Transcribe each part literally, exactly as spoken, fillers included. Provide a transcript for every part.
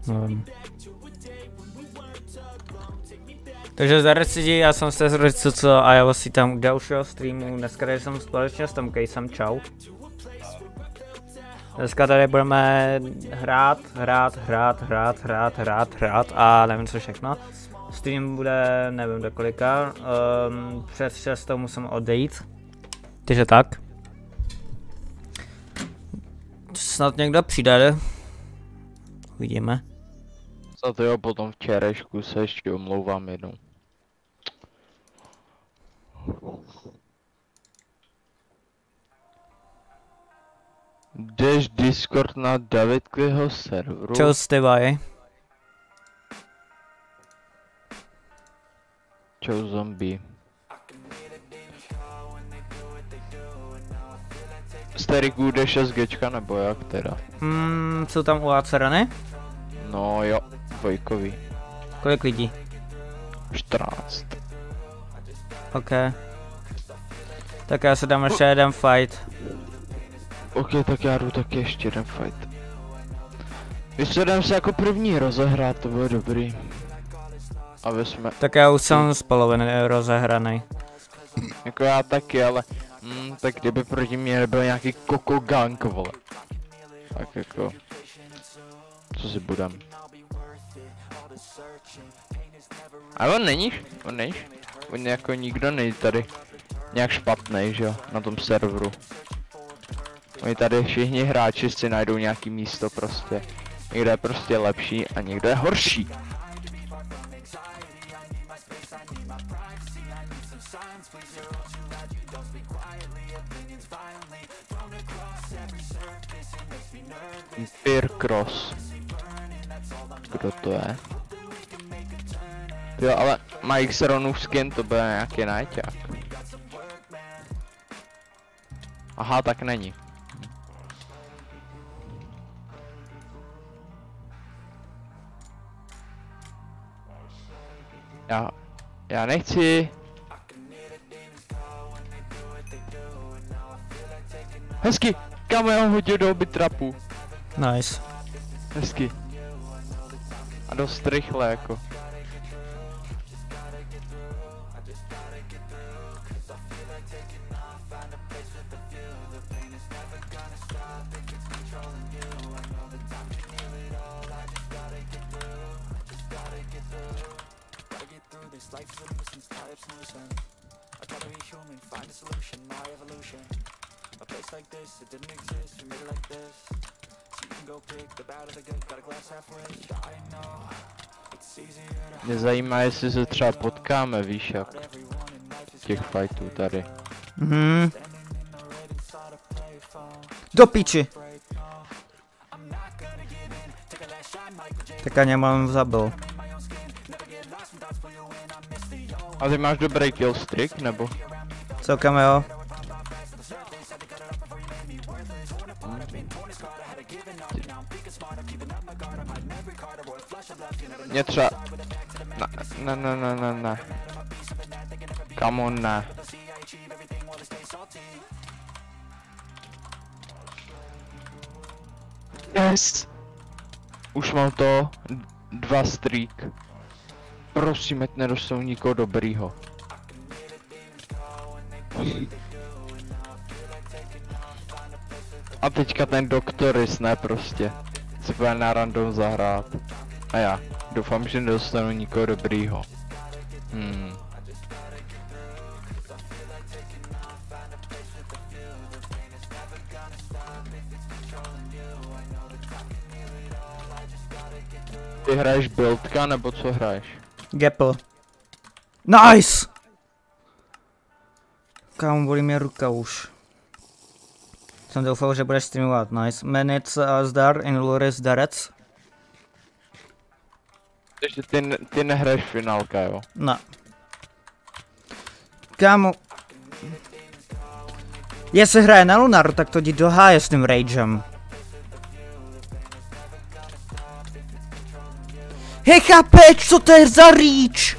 No. Takže za recidi, já jsem se zrodil co a já si tam u dalšího streamu, dneska tady jsem společně s Tom Casem, čau. Dneska tady budeme hrát, hrát, hrát, hrát, hrát, hrát, hrát a nevím co všechno. Stream bude, nevím do kolika, um, přes šestou musím odejít. Takže tak. Snad někdo přijde. Uvidíme. Za to jo, potom včerešku se ještě omlouvám jednou. Jdeš Discord na Davidkého serveru? Čau Stevaj. Čau zombie. Steriku jdeš SGčka nebo jak teda? Hmm, jsou tam u Acerany? No jo, dvojkový. Kolik lidí? čtrnáct. OK. Tak já se dám ještě jeden fight. OK, tak já jdu taky ještě jeden fight. Když se jdem se jako první rozehrát, to bude dobrý. Aby jsme... Tak já už jsem z poloviny rozehraný. Jako já taky, ale... Mm, tak kdyby proti mě nebyl nějaký Koko Gang, vole. Tak jako... Co si budem? Ale on není, on není. On jako nikdo není tady nějak špatný, že jo, na tom serveru. Oni tady všichni hráči si najdou nějaký místo prostě. Někdo je prostě lepší a někdo je horší. Pyrcross. Kdo to je? Jo, ale Mike Seronův skin to bude nějaký najťák. Aha, tak není. Já, já nechci. Hezky, kam já ho hodil do oby trapu. Nice. Hezky. A dost rychle jako. Mě zajímá, jestli se třeba potkáme, víš jak. Těch fightů tady. Mhm. Do piči. Tak ani mám zabil. A ty máš dobrý killstreak, nebo? Celkem jo. Mě třeba... Ne, ne, ne, ne, ne. Come on, ne. Yes! Už mám to. Dva streak. Prosím, ať nedostou nikoho dobrýho. A teďka ten doktoris, ne prostě. Se bude na random zahrát. A já doufám, že nedostanu nikoho dobrýho. Hmm. Ty hraješ buildka, nebo co hraješ? Gapple. Nice! Kámo, bolí mě ruka už. Jsem doufal, že budeš streamovat, nice. Minutes uh, zdar in Luris Darec. Takže ty, ty nehraješ finálka, jo? Ne. Kámo. Jestli hraje na Lunaru, tak to jdi do háje s tím ragem. Hej, chápeš, co to je za reach?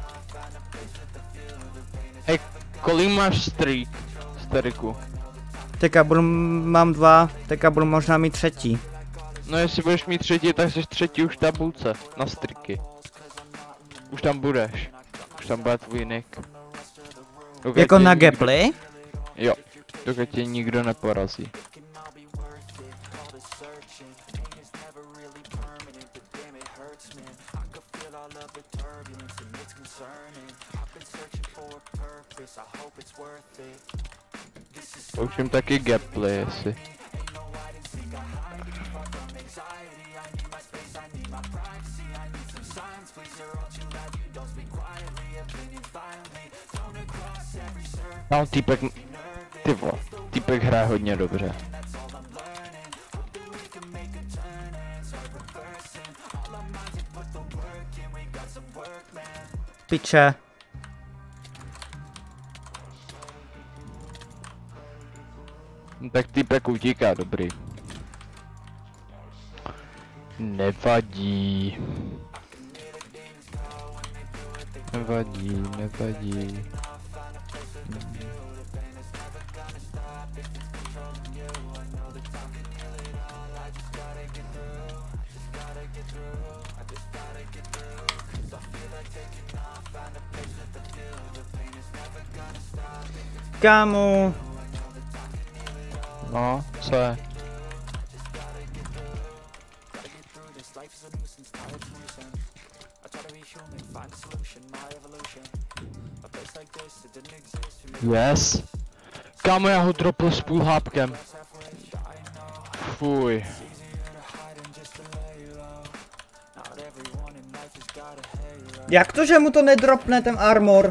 Hej, kolik máš streak, Steriku? Teďka budu, mám dva, teďka budu možná mít třetí. No jestli budeš mít třetí, tak jsi třetí už v tabulce, na striky. Už tam budeš. Už tam bude tvůj nick. Dokud Jako na nikdo... Gepli? Jo, dokud tě nikdo neporazí. Pouštím taky Gepli, jestli. No, týpek, ty vole, týpek hraje hodně dobře. Piče. No, tak týpek utíká, dobrý. Nevadí. Nevadí, nevadí. Kámo. No, co je? Yes. Kámo, já ho dropl s půl hápkem. Fuj. Jak to, že mu to nedropne ten armor?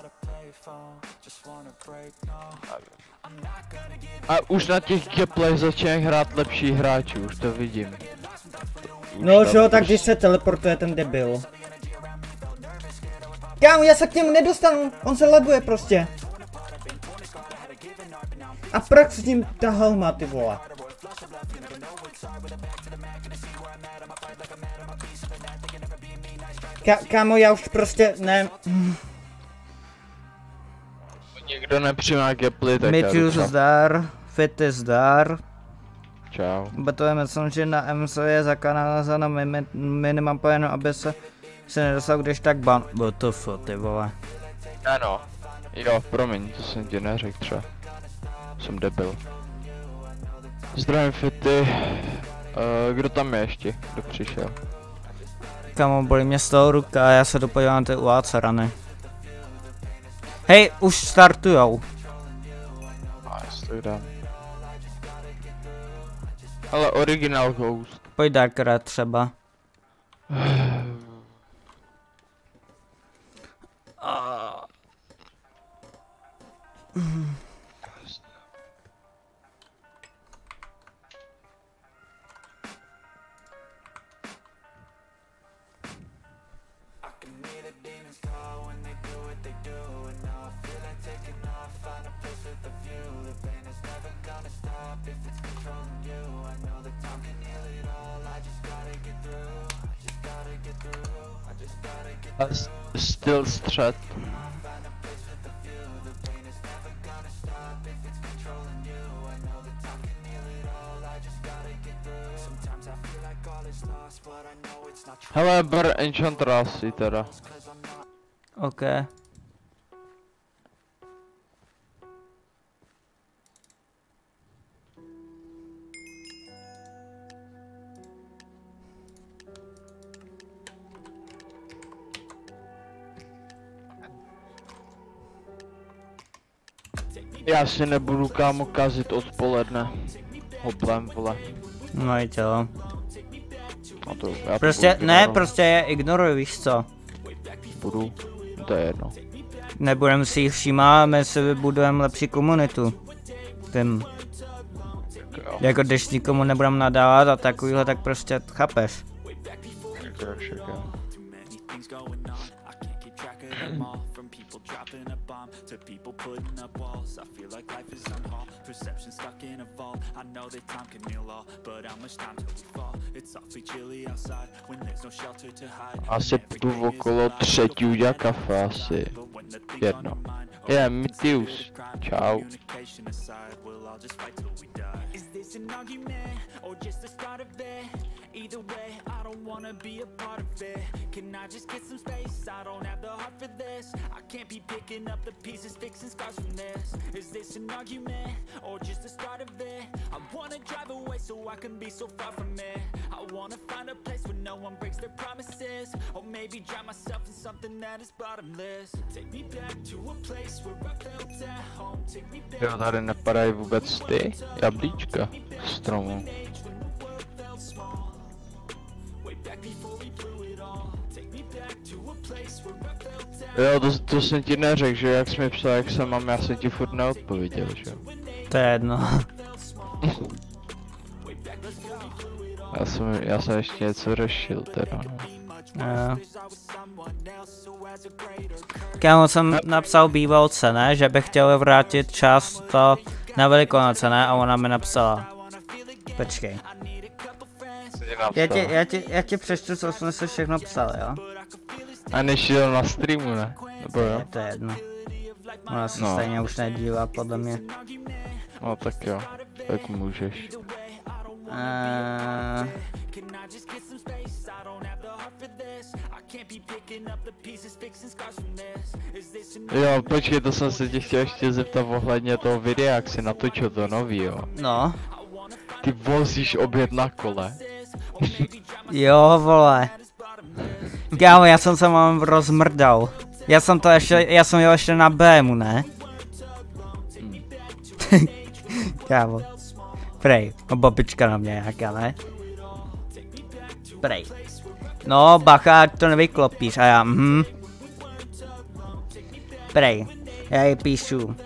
A už na těch gameplay začínají hrát lepší hráči, už to vidím. Už No tam že jo, tak prostě- když se teleportuje ten debil. Kámo, já se k němu nedostanu, on se laguje prostě. A proč s ním ta helma, ty vole? Ka kámo, já už prostě ne... Někdo nepřijímá gameplay, tak já Mitchell jdu. zdar, Fit zdar. Čau. Betujeme samozřejmě na M S je zakázáno minimum pojeno, aby se se nedostal, když tak ban... B T F, ty vole. Ano. Jo, promiň, to jsem ti neřekl třeba. Jsem debil. Zdravím Fity. Uh, kdo tam je ještě? Kdo přišel? Kamo, bolí mě z toho ruka a já se dopodívám na ty U A C rany. Hej, už startujou. Nice, tak dám. Ale original Ghost. Pojď Darkera třeba. A s- still střed. Hele, ber Enchantressy teda. OK. Já si nebudu kámo kazit odpoledne. Hoblem, vole. No i to. No to, já to Prostě, budu ne, ignorovat. prostě je ignoruj, víš co. Budu, to je jedno. Nebudeme si jich všímat, my si vybudujeme lepší komunitu. Tím. Jo, Jako když nikomu nebudeme nadávat a takovýhle, tak prostě chápeš. jo, jo. bomb to people putting up walls. I feel like life is unhaul, perception stuck in a vault. I know that time can heal all, but how much time till we fall? It's awfully chilly outside when there's no shelter to hide. Asi půjdu okolo třetí udělat kafe asi. Jedno. Je, Mitius. Čau. Is this an argument or just the start of it? Either way, I don't wanna be a part of it. Can I just get some space? I don't have the heart for this. I can't be picking up the pieces, fixing scars from this. Is this an argument or just the start of it? I wanna drive away so I can be so far from it. I wanna find a place where no one breaks their promises, or maybe drown myself in something that is bottomless. Take me back to a place where I felt at home. Take me back. Jo, tady nepadají vůbec ty jablíčka stromu. Jo, to, to jsem ti neřekl, že jak jsi mi psal, jak se mám, já jsem ti furt neodpověděl, že? To je jedno. Já jsem, já jsem ještě něco řešil teda, no. Jo. Kámo, jsem napsal bývalce, ne, že bych chtěl vrátit část to na Velikonoce, ne, a ona mi napsala. Počkej. Já ti, já ti, já ti přečtu, co jsme si všechno psali, jo? A nešel na streamu, ne? Nebo jo? Je to jedno. Ona se No. stejně už nedívá, podle mě. No tak jo, tak můžeš. Uh... Jo, počkej, to jsem se tě chtěl ještě zeptat ohledně toho videa, jak jsi natočil to nový, jo. No. Ty vozíš oběd na kole. Jo, vole. Kámo, já jsem se mám rozmrdal. Já jsem to ještě, já jsem jel ještě na bé em u, ne? Kámo. Prej, no babička na mě nějaká, ne? Prej. No, bacha, ať to nevyklopíš, a já, mhm. Prej, já ji píšu. Uh,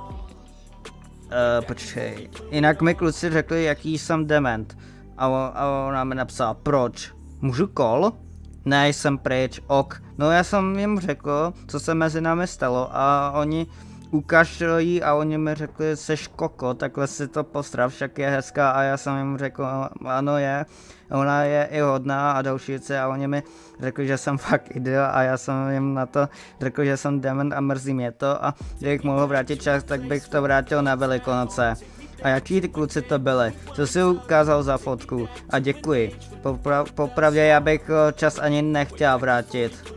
počkej. Jinak mi kluci řekli, jaký jsem dement. A, a ona mi napsala, proč? Můžu kol? Ne, jsem pryč, ok. No já jsem jim řekl, co se mezi námi stalo, a oni ukašlili a oni mi řekli, seš koko, takhle si to postrav, však je hezká, a já jsem jim řekl, ano je, ona je i hodná a další věci, a oni mi řekli, že jsem fakt idiot, a já jsem jim na to řekl, že jsem dement a mrzí mě to, a kdybych mohl vrátit čas, tak bych to vrátil na Velikonoce. A jaký ty kluci to byli? Co si ukázal za fotku? A děkuji. Popra popravdě já bych čas ani nechtěl vrátit.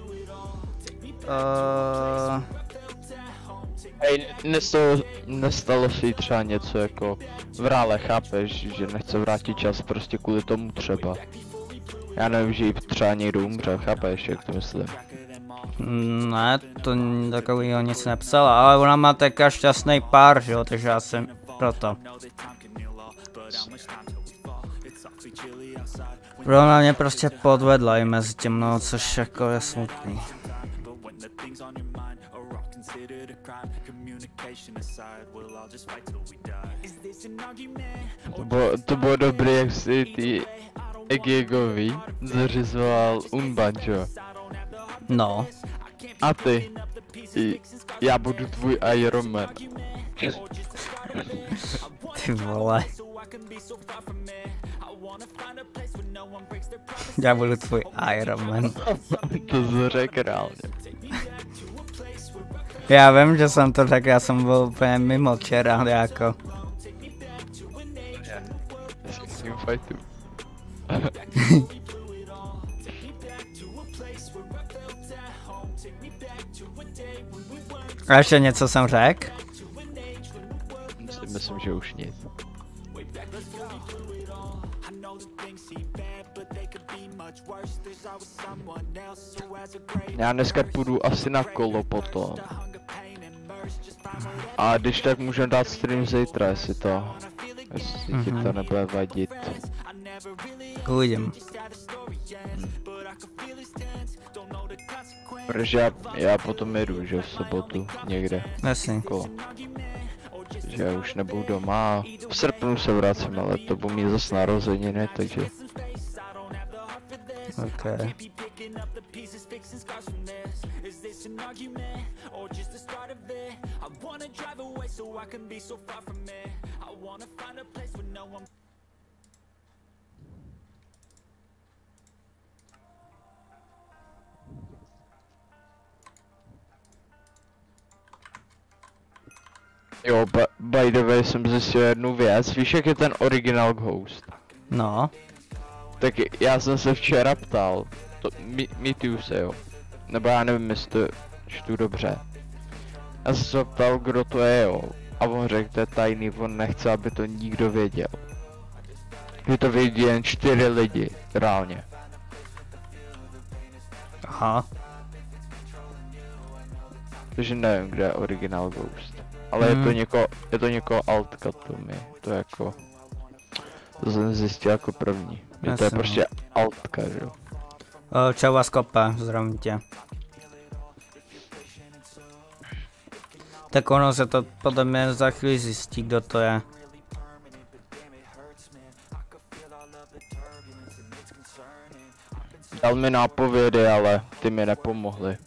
Uh... Hej, nestalo, nestalo si třeba něco jako v reále, chápeš, že nechce vrátit čas prostě kvůli tomu třeba. Já nevím, že jí třeba někdo umřel, chápeš, jak to myslím. Ne, to takovýho nic nepsala, ale ona má taká šťastný pár, že jo, takže já jsem proto. Ona mě prostě podvedla i mezi tím, no, což jako je smutný. To bylo, to bylo dobré, jak si ty Egiegovi zařizoval Unban, jo? No. A ty? I, já budu tvůj Iron Man. Ty vole. Já budu tvůj Iron Man. To jsi řekl reálně. Já vím, že jsem to řekl, já jsem byl úplně mimo včera, jako. S tím fightu. A ještě něco jsem řekl? Myslím, myslím, že už nic. Já dneska půjdu asi na kolo potom. A když tak můžeme dát stream zítra, jestli to, jestli mm-hmm. ti to nebude vadit. Uvidím. Hmm. Protože já, já potom jedu, že v sobotu někde. Jasně. Kolo. Takže já už nebudu doma, v srpnu se vracím, ale to budu mít zase narozeniny, takže... Okay. Is this an argument or just the start of it? I wanna drive away so I can be so far from it. I wanna find a place where no one. Jo, by, by the way jsem zjistil jednu věc, víš jak je ten original Ghost? No. Tak já jsem se včera ptal, to, Mýtiu se jo, nebo já nevím jestli to čtu dobře. Já jsem se ptal kdo to je jo, a on řekl to je tajný, on nechce aby to nikdo věděl. Že to vědí jen čtyři lidi, reálně. Aha. Takže nevím kde je original Ghost. Ale hmm. je to něko, je to někoho altka to mi, to je jako, to jsem zjistil jako první. Je to je prostě altka, že jo. Čau vás kope, zdravím tě. Tak ono se to podle mě za chvíli zjistí, kdo to je. Dal mi nápovědy, ale ty mi nepomohly.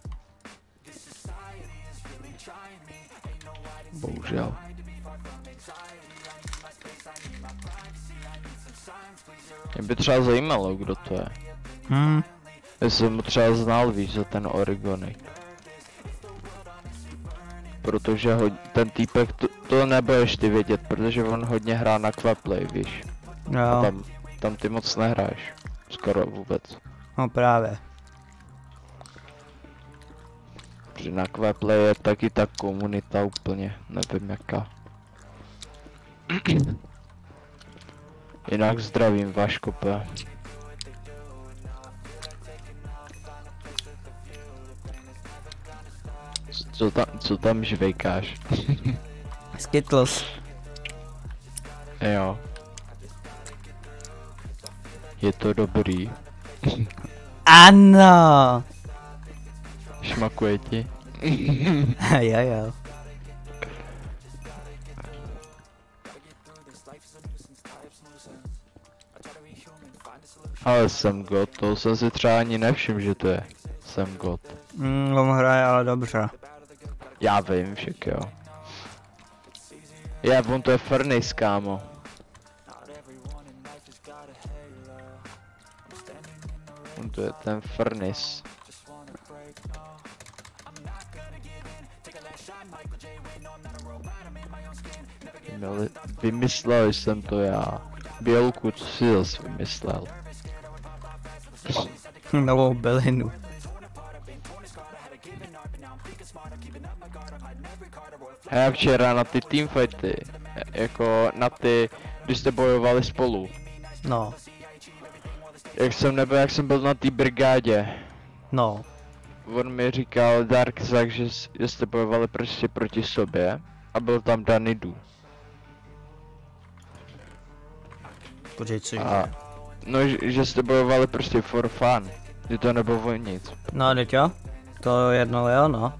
Bohužel. Mě by třeba zajímalo, kdo to je. Hmm. Já jsem mu třeba znal víc za ten Oregonik. Protože ho, ten týpek, to, to nebudeš ty vědět, protože on hodně hrá na Quaplay, víš. Jo. A tam, tam ty moc nehráš. Skoro vůbec. No právě. Protože na Quaplay je taky ta komunita úplně, nevím jaká. Jinak zdravím, váš kope. Co tam, co tam žvejkáš? Skittles. Jo. Je to dobrý. Ano. Šmakuje ti? Jo jo. Ale Sam God, to jsem si třeba ani nevšiml, že to je Sam God. Mm, on hraje ale dobře. Já vím, však jo. Je, on to je Furnace, kámo. On to je ten Furnace. Měli, vymyslel jsem to já. Bělku, co si zase vymyslel? Novou bylinu. A já včera na ty teamfighty, jako na ty, když jste bojovali spolu. No. Jak jsem nebyl, jak jsem byl na té brigádě. No. On mi říkal Darkzak, že, že jste bojovali prostě proti sobě a byl tam Danidu. Počkej, co A, no, že, že jste bojovali prostě for fun, že to nebylo o nic. No, teď jo? To jedno jo, no.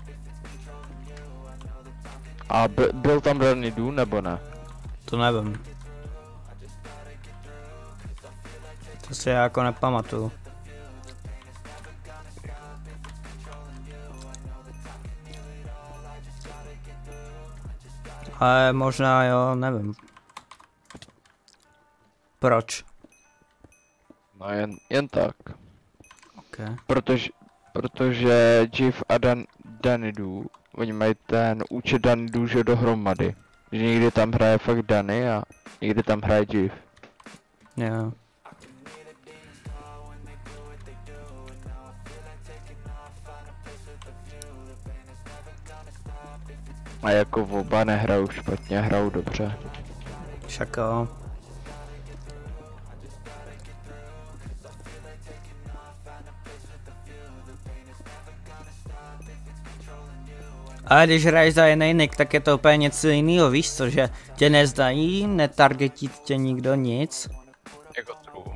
A by, byl tam Danidu nebo ne? To nevím. To si já jako nepamatuju. Ale možná jo, nevím. Proč? No jen, jen tak. Okay. Protože, protože Jiv a Dan, Danidu, oni mají ten účet Danidu, že dohromady. Že někdy tam hraje fakt Dany a někdy tam hraje Jiv. Jo. A jako oba nehrajou špatně, hrajou dobře. Však jo. Ale když hraješ za jiný nick, tak je to úplně něco jiného, víš co, že tě nezdají, netargetí tě nikdo nic. Jako true.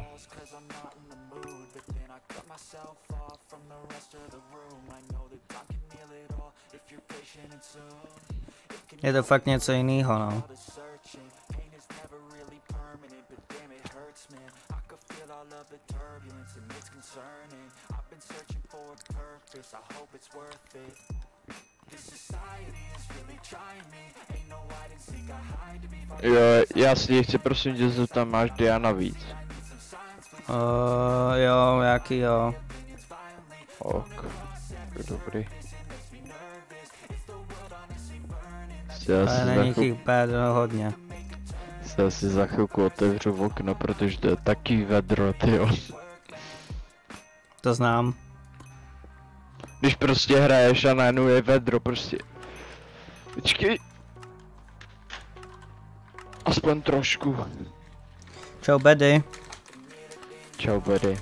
Je to fakt něco jiného, no. Jo, já si chci prosím tě zeptat, máš Diana víc? Uh, jo, jaký jo. Ok, dobrý. Já Ale si, není za jich úplně hodně. chvíli, já si za chvilku otevřu okno, protože to je taký vedro, tyjo. To znám. Když prostě hraješ a najednou je vedro, prostě. Počkej. Aspoň trošku. Čau, Bedy. Čau, buddy.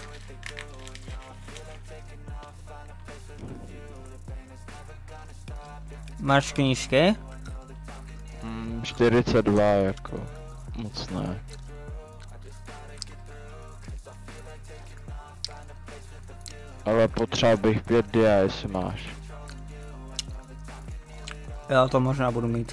Máš knížky? Hmm, čtyřicet dva jako. Moc ne. Ale potřeba bych pět dia, jestli máš. Já to možná budu mít.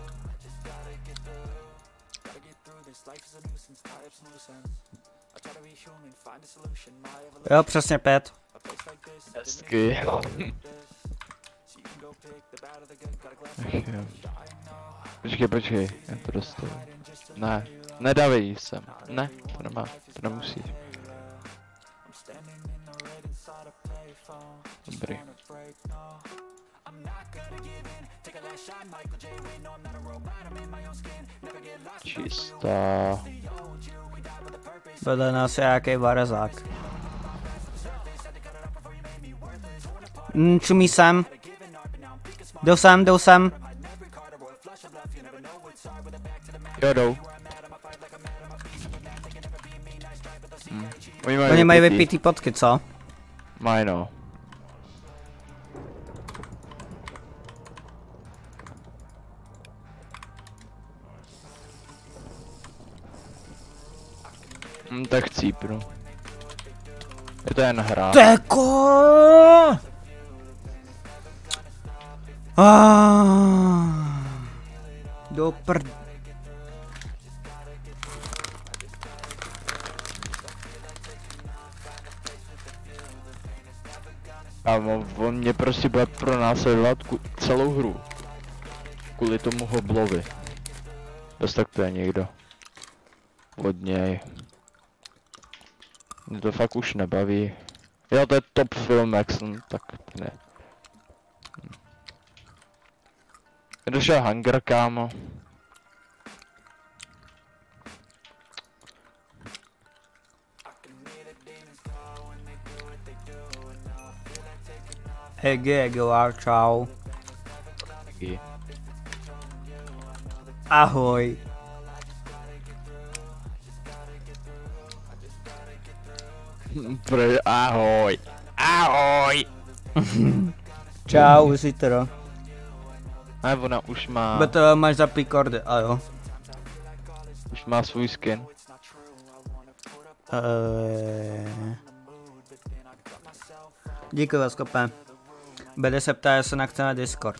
Jo, přesně pět. Hezky. Počkej, počkej, já to dostanu. Ne, nedávej sem. Ne, to nemá, to nemusíš. Dobrý. Čistá. Vedle nás je nějaký varezák. Mm, čumí sem. Jdou sem, jdou sem. Jo, jdou. Hm. Oni mají, Oni mají vypitý. vypitý potky, co? Mají no. Hm, tak cípnu. Je to jen hra. Teko! Ah, do prd... A on, on mě prostě bude pronásledovat celou hru. Kvůli tomu hoblovi. Dost tak to je někdo. Od něj. Mě to fakt už nebaví. Jo, to je top film action, tak ne. Došel Hunger, kámo. Ege, Egelar, čau. Taky. Ahoj. Pro, ahoj. Ahoj. Čau, Zitro. A ona už má, Beto, máš zapí kordy, a jo. už má svůj skin. Eee... Díky, Veskope. Bede se ptá, jestli na chce na Discord.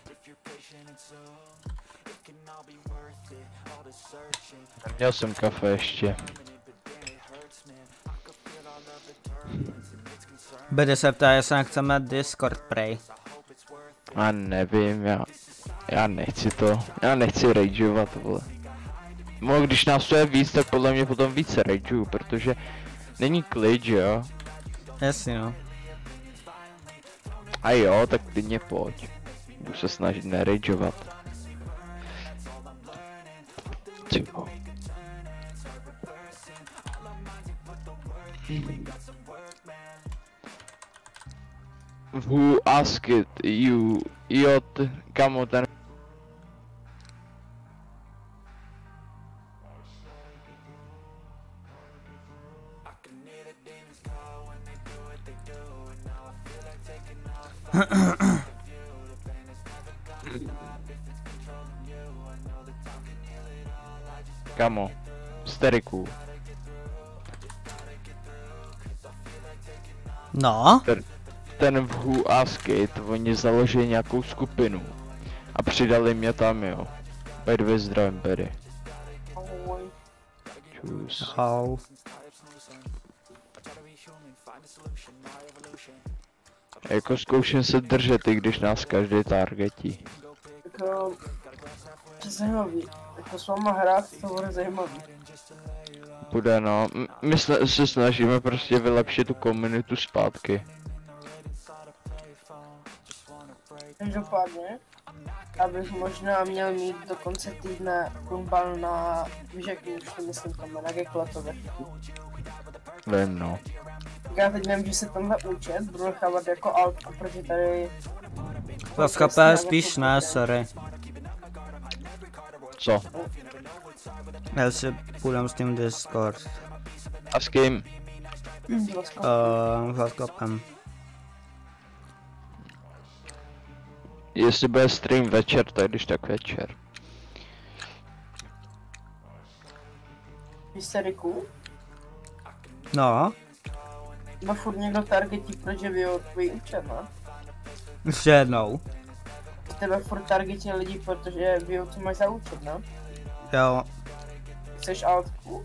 Měl jsem kafe ještě. Bede se ptá, jestli na chce na Discord, prej. A nevím, já, já nechci to, já nechci rageovat, vole. No, když nás to je víc, tak podle mě potom více rageuju, protože není klid, že jo? Jasně, no. A jo, tak klidně pojď. Budu se snažit nerageovat. Tyjo. Who asked you, jo, t- kamo, ten... Kamo, steriku. No? Ten, ten v Who Asked, oni založili nějakou skupinu. A přidali mě tam, jo. By the way, zdravím, Berry. Čus. Ahoj. Jako zkouším se držet, i když nás každý targetí. Jako... To je zajímavý. Jako s váma hrát, to bude zajímavý. Bude no, M my se snažíme prostě vylepšit tu komunitu zpátky. Každopádně, abych možná měl mít do konce týdne kumbal na, víš jak už to myslím tam, na Geklatové. Vím no. Já teď vím, že se tenhle účet budu nechávat jako altku, protože tady... Zaskapé spíš ne, sorry. Co? Já si půjdem s tím Discord. A s kým? Uh, Zaskapem. Jestli bude stream večer, tak když tak večer. Hysteriku? No. No furt někdo targetí, protože vyjel tvůj účet, ne? Ještě jednou. Tebe furt targetí lidi, protože vyjel, co máš za účet, ne? Jo. Chceš altku?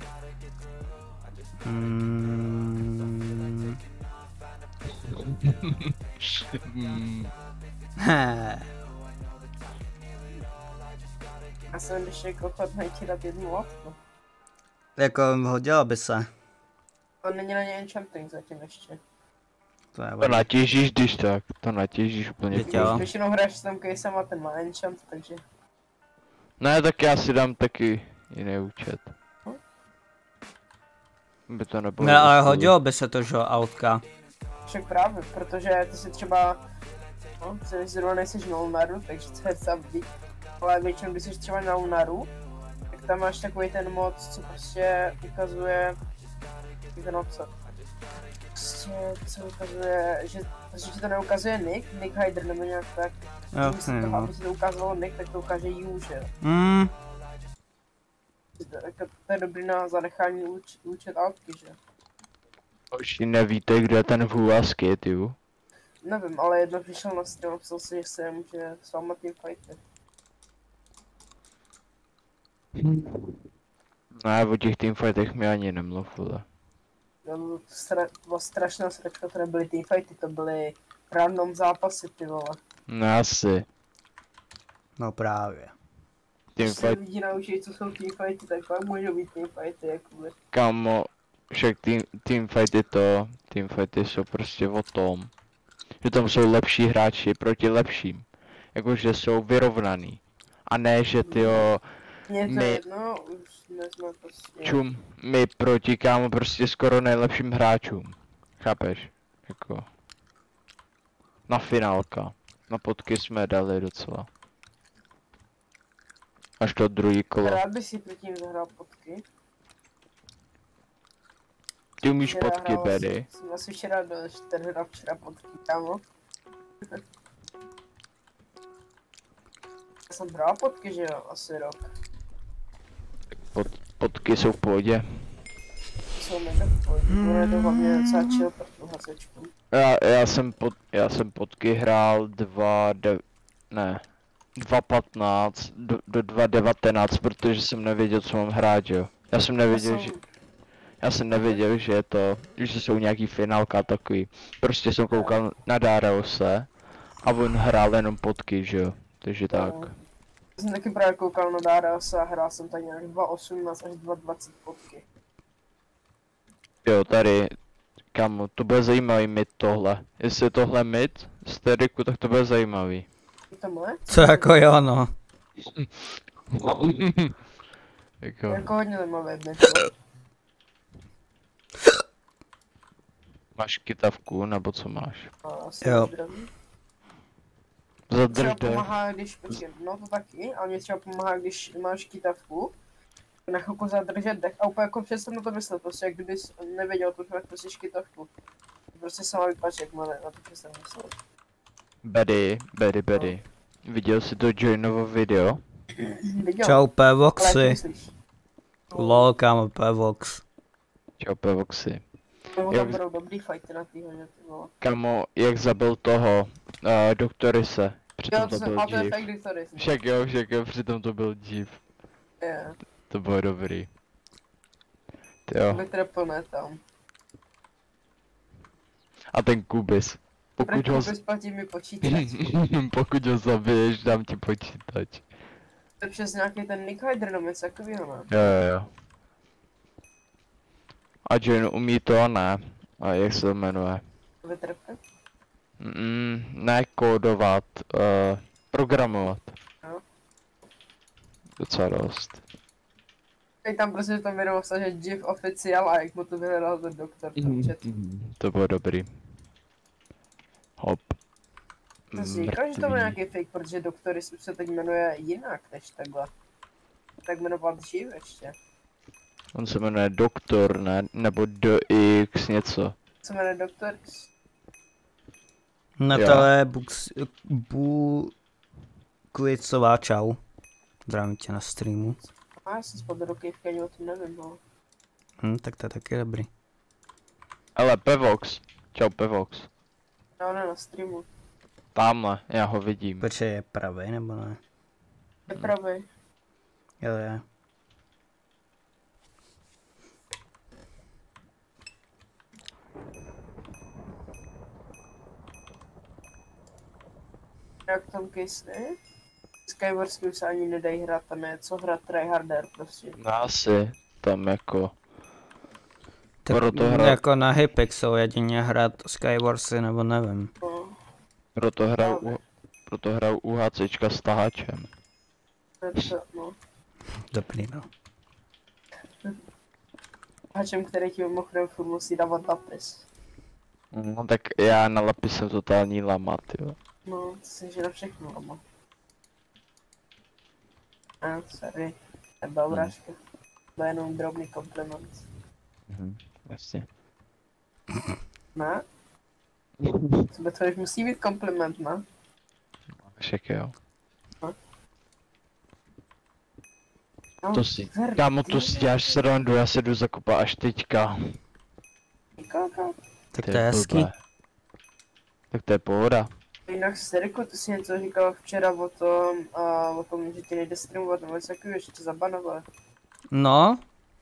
Mm. He. Já jsem když jako ochotný ti dát jednu altku. Jako hodilo by se. A není na ně enchanting zatím ještě. To je To natěžíš, když tak, to natěžíš úplně. Teď jo. Když jenom hraješ s tom casem a ten má enchant, takže... Ne, tak já si dám taky jiný účet. By to nebylo. Ne, ale hodilo by se to, že jo, autka. Však právě, protože ty si třeba... No, ty zrovna nejseš na Lunaru, takže to je zabít. Ale většinou, když jsi třeba na Lunaru, tak tam máš takový ten mod, co prostě ukazuje... Jak to napsat? Prostě, co ukazuje, že... Prostě ti to neukazuje nick, nick hider nebo nějak tak. Jo, Místo toho, aby si to ukázalo nick, tak to ukáže you, že jo. Mm. To je dobrý na zanechání úč, účet altky, že? Už nevíte, kde je ten Vuaskit, jo? Nevím, ale jedno přišel na stream a psal si, že se může s váma tím fighty. Ne, o těch teamfightech mi ani nemluvili. No, stra, byla strašná sračka, to nebyly teamfighty, to byly random zápasy, ty vole. No asi. No právě. Když se Teamfight, lidi naučí, co jsou teamfighty, tak pak můžou být teamfighty, jakoby. kamo, však team, teamfighty to, teamfighty jsou prostě o tom, že tam jsou lepší hráči proti lepším. Jakože jsou vyrovnaný. A ne, že tyjo, Mně to My- je jedno, už jsme prostě... čum, my proti kámo prostě skoro nejlepším hráčům. Chápeš? Jako. Na finálka. Na potky jsme dali docela. Až to druhý kolo. Rád by si předtím zahrál potky. Ty umíš Včera potky, hrál- Betty. Jsem asi včera do čtyř hrál včera potky, kámo. Já jsem hrál potky, že jo, asi rok. Pot, potky jsou v pohodě. Jsou mega v pohodě, bude to hlavně docela chill pro tu hasečku. Já, já jsem pod, já jsem potky hrál dva, de, ne, dva patnáct do, do dva devatenáct, protože jsem nevěděl, co mám hrát, jo. Já jsem nevěděl, že, já jsem nevěděl, že je to, že jsou nějaký finálka takový. Prostě jsem koukal na Dariuse a on hrál jenom potky, že jo. Takže tak. Já jsem taky právě koukal na Darius a hrál jsem tady nějak dva osmnáct až dva dvacet potky. Jo, tady, kamo, to bude zajímavý mid tohle. Jestli je tohle mid z Teriku, tak to bude zajímavý. Je to moje? Co jako jo, no. Jako, Jako hodně zajímavé dneško. máš kytavku, nebo co máš? Jo. Zadrž Třeba dech. pomáhá, když, počkej, no to taky, ale mě třeba pomáhá, když máš kytavku, na chvilku zadržet dech a úplně jako přesně na to myslet, prostě jak kdybys nevěděl, to máš prostě kytavku. Prostě sama vypadáš, jak má na to přesně myslet. Betty, Betty, Betty. Viděl jsi to Joinovo video? Viděl? Čau Ale jak to Pevoxy. myslíš? Lol, kámo, Pevox. Čau Pevoxy. Nebo Já tam vy- budou dobrý fighty na týho, že ty vole. Kamo, jak zabil toho, uh, doktorise. Jo, Přitom to to jsem, byl ale to je div. fake Victory. Však jo, však jo, přitom to byl div. Je, To bylo dobrý. Jo, Victory plné tam. A ten Kubis. Pokud ho, Kubis platí mi počítač. pokud ho zabiješ, dám ti počítač. To je přes nějaký ten Nick Hyder, no něco takovýho, ne? Jo, jo, jo. A Jane umí to, ne? A jak se to jmenuje? Vytrpka? Mm, ne kódovat, uh, programovat. Jo. Docela dost. Teď tam prostě v tom videu vstažet GIF oficiál a jak mu to vyhledal ten doktor v chatu. To bylo dobrý. Hop. To si říkal, že to byl nějaký fake, protože doktor se teď jmenuje jinak než takhle. Tak jmenoval dřív ještě. On se jmenuje Doktor, ne? Nebo D X něco. Se jmenuje doktor? Natálie Bux... Buklicová, čau. Zdravím tě na streamu. A já jsem spod ruky, ani o tom nevím, no. Hm, tak to je taky dobrý. Ale Pevox. Čau Pevox. No, ne, na streamu. Tamhle, já ho vidím. Počkej, je pravý nebo ne? Je pravý. Jo, je. Jak tam kysny? Skywarsky už se ani nedají hrát, tam je co hrát tryharder prostě. No asi, tam jako. Tak Proto hra- jako na Hypixel jedině hrát Skywarsy nebo nevím. No, Proto hraju, Právě. u, proto hraju UHCčka s tahačem. to je to, no. Dobrý no. Hačem, který ti mimochodem furt musí dávat lapis. No tak já na lapis jsem totální lama, jo. No, to si že na všechno lama. A, sorry. Nebyla urážka. To je jenom drobný kompliment. Mhm, jasně. Ne? To to už musí být kompliment, ne? Však jo. No, To si, Verdi. kámo, to si děláš srandu, já se jdu zakopat až teďka. Kaka. Tak Ty to je hezký. blbé. Tak to je pohoda. Jinak Seriku, ty si něco říkal včera o tom, a o tom, že ti nejde streamovat, nebo něco takového, že tě zabanovali. No,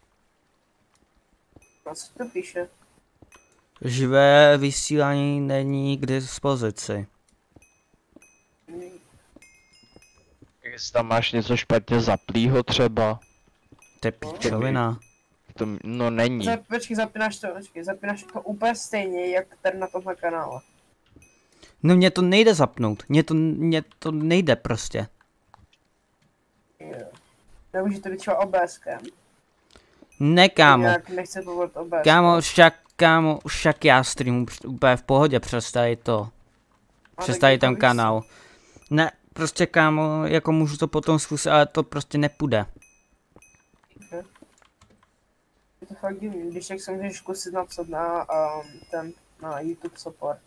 A co to píše? živé vysílání není k dispozici. Jestli tam máš něco špatně zaplýho třeba. To je píčovina. To, no není. Za, počkej, zapínáš to, počkej, zapínáš to úplně stejně, jak tady na tomhle kanále. No mně to nejde zapnout, mně to, mně to nejde prostě. Jo. Nemůže to být třeba OBSkem. Ne kámo, Jak nechce povolit O B S. kámo, však, kámo, však já streamu úplně v pohodě přes tady to. A Přes tak tady jako ten víš kanál. Ne, prostě kámo, jako můžu to potom zkusit, ale to prostě nepůjde. co? Je to fakt divný, když tak se můžeš zkusit napsat na um, ten, na YouTube support.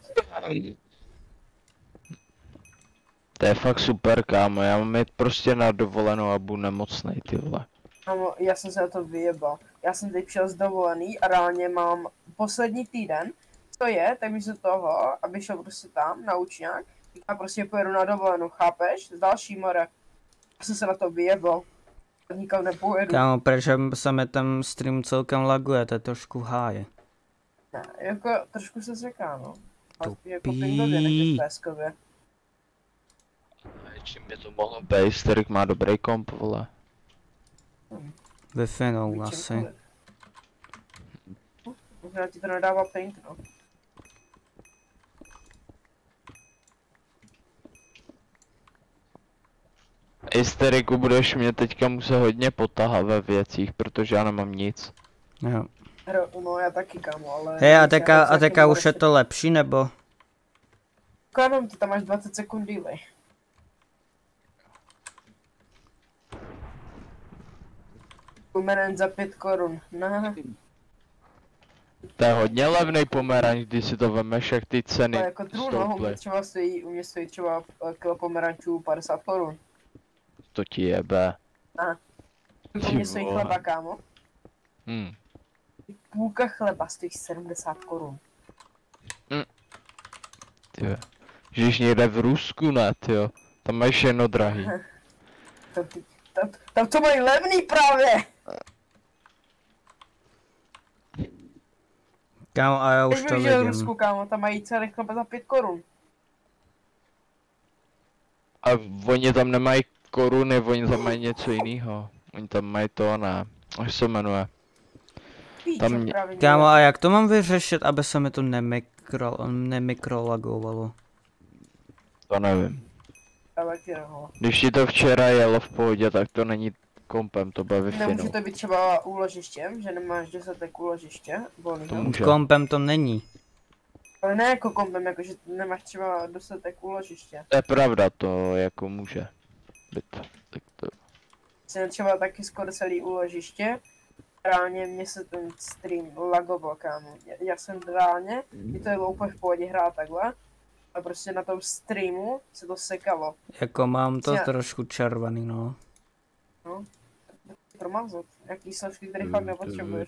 To je fakt super, kámo, já mám jít prostě na dovolenou a budu nemocnej, ty vole. Kámo, já jsem se na to vyjebal. Já jsem teď přijel z dovolený a reálně mám poslední týden, co je, tak místo toho, aby šel prostě tam na učňák, a prostě pojedu na dovolenou, chápeš? Z další more. Já jsem se na to vyjebal. Nikam nepojedu. Kámo, proč se mi ten stream celkem laguje, to je trošku v háji. Ne, jako trošku se zřeká, no. Ale Tupý. spíš jako pingově, než péskově. Čím by to mohlo být, Sterik má dobrý komp, vole. Wi-Fi no, asi. Čemkoliv. Možná ti to nedává ping, no. Isteriku budeš mě teďka muset hodně potahat ve věcích, protože já nemám nic. Jo. Hro, no já taky, kámo, ale... Hej, a když teka, já a teka jako už je to lepší, nebo? Kladám ti, tam máš dvacet sekund delay. Pomeranč za pět korun, ne, To je hodně levnej pomeranč, když si to vemeš, jak ty to ceny je jako true, no, u stouply. mě třeba stojí, u mě stojí třeba eh, kilo pomerančů padesát korun. To ti jebe. U mě stojí vole. chleba, kámo. Hm. Půlka chleba stojí sedmdesát korun. Tyjo. Žiješ někde v Rusku, ne, tyjo. Tam mají všechno drahý. Tam, tam, tam to mají levný právě! Kámo, a já už Teď to bych žil v vidím. Rusku, kámo, tam mají celý chlap za pět korun. A oni tam nemají koruny, oni tam mají něco jiného. Oni tam mají to, ne, až se jmenuje. Víš, Tam že mě- právě Kámo, a jak to mám vyřešit, aby se mi to nemikro, nemikrolagovalo? To nevím. Ale taky no. Když ti to včera jelo v pohodě, tak to není kompem, to bude Nemůže Wi-Fi. to být třeba úložištěm, že nemáš dostatek úložiště, volného. To může. Kompem to není. Ale ne jako kompem, jako že nemáš třeba dostatek úložiště. To je pravda, to jako může být. Tak to... Jsem třeba taky skoro celý úložiště. Reálně mě se ten stream lagoval, kámo. Já, já jsem reálně, mi to bylo úplně v pohodě hrát takhle. A prostě na tom streamu se to sekalo. Jako mám to Já- trošku červený, no. No. Promazat. Jaký složky, které fakt nepotřebuješ.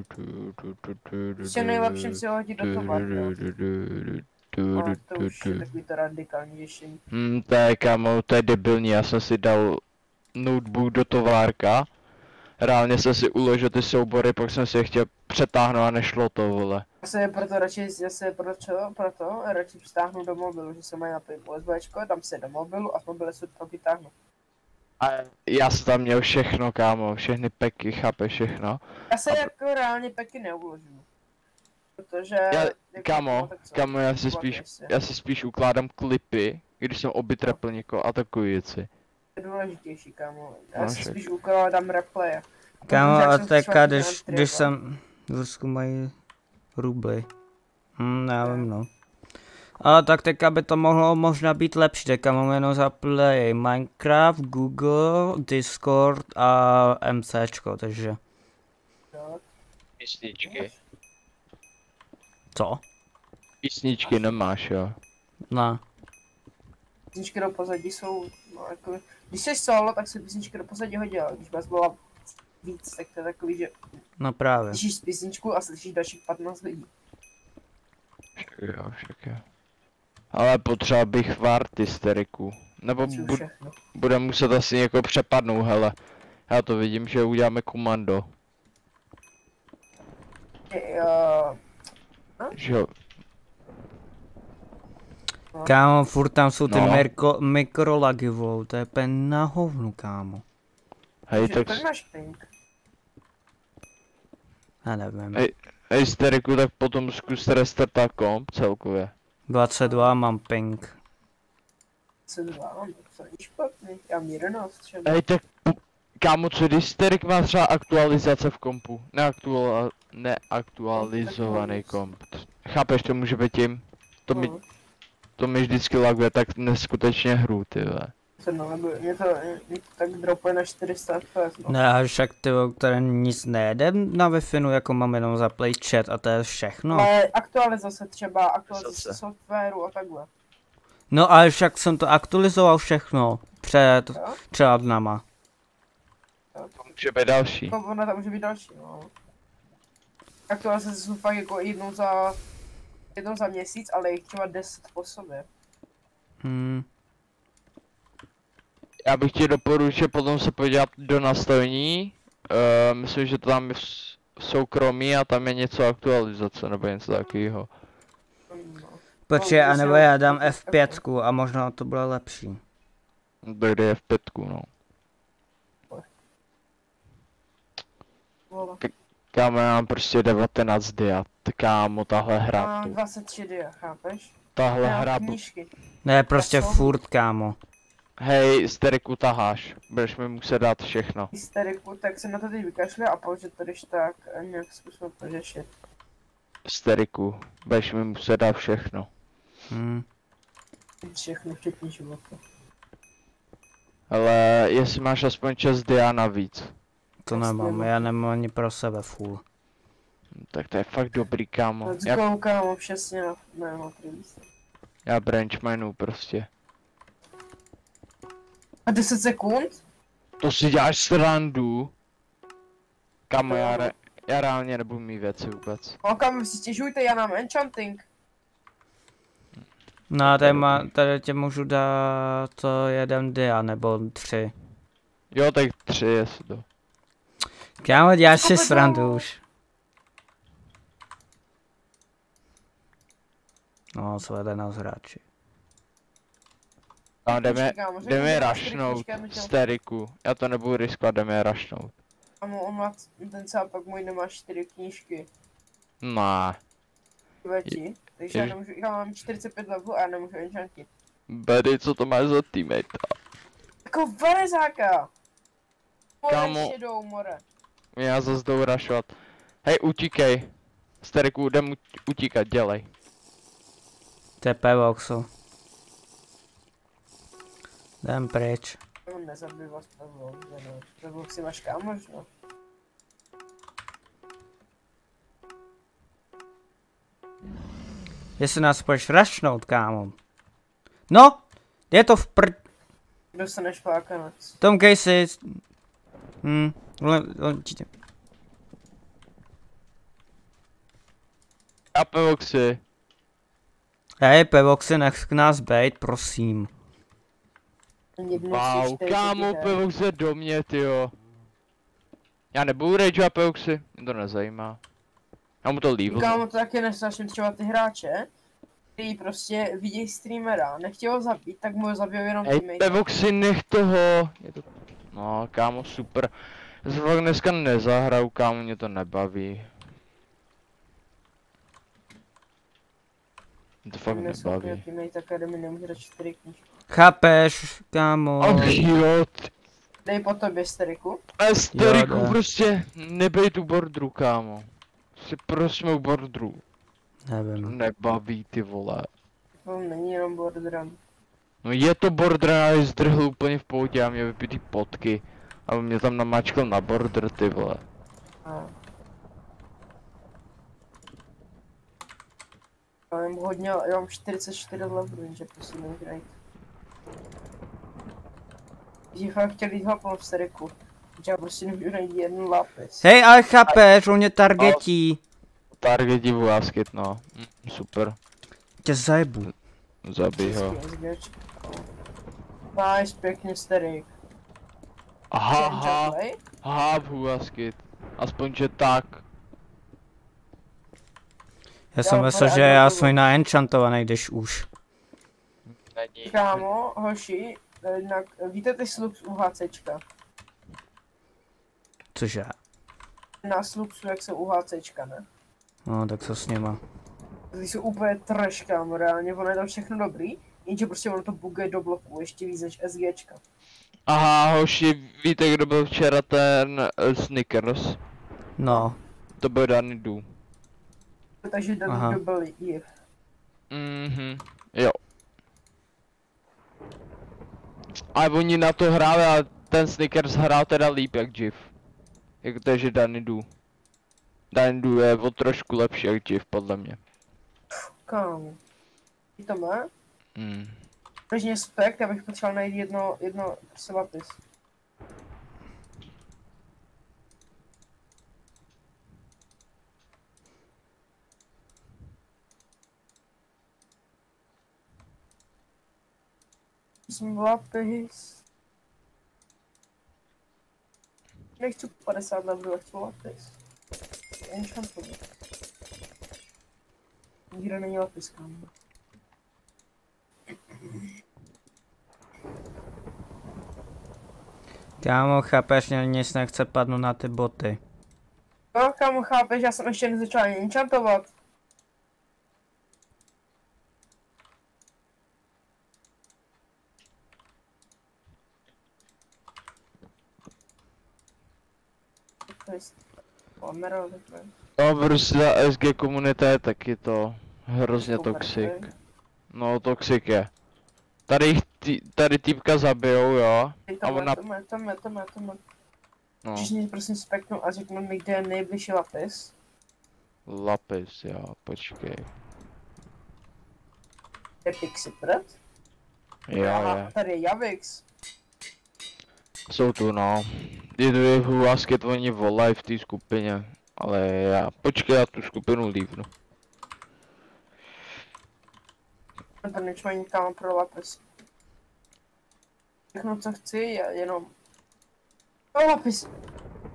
Ještě nejlepším si ho hodit do továrny. Ale to už je takový to radikální řešení. Hmm, to je kamo, to je debilní, já jsem si dal notebook do továrka. Reálně jsem si uložil ty soubory, pak jsem si je chtěl přetáhnout a nešlo to, vole. Já se proto radši, já se proto, proto radši přitáhnu do mobilu, že se mají napojit USBčko, tam se do mobilu a v mobile se to vytáhnu. A já jsem tam měl všechno, kámo, všechny peky, chápe všechno. Já se jako reálně peky neuložím. Protože... Já, jako, kámo, no, tak co? kámo, já si Uložím spíš, si. já si spíš ukládám klipy, když jsem obytrepl někoho a takové věci. To je důležitější, kámo. Já No, si však. spíš ukládám replaye. Kámo, Protože jak a jsem teďka, třeba když, dělal když třeba- jsem... V Rusku mají rubly. Hm, já vím, no. A tak teďka by to mohlo možná být lepší, teďka mám jenom za play Minecraft, Google, Discord a MCčko, takže... Jo. Písničky. Co? Písničky nemáš, jo. No. Písničky do pozadí jsou, no jako, když jsi solo, tak se písničky do pozadí hodila, když vás byla víc, tak to je takový, že No právě. slyšíš písničku a slyšíš dalších patnáct lidí. Však jo, však jo. Ale potřeba bych vartisteriku. Nebo Čo bu všechno. bude muset asi jako přepadnout, hele. Já to vidím, že uděláme komando. Jo, Že jo. Kámo, furt tam jsou ty No. mirko, mikrolagy, volou, to je pen na hovnu, kámo. Hej, že tak to máš ping. Já nevím. Ej. histeriku, tak potom zkus restartat komp celkově. dvacet dva mám ping. Co dva, no, to není špatný, já mám jedenáct třeba. Hej, tak kámo, co když hysterik má třeba aktualizace v kompu? Neaktual, neaktualizovaný komp. Chápeš, to může být tím? To mi, No, to mi vždycky laguje tak neskutečně hru, ty vole. to no, nebo mě to, mě to tak dropuje na čtyři sta F P S, no. Ne, a však ty, které nic nejde na Wi-Fi, jako mám jenom za play chat a to je všechno. Ale aktualizace třeba, aktualizace Zase. softwaru a takhle. No ale však jsem to aktualizoval všechno před Jo? třeba dnama. To může být další. To ono tam může být další, no. Aktualizace jsou fakt jako jednou za, jednou za měsíc, ale jich třeba deset po sobě. Hmm. Já bych ti doporučil potom se podívat do nastavení. Uh, myslím, že to tam je v s- v soukromí a tam je něco aktualizace nebo něco takového. No. Počkej, No, anebo myslím, já dám že- F pět a možná to bude lepší. Kde je v pětku, no. Vole. Kámo, já mám prostě devatenáct diat. Kámo, tahle hra Mám tu. dvacet tři dia, chápeš? Tahle Já hra mám bu- knížky. Ne, prostě jsou- furt, kámo. Hej, steriku taháš. Budeš mi muset dát všechno. Hysteriku, tak se na to teď vykašle a pojď to když tak a nějak zkusme pořešit. Steriku. Budeš mi muset dát všechno. Hmm. Všechno včetně života. Ale jestli máš aspoň čas dia navíc, To Jasně, nemám, no. já nemám ani pro sebe full. tak to je fakt dobrý, kámo. Let's Já, go, kámo, přesně na, ne, na trýst. já branchmanu prostě. A deset sekund? To si děláš srandu. Kámo, já, re, já reálně nebudu mít věci vůbec. No kámo, si stěžujte, já mám enchanting. No a tady, má, tady tě můžu dát to jeden dia, nebo tři. Jo, tak tři jestli to. Kámo, děláš si Kope srandu dolů. už. No, svede nás hráči. A jdeme, Kámo, řekni, jdeme že máš rašnout, čtyři knížky, steriku. Já to nebudu riskovat, jdeme je rašnout. Kámo, on má ten cápak můj nemá čtyři knížky. No, Veti, takže já nemůžu, já mám čtyřicet pět levelů a já nemůžu enchantit. Bedy, co to máš za teammate? Jako verezáka! Kámo. More šedou, more. Já zase jdou rašovat. Hej, utíkej. Steriku, jdem utíkat, dělej. T P Voxu. Jdem pryč. On nezabij vás Pavlou, že no. Pavlou si máš kámoš, no. Jestli nás půjdeš rašnout, kámo. No! Je to v prd... Dostaneš flákanec. Tom Casey... Hm, určitě. A Pevoxy. Hej, Pevoxy, nech k nás bejt, prosím. Wow, kámo, Pevox je do mě, tyjo. Já nebudu rageovat Pevoxy, mě to nezajímá. Já mu to líbilo. Kámo, to taky nesnažím třeba ty hráče, který prostě vidí streamera, nechtějí ho zabít, tak mu ho zabijou jenom Hej, teammate. Pevoxy, nech toho. Je to... No, kámo, super. Já se fakt dneska nezahraju, kámo, mě to nebaví. Mě to fakt nebaví. Teammate Academy nemůže dát čtyři knížky. Chápeš, kámo. Ach jo, Dej po tobě, Steriku. Esteriku, Jo, jde. prostě nebej tu bordru, kámo. Si prosím u bordru. Nevím. Nebaví, ty vole. To není jenom borderem. No je to border, já ji zdrhl úplně v pohodě, já mě vypít ty potky. A on mě tam namáčkal na border, ty vole. A. Já mám hodně, já mám čtyřicet čtyři levelů, jenže prostě nemůžu najít. Že fakt chtěl jít hopnout v Steriku. Já prostě nemůžu najít jeden lápis. Hej, ale chápeš, on mě targetí. Targeti v basket, no. Hm, super. Tě zajebu. Zabij ho. Nice, pěkně Sterik. Aha, aha, aha, v basket. Aspoň že tak. Já jsem myslel, že já jsem naenchantovaný, když už. Není. Kámo, hoši, jednak, víte ty slups u HCčka? Cože? Na slupsu, jak jsou u HCčka, ne? No, tak co s nima. Ty jsou úplně trash, kámo, reálně, ono je tam všechno dobrý, jenže prostě ono to buguje do bloku, ještě víc než SGčka. Aha, hoši, víte, kdo byl včera ten uh, Snickers? No. To byl Danny Du. Takže ten Aha. double je. Mhm, jo. A oni na to hráli a ten Snickers hrál teda líp jak Jiv. Jak takže Danny Du. Danny Du je o trošku lepší jak Jiv, podle mě. Kámo. Ty to má? Mm. Běžně spek, já bych potřeboval najít jedno, jedno prostě lapis. Jsem lapis. Nechci padesát levelů, chci lapis. Enchantable. Nikde není lapis, kámo. Kámo, chápeš, mě nic nechce padnout na ty boty. No, kámo, chápeš, já jsem ještě nezačal ani enchantovat. To je emerald, takhle. No prostě ta S G komunita je taky to hrozně Super, toxic. to je. No toxic je. Tady, jich tý, tady týpka zabijou, jo. Hej, A tohle, ona... tohle, tohle, tohle, tohle. No, Můžeš mě prosím speknout a řeknu mi, kde je nejbližší lapis. lapis, jo, počkej. Je Pixie Pret? Jo, Aha, je. tady je Javix. Jsou tu, no. Ty dvě hůvásky oni volají v té skupině. Ale já, počkej, já tu skupinu líbnu. To nečme nikam pro lapis. Všechno, co chci, je jenom... O, lapis!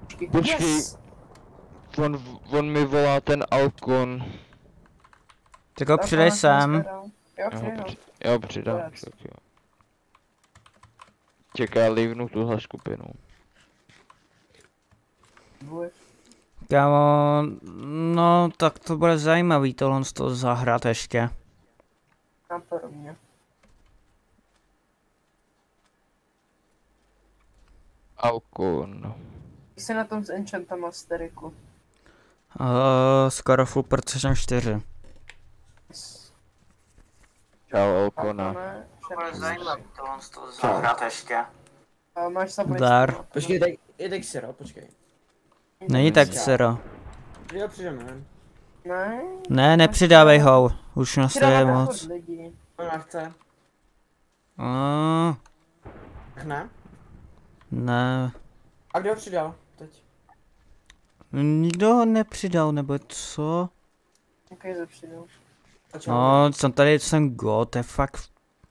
Počkej. Yes! On, on mi volá ten Alkon. Tak ho přidej sem. Jo, Jo, přidej, no. při- jo, přidám. Konec. Tak jo. Čekaj, livnu tuhle skupinu. Dvoj. Kámo, no tak to bude zajímavý tohle z toho zahrát ještě. Napodobně. Alkon. Jak se na tom s enchantama Steriku? Uh, skoro full precision čtyři. Čau, Alkona. Alkone, Bude šerpa. zajímavý tohle z toho zahrát ještě. A máš sablejství. Dar. Počkej, dej, je tak Siro, počkej. Není tak sero. Jo, přijdeme, ne? Ne? Ne, nepřidávej ho. Už nás to je Přidáváte moc. furt lidi. Ona chce. Uh, Tak ne? ne. A kdo ho přidal teď? Nikdo ho nepřidal, nebo co? Ok, zapřidal. A čeho? No, jsem tady, jsem god, to je fakt.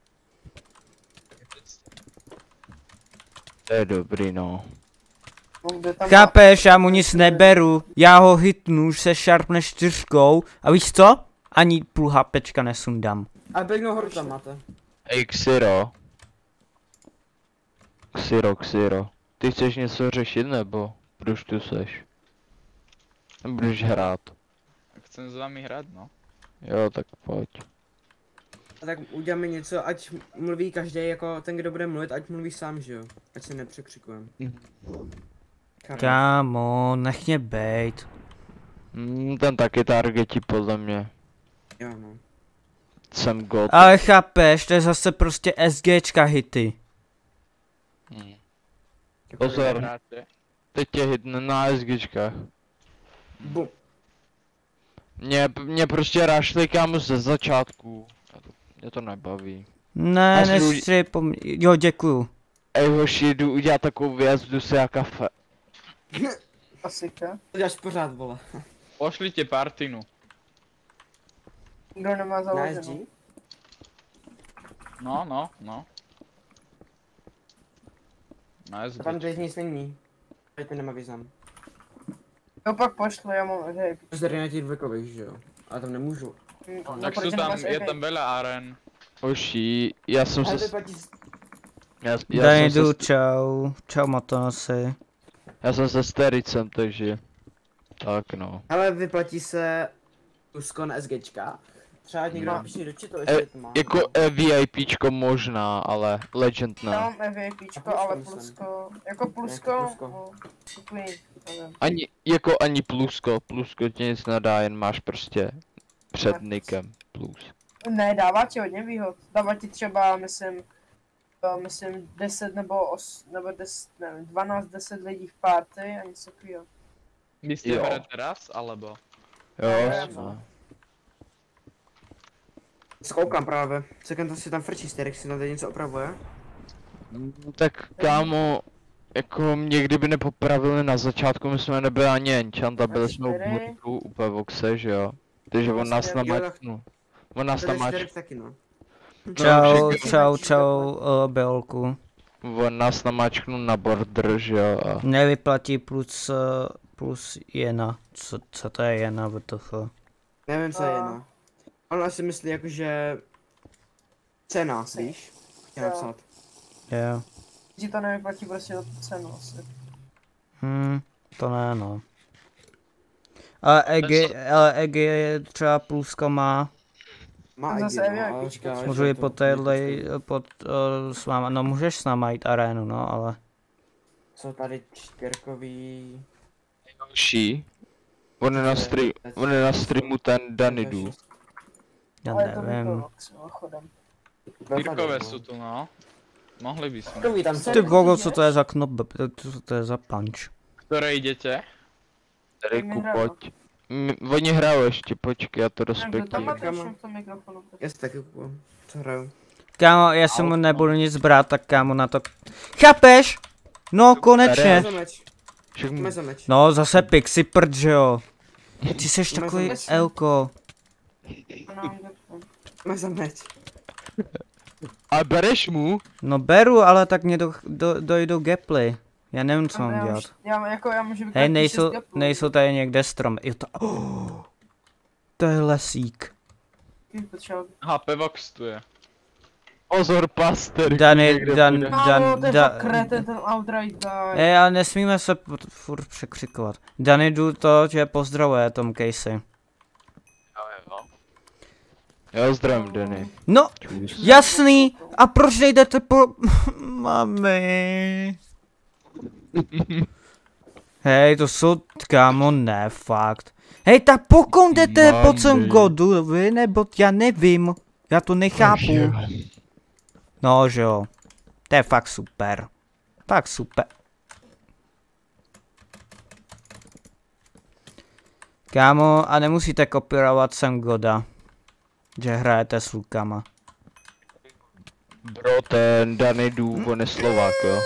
To je dobrý, no. No, kdo tam má- Chápeš, já mu nic neberu. Já ho hitnu, už se šarpne čtyřkou. A víš co? Ani půl HPčka nesundám. A Bigno horu tam máte. Ej, Xiro. Xiro, Xiro. Ty chceš něco řešit, nebo proč tu seš? Budeš hrát. Chcem s vámi hrať, no. Jo, tak pojď. A tak uděláme něco, ať mluví každý jako ten, kdo bude mluvit, ať mluví sám, že jo? Ať se nepřekřikujeme. Chápeš? Kámo, nech mě bejt. Mm, ten taky targetí podle mě. Jo, no. Jsem god. Ale chápeš, to je zase prostě SGčka hity. Hmm. Jako Pozor. Hráte. Teď tě hitne na SGčkách. Bum. Mě, mě prostě rašli kámo ze začátku. Já to, mě to nebaví. Ne, Já si jdu- nestři po mně. Jo, děkuju. Ej hoši, jdu udělat takovou věc, jdu si já kafe. Klasika. To děláš pořád, vole. Pošlite partinu. Kdo nemá Na S založenou? G? No, no, no. Na A S G. tam teď nic není. Teď to nemá význam. Jo, pak pošlu, já mám, hej. To je na těch dvekových, že jo? Ale tam nemůžu. No, Tak proč sú tam, nemáš je epic? tam veľa aren. Hoši, já jsem Ale se... vyplatí, Já, já, Tady jsem se jdu, čau. Čau Motonosy. já jsem se stericem, takže... Tak no. ale vyplatí se Usko na SGčka. Třeba někdo No. napíše do chatu, E, jestli to má. jako e, VIPčko možná, ale Legend Já ne. mám EVPčko, A ale plusko, myslím. plusko, jako plusko, Jako plusko. no, takový, nevím. Ani, jako ani plusko, plusko ti nic nedá, jen máš prostě před Ne. nikem plus. Ne, dává ti hodně výhod. Dává ti třeba, myslím, to, myslím deset nebo os, nebo deset, nevím, dvanáct, deset lidí v party a něco takového. Vy ste Jo. hre teraz, alebo? Jo, Ne, jsme. Skoukám právě. Sekund to si tam frčí, Sterek si tam teď něco opravuje. Mm, Tak kámo, jako mě kdyby nepopravili na začátku, my jsme nebyli ani enchant a byli jsme u čtyři. burtu, u Pevoxe, že jo. Takže on nás Vlastně, jo, tak- namačknul. On nás To je namač... Sterek taky, no. Čau, všechny- čau, čau, uh, Beolku. On nás namačknul na border, že jo, a... Nevyplatí plus, uh, plus jena. Co, co to je jena, W T F? Nevím, co je, A- no. On asi myslí jakože... Cena, víš? Chtěl Jo. napsat. Jo. Ti to nevyplatí prostě o tu cenu asi. Hm, to ne, no. Ale Egi, ale Egi je třeba pluska má. Má Zase I G, no, V I P ale říká, Můžu že jít to- po téhle, pod, uh, s váma, no můžeš s náma jít arénu, no, ale. Jsou tady čtyřkový... Ší. On je na, stream, on je na streamu ten Danidu. Já Ale to by nevím. bylo mimochodem. Jirkové sú tu, no. Mohli by sme. Čtyřkový tam jsou. Ty gogo, co to je za knop, co to je za punch? Ktoré idete? Riku, Nehrál. pojď. M, oni hrajou ještě, počkej, já to A kdo tam respektuju. máte ještě v tom mikrofonu? Já si taky kupuju. Co hraju? Kámo, já si mu nebudu nic brát, tak kámo na to. Chápeš? No, konečně. Mezameč. Však mu- Mezameč. No, zase pixi prd, že jo. Ty seš Máš takový zamysl? elko. To nám mikrofon. Mezameč. A bereš mu? No beru, ale tak mě do, do, dojdou geply. Já nevím, co mám Já dělat. už- Já jako já můžu Hej, vykrát nejsou, šest gapů. nejsou tady někde stromy. Jo, to, oh, to je lesík. taky potřeboval. Aha, Pevox tu je. Pozor, paster. Dany, Dan, Kámo, Dan, to je Dan, fakt kreten, ten outright guy. Ej, ale nesmíme se p- furt překřikovat. Dany jdu to, že pozdravuje Tom Casey. Já zdravím, Danny. No, jasný, a proč nejdete po... Mami. Hej, to jsou, kámo, ne, fakt. Hej, tak pokud jdete po celém godu, vy, nebo já nevím. Já to nechápu. No, že jo. To je fakt super. Fakt super. Kámo, a nemusíte kopírovat sem goda. Že hrajete s lukama. Bro, ten Danny Dů, on je Slovák, jo.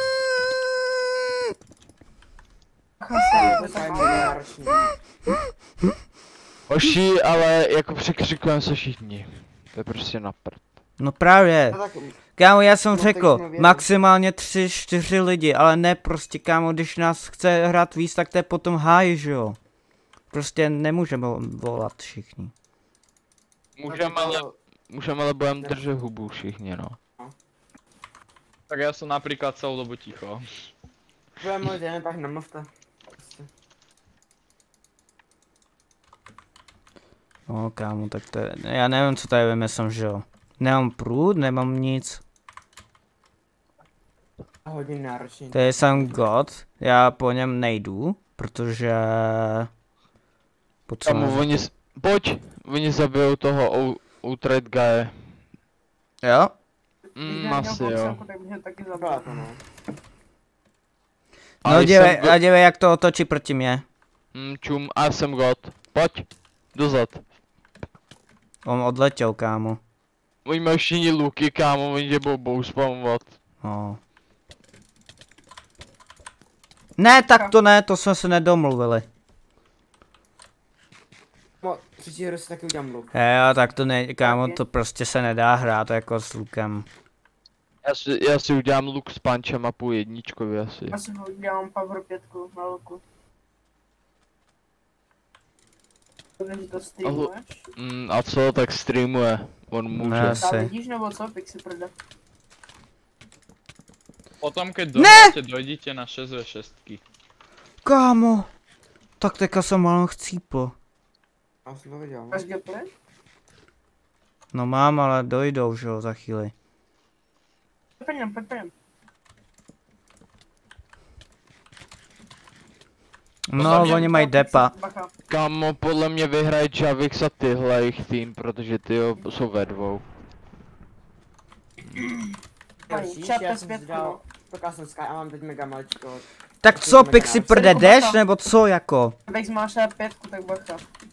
To je fakt náročný. Oši, ale jako překřikujeme se všichni. To je prostě na prd. No právě. No tak, Kámo, já jsem No, řekl, tak jsme věděli. maximálně tři, čtyři lidi, ale ne prostě, kámo, když nás chce hrát víc, tak to je potom háj, že jo. Prostě nemůžeme volat všichni. Můžeme ale, můžeme ale budeme držet hubu všichni, no. Tak já jsem například celou dobu ticho. budeme mluvit jen, pak nemluvte. Prostě. No, kámo, tak to je, já nevím, co tady vymyslím, že jo. Nemám průd, nemám nic. Hodně náročný. Tady jsem God, já po něm nejdu, protože... Kamu, Potřebuji. oni, s- pojď, oni zabijou toho ou- outright guy. Jo? Mm, asi jo. Tak bych ho taky Byla zabil. to no. A No jsem dívej, go- a dívej, jak to otočí proti mě. Mm, čum, a jsem God. Pojď, dozad. On odletěl, kámo. Oni mají všichni luky, kámo, oni tě budou spamovat. No. Ne, tak to ne, to jsme se nedomluvili. No, třetí hru si taky udělám luk. Jo, tak to ne, kámo, to prostě se nedá hrát jako s lukem. Já si, já si udělám luk s panchem a půl jedničkový asi. Já si udělám power pětku na luku. Takže to streamuješ? Mm, a co, tak streamuje. On může. Ne. Tam Asi. vidíš nebo co, Pixi prde? Potom, keď dohráte, dojdete na šest ve šest. Kámo, tak teďka jsem malou chcípl. Já jsem to viděl. Máš gameplay? No mám, ale dojdou, že jo, za chvíli. Pojď po něm, pojď po něm. No, oni mají depa. Bacha. Kámo, podle mě vyhraje Javix a tyhle jejich tým, protože ty jo, jsou ve dvou. Další, Čap já bez jsem si pětku, dal no. Prokázal Sky a mám teď mega maličko. Tak co, Pixi prde, jdeš, nebo co jako? Bex máš na pětku, tak bacha.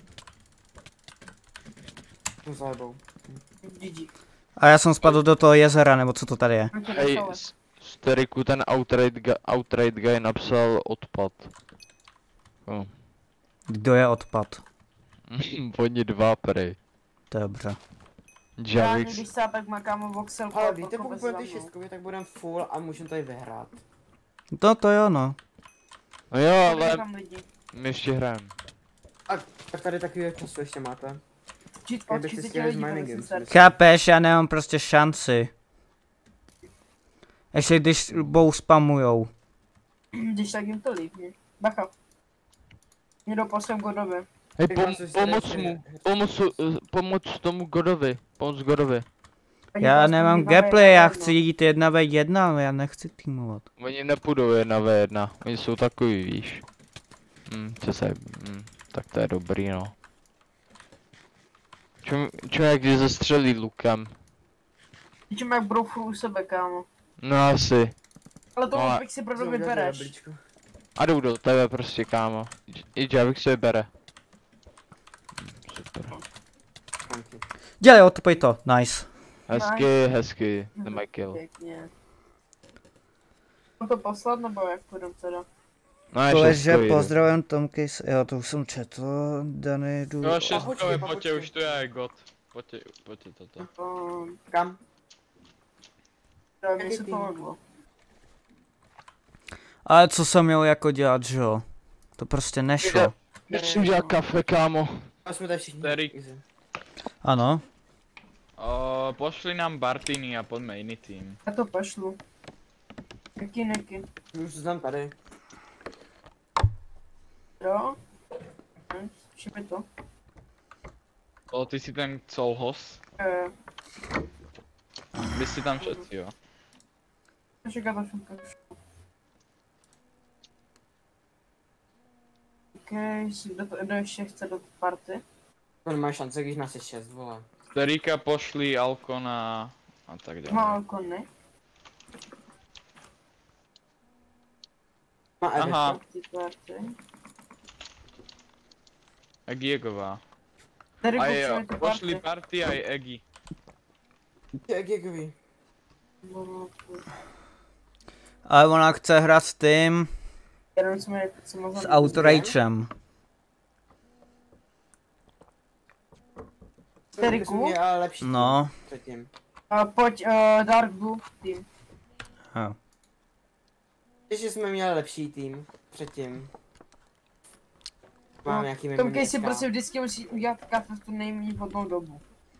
Tu zajebou. G G. A já jsem spadl do toho jezera, nebo co to tady je? Hej, s- Steriku, ten outright guy, outright guy napsal odpad. Oh. Kdo je odpad? Oni dva prej. Dobře. Právě Javix. když se pak má kámo voxel, Ale pak víte, jako pokud bez budeme ty zamu. šestkově, tak budeme full a můžeme tady vyhrát. To to jo, no. No jo, Kolik ale tam lidí? my ještě hrajeme. A tak tady takový času ještě máte. Čít od Kdybyste třicet chtěli s lidí, to miningem, myslím si se. Chápeš, já nemám prostě šanci. Ještě když bou spamujou. Když tak jim to líbí. Bacha. Někdo poslal Godovi. Hej, Tak pom, vás ještě pomoc ještě- mu, pomoc, uh, pomoc tomu Godovi, pomoc Godovi. Já nemám gameplay, já chci jít jedna ve jedna, ale já nechci týmovat. Oni nepůjdou jedna ve jedna, oni jsou takový, víš. Hm, co se, hm, tak to je dobrý, no. Čum, člověk, když zastřelí lukem. Když mají broufru u sebe, kámo. No asi. Ale to No a- bych si pro vybereš. A jdou do tebe prostě, kámo. I Javik se je bere. Hm, super. Dělej, odpoj to, nice. Hezky, hezky, nemaj kill. Pěkně. Mám to poslat, nebo jak půjdem teda? No je To je, šestko, že jdu. pozdravím Tomkys, jo, to už jsem četl, Dany, jdu. Jo, šestkové, počkej, poďte, počkej. už tu je aj God. Poďte, poďte toto. Um, Kam? tak mi Jaký se tým? povedlo. Ale co jsem měl jako dělat, že jo? To prostě nešlo. Když si udělal kafe, kámo. A jsme tady všichni. Terik. Easy. Ano. O, pošli nám Bartiny a pojďme jiný tým. Já to pošlu. Jaký neky? Už to znám tady. Jo? Hm, všimni to. O, ty jsi ten Colhos? Eh, Vy jsi tam všetci, jo? Čeká to šumka. OK, si kdo, to, kdo ještě chce do party? To nemá šance, když nás je šest, vole. Terika pošli, Alkona a tak dále. Má Alkony. Má Edith. Aha. Party, party. Egiegová. Tady A jo, potřebujete pošli party. party a Egi. Jak je kví? Ale ona chce hrát s tím, Jenom co mi co moc s Outragem. Teriku. Mě ale lepší tým No. předtím. A pojď uh, Dark Blue tým. Jo. Ještě jsme měli lepší tým předtím. Mám nějaký V tom mimo si prostě vždycky musí udělat kafe v tu nejméně vhodnou dobu.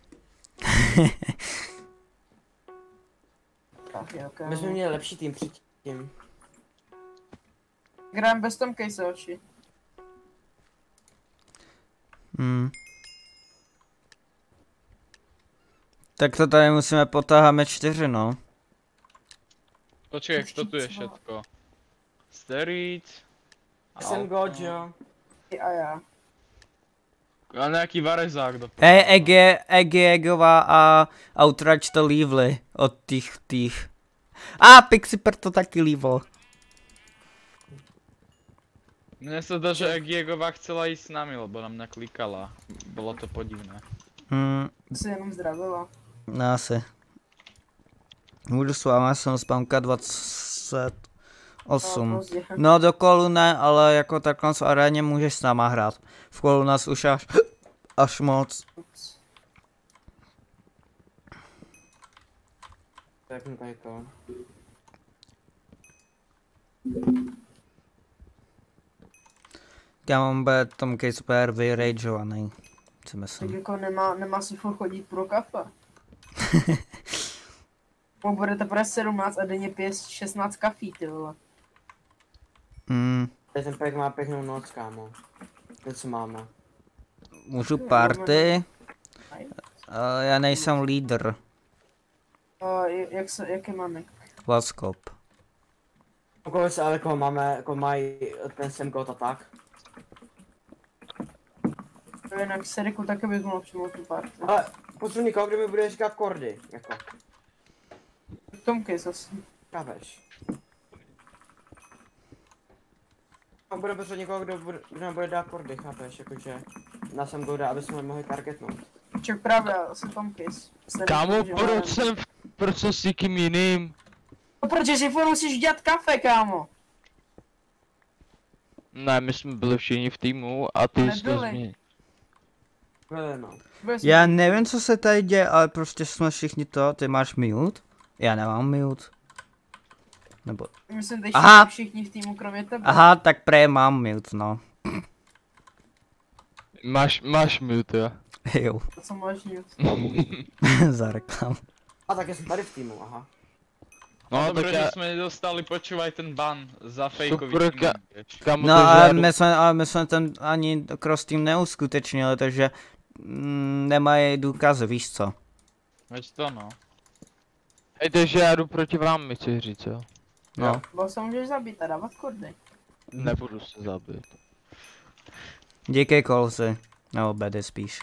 Tak jo, okay. My jsme měli lepší tým předtím. Hrajeme bez tom case oči. Hmm. Tak to tady musíme potáháme čtyři, no. Počkej, kto tu je všetko? Sterit. Jsem God, jo. Ty a já. A nějaký varezák do Ej, Ege, Egegová a Outrage to lívli od těch těch. A Pixiper to taky líbil. Mne sa zdá, že Egiegová chcela ísť s nami, lebo nám naklikala. Bolo to podivné. Hmm, Se jenom zdravila. no asi. Budu s váma, jsem spamka dvacet osm. No, pozdě. No do kolu ne, ale jako takhle v aréně můžeš s náma hrát. V kolu nás už až, až moc. Tak mi tady to. Já mám bude Tomkej super vyrageovaný. Si Tak myslím. jako nemá, nemá si furt chodit pro kafe. Mu bude teprve sedmnáct a denně pije šestnáct kafí, ty vole. Hmm, Tady ten pek má pěknou noc, kámo. To co máme. můžu party. Uh, já nejsem lídr. Uh, jak se, jaký máme? Laskop. Okolo se ale koho máme, jako mají ten Sam God a tak. Jinak Seriku taky bys mohl přijmout tu party. Ale potřebuji někoho, kdo mi bude říkat kordy, jako. Tomky zase. Chápeš? A bude potřebovat někoho, kdo, bude, kdo nám bude dát kordy, chápeš, jakože na Sam Goda, aby jsme mohli targetnout. Ček právě, asi Tomkys. Kámo, proč jsem, proč jsem s někým jiným? No protože si furt musíš dělat kafe, kámo. Ne, my jsme byli všichni v týmu a ty jsi to Nebyli. změnil. Byli no. Bez- Já nevím, co se tady děje, ale prostě jsme všichni to. Ty máš mute? Já nemám mute. Nebo... Myslím, že Aha. všichni v týmu, kromě tebe. Aha, tak prej mám mute, no. Máš, máš mute, jo? Jo, To co máš mute. za reklamu. A tak já jsem tady v týmu, aha. No, No, dobré, tak že já, jsme nedostali, počúvaj ten ban za fejkový Super, tým, ka- vieš. kámo, No takže ale já jdu- my jsme, ale my jsme ten ani cross team neuskutečnili, takže mm, nemají důkazy, víš co? Veď to no. Hej, takže já jdu proti vám, mi chci říct, jo? No. Bo se můžeš zabít a dávat kordy. Nebudu se zabít. Díky kolzy. Nebo bedy spíš.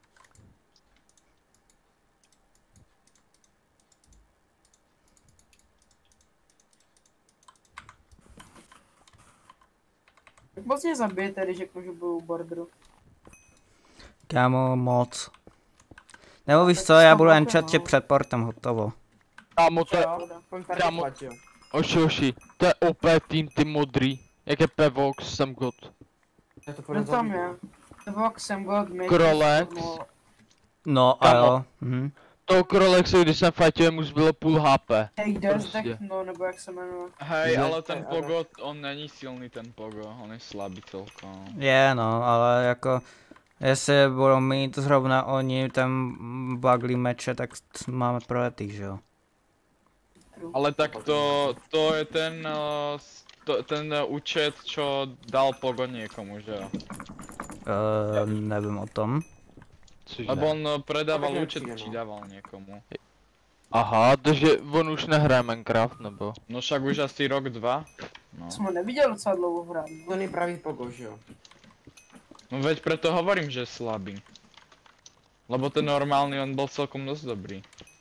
Jak moc mě zabijete, když řeknu, že budu u borderu. Kámo, moc. Nebo víš tak co, to já budu máte, jen chat no. před portem, hotovo. Kámo, to je, Pojď Kámo. targetovat, jo. oši, oši, to je opět tým, ty modrý. Jak je Pevox, jsem god. Já to Kdo půjdu tam zabít, je? no. Vox jsem god, my. Krolex. No a Kámo. jo. Mhm. Toho Krolexu, když jsem fightil, už bylo půl H P. Hej, Death Prostě. Techno, nebo jak se jmenuje. Hej, Že- ale ten ale- Pogo, on není silný ten Pogo, on je slabý celkom. Je no, ale jako... Jestli budou mít zrovna oni ten baglí meče, tak máme projetý, že jo? Ale tak to, to je ten, uh, to, ten uh, účet, čo dal Pogo niekomu, že jo? Uh, nevím o tom. Cože? Lebo on uh, predával To tak účet, nepřijde, či no. dával niekomu. Aha, takže on už nehraje Minecraft, nebo? No však už asi rok, dva. No. Jsem ho neviděl docela dlouho hrát. To je pravý Pogo, že jo? No veď preto hovorím, že je slabý. Lebo ten normálny, on bol celkom dosť dobrý.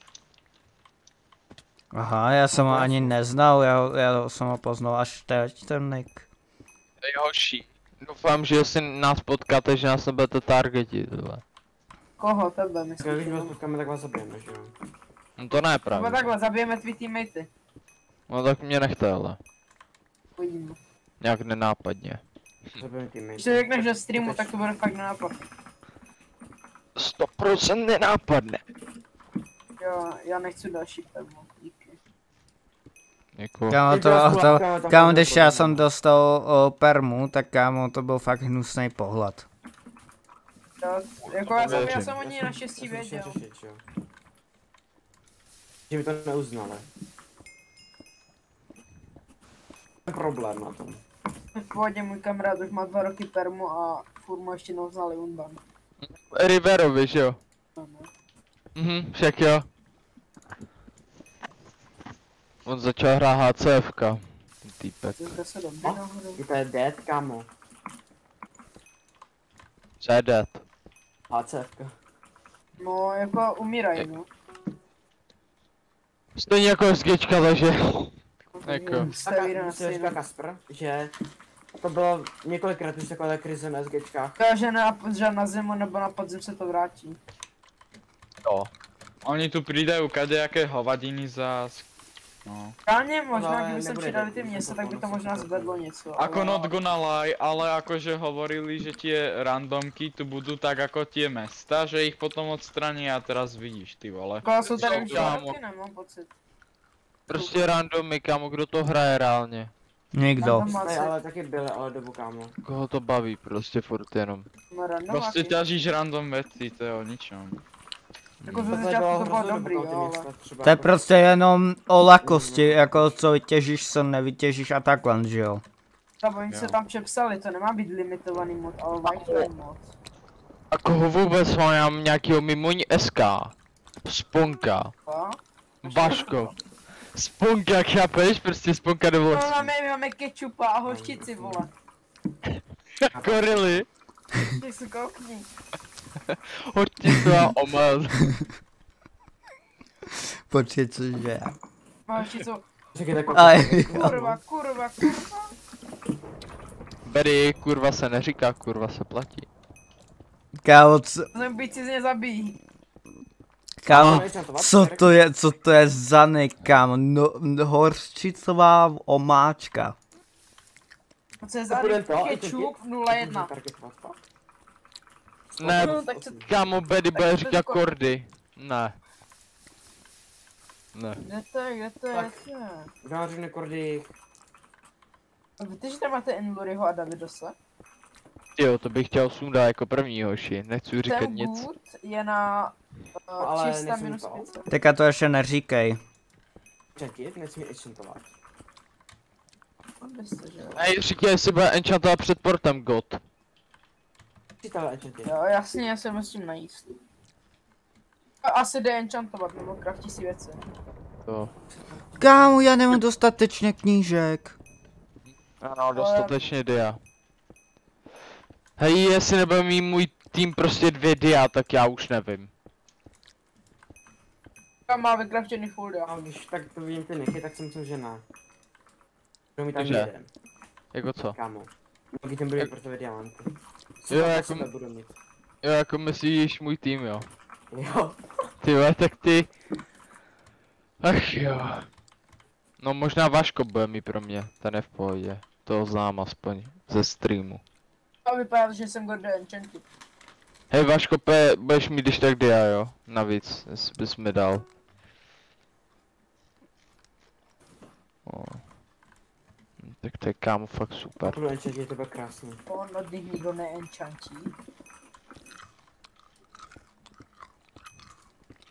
Aha, já jsem ho ani neznal, já, já jsem ho poznal až teď, ten nick. To je hoší. Doufám, že jestli nás potkáte, že nás nebudete targetit, tohle. Koho? Tebe, Tak myslím. když vás potkáme, tak vás zabijeme, že jo? No to ne Nebo právě. takhle, zabijeme tvý teammatey. No tak mě nechte, ale. Uvidíme. Nějak nenápadně. Zabijeme teammate. Když to řekneš do streamu, tak to bude fakt nápad. sto procent nenápadne. Jo, já nechci další permu. Díky. Jako, Kámo, Ty to, byla to, sladká, tam kámo, to když bylo já podobné. jsem dostal o, permu, tak kámo, to byl fakt hnusný pohled. Jo, jako já jsem, já věřím. jsem o ní naštěstí Já jsem věděl. šel řešit, že jo? Že mi to neuznali. Problém na tom. V pohodě, můj kamarád už má dva roky permu a furt mu ještě neuznali unban. Riverovi, že jo? No, no. Mhm, však jo. On začal hrát HCFka. Ten týpek. Zde se dobře No. nahoru. Je to je dead, kámo. Co je dead? HCFka. No, jako umírají, no. Stejně jako SGčka, takže... Jako. Staví na Musím říkat Kasper, že to bylo několikrát už taková krize na SGčkách. že na, že na zimu nebo na podzim se to vrátí. Jo. Oni tu pridajú kadejaké hovadiny za... No. Reálně No, možná, ale kdyby se nebude přidali dead, ty už města, to tak by to ponosí možná to zvedlo tady. něco. Ako ale- not gonna lie, ale akože hovorili, že tie randomky tu budú tak ako tie mesta, že ich potom odstrania a teraz vidíš, ty vole. Jako jsou tady už dva Kámo. roky, nemám pocit. Prostě randomy, kámo, kdo to hraje reálně. Nikdo. Random Ne, asi. ale taky byly, ale dobu kámo. Koho to baví, prostě furt jenom. No, random Proste asi. ťažíš random veci, to je o ničom. Jako ze Tohle začátku to bylo hrozně dobrý, dobu, ty jo, ale... města třeba To je jako- prostě jenom o lakosti, jako co vytěžíš, co nevytěžíš a takhle, že jo? Tak oni se Jo. tam přepsali, to nemá být limitovaný mod, ale lifetime mod. A koho vůbec mám, já mám nějakýho mimoní S K. Sponka. Jo? Vaško. Sponka, chápeš? Prostě Sponka nebo No máme, máme kečupa a hořčici, vole. Korily. Ty se koukni. Hortice a omel. Počkej, cože? Má hořčicu. Řekněte jako- Ale- Kurva, kurva, kurva. Bedy, kurva se neříká, kurva se platí. Kámo, co, Zombíci z ně zabijí. kámo, co to je, co to je za nick, kámo? No, no, hořčicová omáčka. Co je To za bude to, kečup nula jedna. Ne, No, tak co... kámo, Bedy bude to říkat jako- kordy. Ne. Ne. Kde to je, kde to je, Tak. kde to je? Dářiny kordy. A víte, že tam máte Enluryho a Davidose? Jo, to bych chtěl sundat jako první hoši, nechci říkat Ten nic. boot je na uh, ale tři sta nejsem minus to. pět set. Teďka to ještě neříkej. Četit, nesmí enchantovat. Byste, že jo? Hej, říkej, jestli bude enchantovat před portem God. Čítala enchantit. Jo, jasně, já se musím najíst. A asi jde enchantovat, nebo kraftí si věci. To. Kámo, já nemám dostatečně knížek. Ano, dostatečně dia. Hej, jestli nebude mít můj tým prostě dvě dia, tak já už nevím. Tam má vykraftěný full dia. A když tak to vidím ty nechy, tak si myslím, že ne. Budou mít tam Že? jeden, Jako co? kámo. Mnohý ten bude pro tebe diamanty. Co Jo, tam jako- po sebe budou mít? Jo, jako myslíš můj tým, jo. Jo. Ty vole, tak ty... Ach jo. No možná Vaško bude mít pro mě, ten je v pohodě. To znám aspoň ze streamu. A vypadá, že jsem god enchanted. Hej Vaško, pe, budeš mít když tak dia, jo? Navíc, jestli bys mi dal. O. Hm, Tak to je kámo fakt super. Budu enchantit, to bude krásný. On od nich nikdo neenchantí.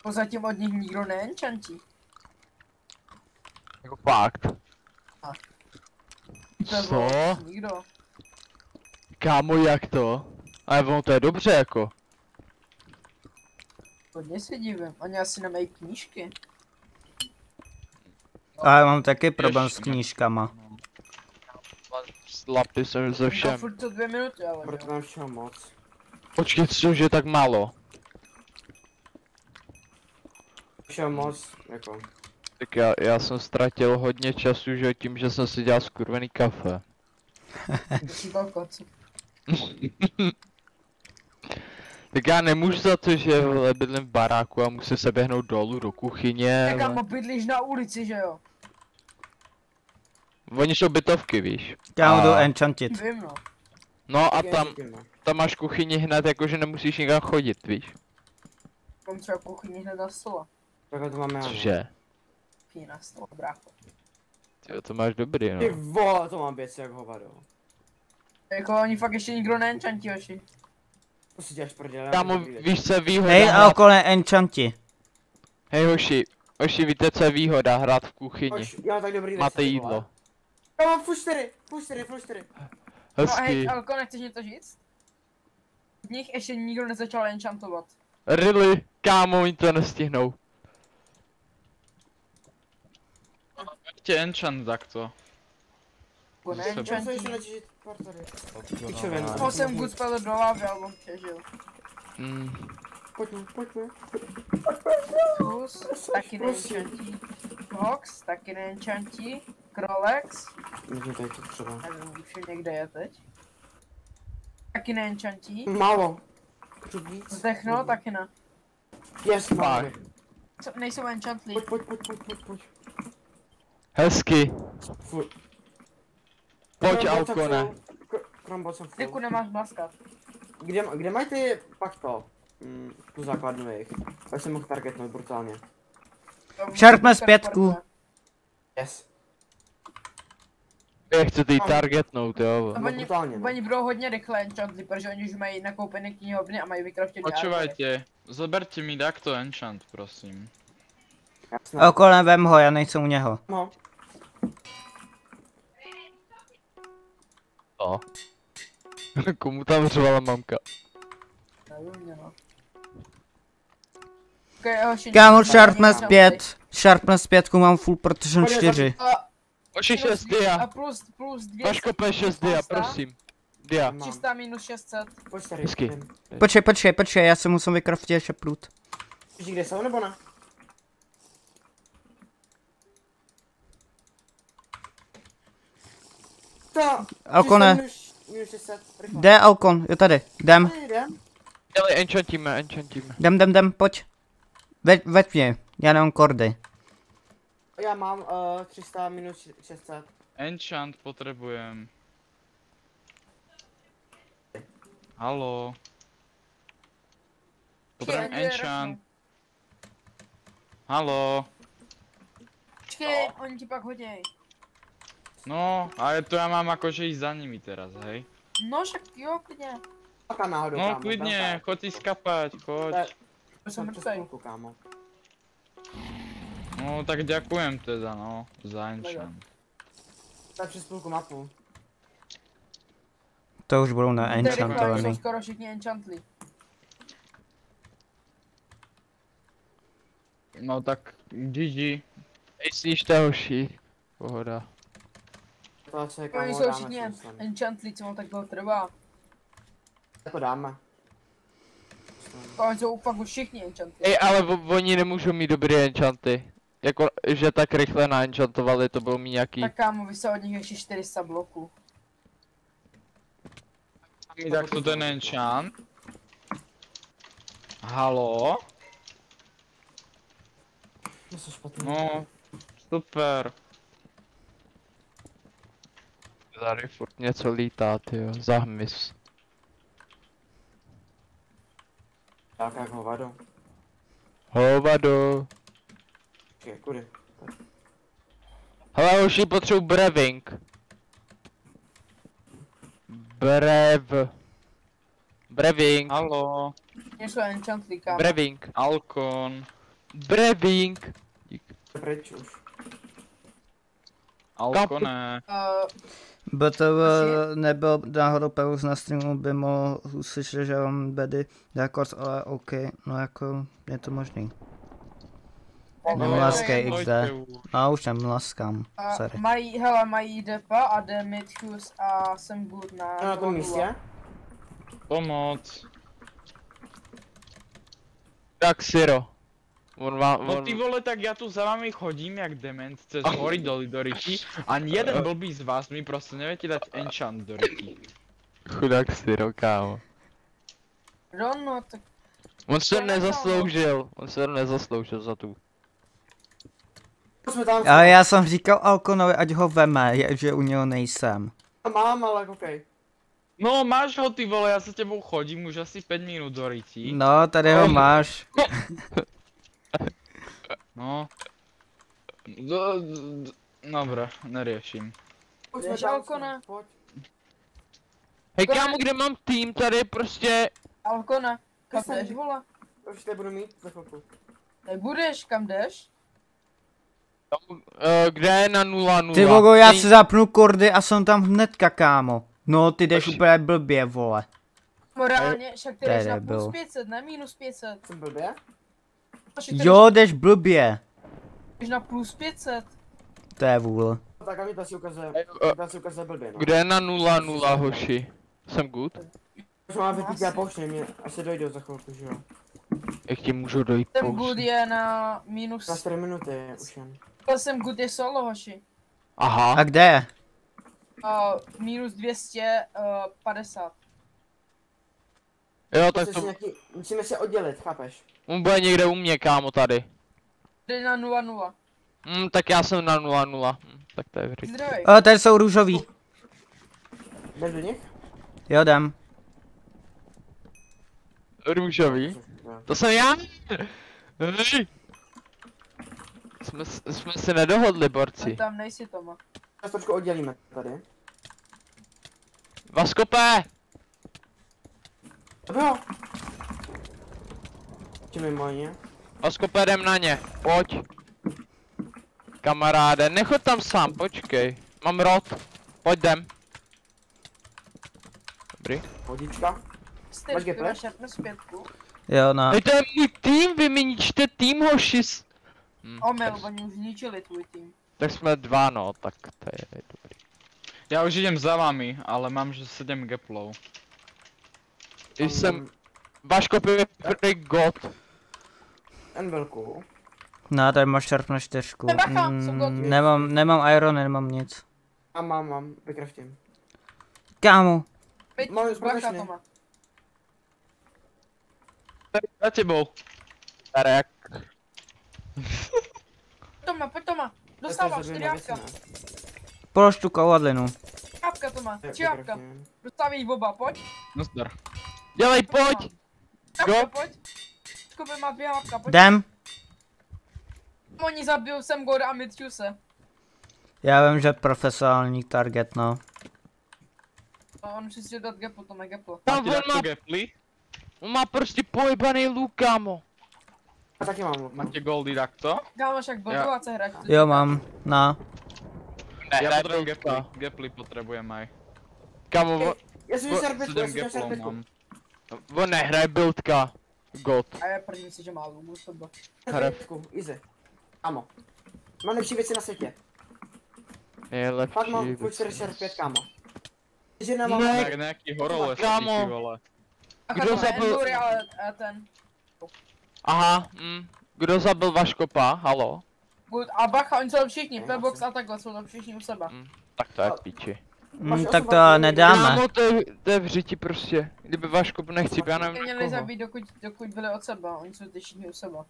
To zatím od nich nikdo neenchantí. Jako fakt. Co? Nikdo. Kámo, jak to? Ale ono to je dobře jako. Hodně se divím, oni asi nemají knížky. Ale mám taky problém s Ještě. knížkama. S lapisem ze To všem. furt to dvě minuty, ale Proto jo. mám všeho moc. Počkej, cože je tak málo? Všeho moc, jako. Tak já, já jsem ztratil hodně času, že tím, že jsem si dělal skurvený kafe. Přípal koci. Tak já nemůžu za to, že vole, bydlím v baráku a musím se běhnout dolů do kuchyně. Tak vole. kámo, bydlíš na ulici, že jo? Oni jsou bytovky, víš. Já jdu A- enchantit. Vím no. No a Já tam, taky ne. tam máš kuchyni hned, jakože nemusíš nikam chodit, víš. Mám třeba kuchyni hned na stole. Takhle to máme já. no. Cože? Kuchyni na stole, brácho. Tyjo, to máš dobrý, Ty no. vole, to mám věci jak hovado. Jako oni fakt ještě nikdo neenchantí, hoši. To si děláš prdele. Kámo, víš co je výhoda? Hej, hrát- Alkone, enchanti. Hej hoši, hoši, víte co je výhoda hrát v kuchyni? Oč, já mám tak dobrý Máte věci, jídlo. vole. Já mám full čtyři, full čtyři, full čtyři. No a hej, Hezky. Alko, nechceš něco říct? Z nich ještě nikdo nezačal enchantovat. Really? Kámo, oni to nestihnou. Tě enchant takto. Jako Zase- Já jsem ještě neenchantí. načížit pár tady. Pičovina. Ho jsem good spell do lávy, ale on přežil. Mm. Pojďme, pojďme. Plus, taky neenchantí. Vox, taky neenchantí. Krolex, Můžeme tady to třeba. nevím, už je někde je teď. Taky neenchantí. Málo. Chci víc. Zdechno, taky ne. Yes, máme. Co, nejsou enchantly. Pojď, pojď, pojď, pojď, pojď, pojď. Hezky. Full. Pojď, Krambot jsem Alkone. full. K- Krambot jsem Tyku full. nemáš maskat. Kde, kde mají ty pak to? Mm, tu základnu jejich. Tak jsem mohl targetnout brutálně. Šarpme zpětku. Yes. Já chci ty targetnout, jo. A No, oni, brutálně, no. oni budou hodně rychle enchantly, protože oni už mají nakoupené knihovny a mají vykraftěný Počúvajte, zoberte mi takto enchant, prosím. Jasné. Alkone, vem ho, já nejsem u něho. No. To. Komu tam řvala mamka? armory. No. Okay, hoši, Kámo, nic šarpne nemáme. zpět. Šarpne zpětku mám full protection čtyři. A Hoši, plus šest dvě- dia. A plus, plus dvě. Vaško, P šest dia, prosím. Dia. Mám. Čistá minus šest set. Pojď tady. Hezky. jdem. Počkej, počkej, počkej, já se musím vykraftit ještě prut. Víš, kde jsou nebo ne? To. Alkone. Minus, minus šest set. Rychle. Jde Alkon, je tady, jdem, Ne, jdem. Dělej, enchantíme, enchantíme. jdem, jdem, jdem, pojď. Veď, veď mě, já nemám kordy. Já mám uh, tři sta minus šest set. Enchant potrebujem. Haló. Potrebujem Počkej, enchant. Haló. Počkej, oni ti pak hoděj. No, ale to já mám akože ísť za nimi teraz, hej. No však jo, klidně. Pak a náhodou, No kámo. klidně, choď si skapať, To je- choď. To jsem Jsem přes mrtvej. půlku, kámo. No tak ďakujem teda no, za enchant. To je přes půlku mapu. To už budou To je rychle, jsou neenchantovaný. skoro všichni enchantly. No tak gé gé. Ej, snížte hoši. Pohoda. To se kámo Oni jsou dáme, všichni si en- myslím. enchantly, co mu tak dlouho trvá. To dáme. Oni jsou fakt už všichni enchantly. Ej, ale vo- oni nemůžou mít dobré enchanty. Jako, že tak rychle naenchantovali, to bylo mít nějaký... Tak kámo, vy se od nich ještě čtyři sta bloků. Mi takto ten enchant. Haló? To jsou špatný. No, super. Tady furt něco lítá, tyjo, zahmys. Tak jak hovado. Hovado. Počkej, kudy? Hele, hoši, potřebuji breving. Brev. Breving. Haló, Oni jsou enchantly, kámo. Breving. Alkon. Breving. Pryč už. Alko ne. Uh, B T V nebyl náhodou Perus na streamu, by mohl uslyšet, že on bedy Darkors, ale OK, no jako je to možný. Nemlaskej X D. A už nemlaskám, a sorry. mají, hele, mají Depa a Demetrius a jsem good na... No, na tom místě? Pomoc. Tak Siro. On vám, No on... ty vole, tak já tu za vámi chodím jak dement cez hory doly do Riky. Ani jeden blbý z vás mi prostě nevětě dať enchant do Riky. Chudák Siro, kámo. Ron, no tak... On se To nezasloužil, on se nezasloužil za tu. Jsme tam. Ale já jsem říkal Alkonovi, ať ho veme, je, že u něho nejsem. Mám, ale okej. No máš ho ty vole, já se tebou chodím už asi pět minut do Riky. No, tady ho máš. No. Do, do, dobré, nerieším. Pojď, Jdeš, jsme tam, Alkona? pojď. Hej kámo, kde mám tým, tady prostě... Alkona, kam jsem- jdeš, vole? Už tady budu mít za chvilku. Nebudeš, kam jdeš? Uh, kde je na nula nula? Ty vogo, já Nej- si zapnu kordy a jsem tam hnedka, kámo. No, ty jdeš úplně blbě, vole. Morálně, však ty To je jdeš na debil. plus pět set, ne minus pět set. Jsem blbě? Však ty Jo, jdeš blbě. jdeš na plus pět set. To je vůl. Tak a mi to si ukazuje, eh, to si ukazuje blbě, no. Kde je na nula nula, hoši? Jsem good? Už mám vypít a pouštěj mě, až se dojdou za chvilku, že jo. Jak ti můžu dojít Jsem pouze? good je na minus... Na čtyři minuty už jen. Jsem good je solo, hoši. Aha. A kde je? Uh, minus dvě stě padesát. Jo, tak Musíme, to... nějaký, musíme se oddělit, chápeš? On bude někde u mě, kámo, tady. Jde na nula nula. Hm, tak já jsem na nula nula. Hm, tak to je v rytmu. Zdravej. O, tady jsou růžový. Jdeš do nich? Jo, jdem. Růžový? Jo. To jsem já! Hej! Jsme, s- jsme se nedohodli, A borci. tam nejsi, Toma. Tak trošku oddělíme tady. Vaskope! Jo. Či mimo ně. Vaskope, jdem na ně. Pojď. Kamaráde, nechoď tam sám, počkej. Mám rod. Pojď jdem. Dobrý. Hodička. Jste Máš gameplay? na šarpnu zpětku. Jo, no. Hej, to je můj tým, vy mi ničte tým, hoši. s- Hm, Omyl, tak, oni už zničili tvůj tým. tak jsme dva, no, tak to je dobrý. Já už idem za vámi, ale mám že sedm gaplov. Jsem... Vaškop je první god. Envelku. No, tady máš šarp na čtyřku. Bacha, jsou goty. Mm, nemám, nemám iron, nemám nic. A mám, mám, vykraftím. Kámo. Pět, Mám bacha, zbytečný. Toma. Za tebou. Tarek. Toma, pojď Toma. Dostáváš, čtyři jápka. Polož tu kovadlinu. Jápka, Toma, tři jápka. Vykraftím. Dostávají oba, pojď. No zdar. Dělej, pojď! Jápka, Go. pojď. Skupy má dvě jápka, pojď. Jdem. Oni zabil jsem Goda a Mitchuse. Já vím, že profesionální target, no. A on musí si dát gapu, Tome, gapu. Tam Máte on takto má, gaply? on má prostě pojebaný luk, kámo. A taky mám luk. Máte goldy takto? Kámo, však blbá se hrát. Jo, mám. No. Ne, Já ne, potřebuji to- gaply. Gaply potřebujem aj. Kámo, on, Já si Bo- šarpetku, já sedm si gaplov šarpetku. mám. on nehraje buildka. God. A já první si, že má lugu sebe. Šarpetku, easy. Kámo. Mám lepší věci na světě. Nejlepší. Fakt mám věc. full čtyři šarpět, kámo. Že nemám... Ne. Tak nějaký horolezky, Kámo. ty vole. Kdo zabil- Endury, ale a ten. Aha, hm. Kdo zabil Vaškopa? Halo? Good. A bacha, oni jsou tam všichni, Ne, Playbox asi. a takhle jsou tam všichni u sebe. Tak to je v píči. Mm, tak to nedáme. Kámo, to je, to je v řiti prostě. Kdyby Vaškop nechci, já Ty nevím měli koho. zabít, dokud, dokud byli od sebe, oni jsou ty všichni u sebe.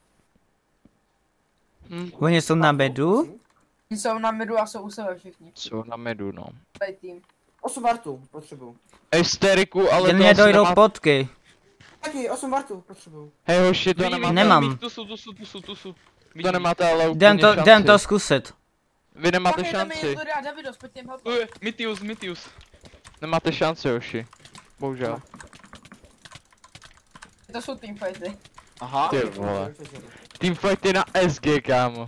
Hm. Oni jsou na bedu? Oni jsou na midu a jsou u sebe všichni. Jsou na medu, no. Tady tým. osm vartů potřebuju. Hej, Steriku, ale Jen to mě asi dojdou nemá... potky. Taky, osm vartů potřebuju. Hej hoši, to Vy- nemá... vy- Nemám. vy- Tusu, tusu, tusu, tusu. To nemáte ale úplně Jdem to, šanci. jdem to zkusit. Vy nemáte Bacha, tam je šanci. Endury a Davidos, pojď těm helpovat. Tu je, Mitius, Mitius. Nemáte šanci, hoši. Bohužel. To jsou teamfighty. Aha. Ty vole. Teamfight je na S G, kámo.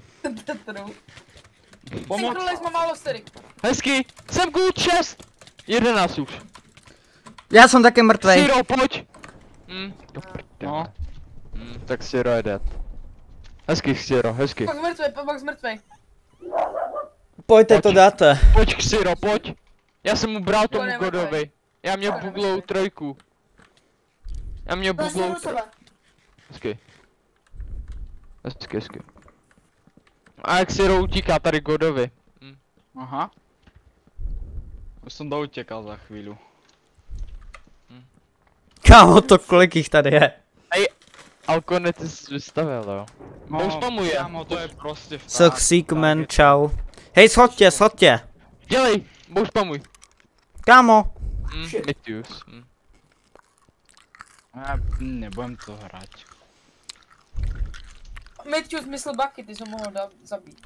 Pomoc. Ty mám málo sterik. Hezky, jsem good, šest. jedenáct už. Já jsem taky mrtvej. Siro, pojď. Hm, do No. prdele. Hm, tak Siro je dead. Hezky, Siro, hezky. Pak zmrtvej, pak zmrtvej. Pojďte to dáte. Pojď, Siro, pojď. Já jsem mu bral tomu nemrtvej. Godovi. Já měl To buglou nemrtvej. trojku. Já měl buglou Dostanu trojku. sebe. Hezky. Hezky, hezky. A jak Siro utíká tady Godovi. Hm. Aha. Už jsem doutěkal za chvíli. Kámo, to kolik jich tady je. Alkone, ty jsi vystavil, jo. No, už pomůže. kámo, to je prostě vták. Silk Seekman, čau. Hej, shoďte, shoďte. Dělej, už pomůj. Kámo. Hm, Mytius. Hm. Já nebudem to hrát. Matthew myslel Bucky, ty jsi mohl dát, zabít.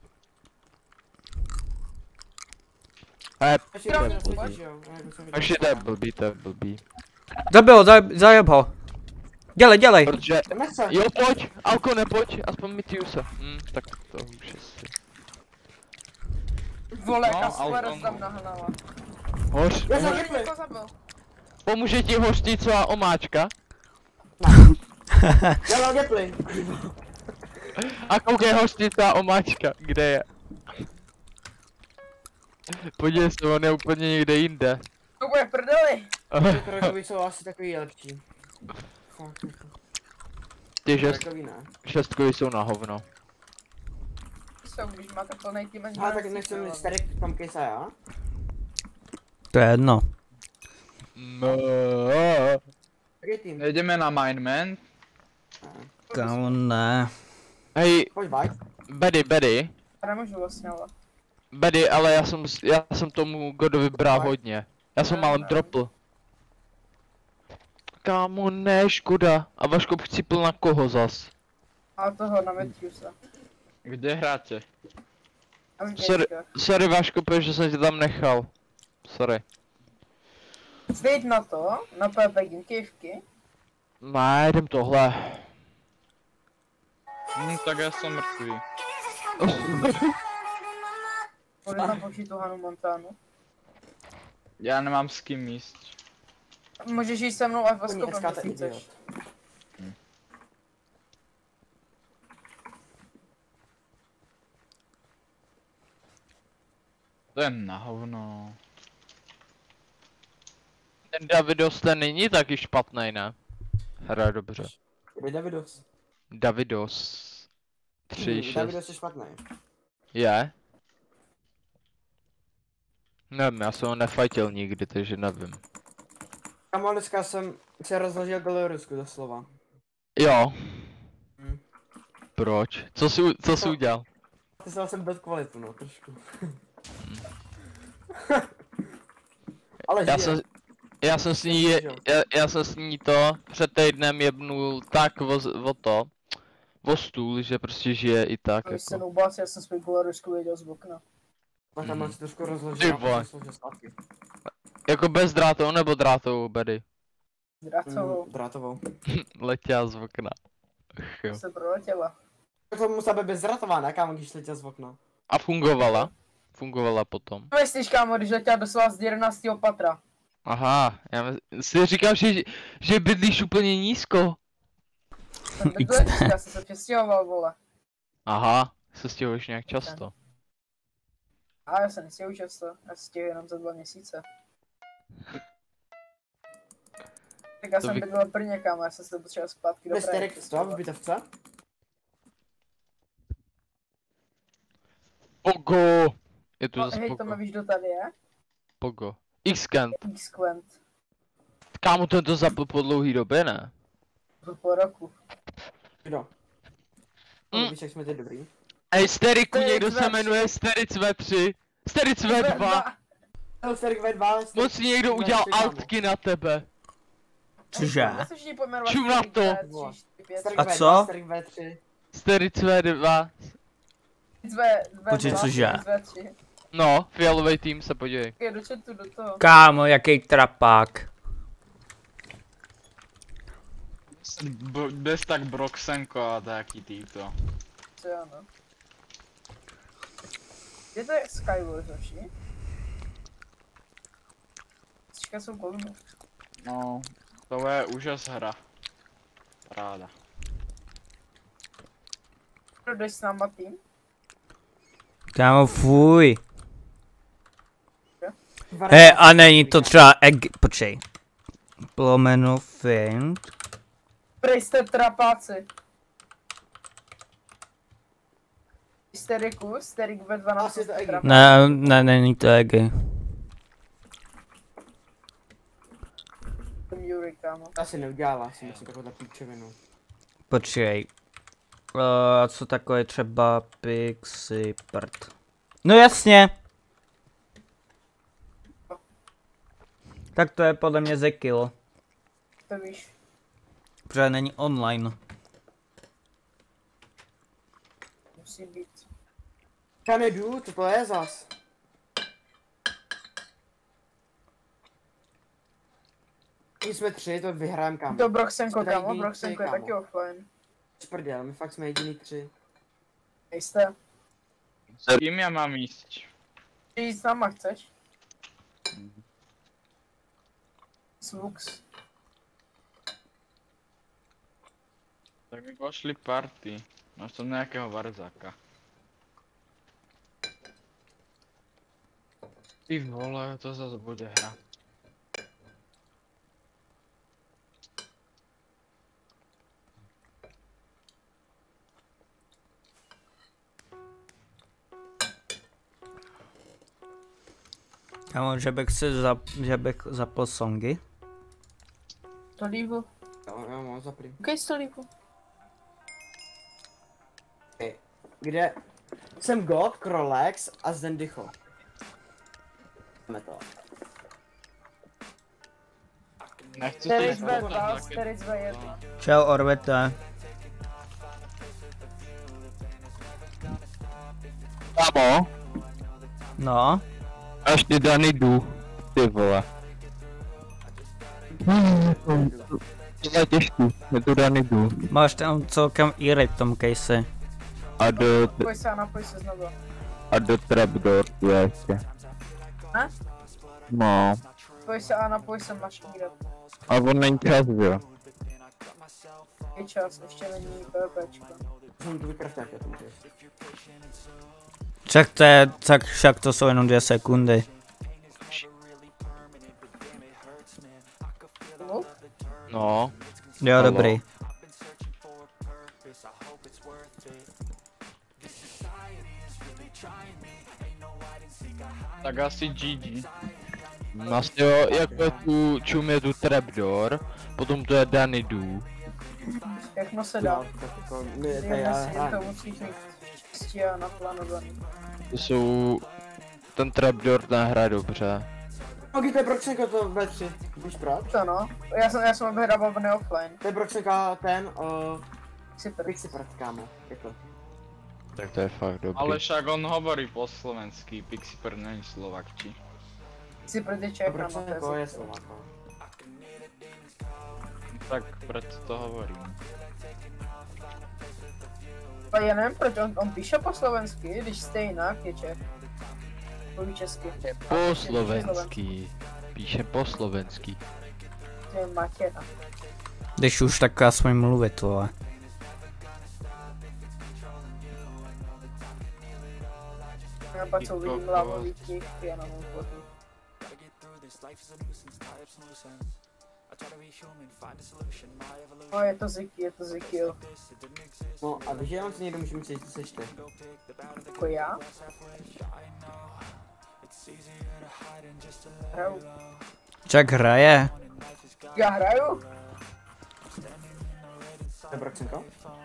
Ale, Ještě Krám, jeden pojď. pojď, jo. Já jako jsem viděl. až je to je blbý, to je blbý. Zabil, zajeb, zajeb ho. Dělej, dělej. Protože, Jdeme se. jo pojď, Alkone pojď, aspoň Mytiuse. Hm, tak to už je si. Vole, No, jaká ale super on- tam nahnala. Hoř, Já jsem hoř, rychlej. Někoho zabil. pomůže ti hořticová omáčka. Já mám gameplay. A koukej, hořticová omáčka, kde je? Podívej se, on je úplně někde jinde. To bude prdeli. Ty krokovi jsou asi takový lepší. Fakt, jako. Ty šest, Krokovi ne. šestkový jsou na hovno. Jsou, když máte plný tým. Ale tak nechcem starý tam kejsa, já? To je jedno. No. Jaký tým? Jedeme na Mineman. Kámo, ne. Hej, Pojď, baj. Betty, Betty. Já nemůžu vlastně, ale. Betty, ale já jsem, s- já jsem tomu Godovi bral hodně. Já jsem málem dropl. Kámo, ne, škoda. A Vaško chcípl na koho zas? A toho na Matthewsa. Kde hráte? A z Sorry, Gameka. sorry Vaško, protože jsem tě tam nechal. Sorry. Zdejď na to, na P P Gamekivky. Ne, jdem tohle. Hm, tak já jsem mrtvý. Půjde tam použít tu Hanu Montanu. Já nemám s kým jíst. Můžeš jít se mnou a Pojď, voskopem, S K T jestli idiot. chceš. To je na hovno. Ten Davidos ten není taky špatný, ne? Hraje dobře. Kde Davidos? Davidos. tři, Hmm, Davidos šest. je špatný. Je? Nevím, já jsem ho nefajtil nikdy, takže nevím. Kamo, dneska jsem se rozložil Belorusku doslova. Jo. Hm. Proč? Co jsi, u- co jsi udělal? Testoval jsem build kvalitu, no, trošku. Ale Já žije. jsem, já jsem s ní, je, já, já jsem s ní to před týdnem jebnul tak o, z- o to, o stůl, že prostě žije i tak Když se jako. noubás, já jsem svůj Belarusku viděl z okna. Tak tam Mhm. si trošku rozložil. Ty a vole. rozložil zpátky. Jako bez drátovou nebo drátovou, Bedy? Drácovou, Mm, Drátovou. Letěla z okna. Ach jo. se proletěla. Tak to musela být bezdrátová, ne, kámo, když letěl z okna. A fungovala? Fungovala potom. No myslíš, kámo, když letěla doslova z jedenáctého patra. Aha, já my- si říkám, že, že bydlíš úplně nízko. Jsem bydlel, já jsem se přestěhoval, vole. Aha, se stěhuješ nějak často. A já se nestěhuji často, já se stěhuji jenom za dva měsíce. Tak já To jsem vy- bydlel v Brně, kámo, já jsem se potřeboval zpátky do Bez Prahy. Terek, co, v bytovce? Pogo! Je tu No, zase hej, Pogo. to víš, kdo tady je? Pogo. X-Kent. X-Quent. Kámo, ten to zapl po dlouhý době, ne? Byl po roku. Kdo? Mm. Mm. Víš, jak jsme teď dobrý. Ej, Steriku, Steric někdo V se tři. jmenuje Steric V tři. Steric V dva. Hello, Sterik V dva. Moc si někdo Sterik udělal V tři, kámo. altky na tebe. Cože? Čum na to. Sterik A V dva, co? Sterik V tři. Steric V dva. Počkej, cože? No, fialový tým se podívej. Je do chatu, do toho. Kámo, jaký trapák. B- bez tak Broxenko a taký týto. Co jo, no. Je to Skywars, hoši? Teďka jsou kolmu. No, to je úžas hra. Ráda. Jdeš s náma tým? Kámo, fuj. Dva Hej, reklamy. a není to třeba egg, počkej. Plomeno Fiend. Prej jste trapáci. Hysteriku, Hysterik ve dvanáct. Asi to Eggy. Ne, ne, není to egg. Yuri, kámo. To asi neudělala, si myslím takovou píčovinu. Počkej. Uh, co takové třeba Pixie Prd? No jasně. Tak to je podle mě Zekil. To víš. Protože není online. Musí být. Kam jdu, co to je zas? My jsme tři, to vyhrajeme kam. To Broxenko, Jsme kámo, jediný Broxenko tři, je taky kámo. offline. Šprdel, my fakt jsme jediný tři. Nejste. S kým já mám jíst? Ty jít s náma chceš? Svux. Tak mi pošli party. Máš tam nějakého varzáka. Ty vole, to zase bude hra. Kámo, že bych si zap, že bych zapl songy. To líbu. Jo, jo, mám zaprý. Ukej to líbu. Kde? Jsem God, Krolex a Zendycho. Máme to. Nechci si Teric jít V na dva, taky- Teric V jedna. Čau Orvete. Kámo, No. až ty Dany jdu, ty vole. To je těžký, je tu Dany jdu. Máš tam celkem íry v tom case. A do, Poj se a napoj se znovu. a do Trapdoor tu je ještě. Ne? No, Poj se a napoj se, máš írat. a on není čas, jo. Je čas, ještě není PvPčko. Jsem tu vykraftat, jak to můžeš. Však to je, tak však to jsou jenom dvě sekundy. No? No, Jo, Halo. dobrý. Tak asi G G. vlastně jo, jako tu čum je tu Trapdoor, potom to je Dany jdu. Jak se dá. No, tak jako, my, to Jen já si jen to hraju. musíš mít čistě a naplánovaný. To jsou... Ten Trapdoor ten hraje dobře. Ok, to je Broxenko, to V tři. Víš proč? To no. Já jsem, já jsem vyhrával offline. To je Broxenka ten, uh, Si prd. Pixiprat, kámo. Jako. Tak to je fakt dobrý. Ale však on hovorí po slovensky, Pixipr není Slovakči. Si prd je To Čech, no, to Broxenko je je si- Slovak, no. Tak preto to hovorím. A já nevím, proč on, on píše po slovensky, když stejnak je Čech. Mluví česky. Po slovenský. Píše po slovenský. To je matěra. Když už tak aspoň mluvit, vole. Já pak co vidím lávový těch, já na mou fotu. No je to Ziki, je to Ziki, jo. No a víš, že jenom si někdo může myslet, že jsi ty. Jako já? Hraju. Čak hraje. Já hraju? To je Broxenko?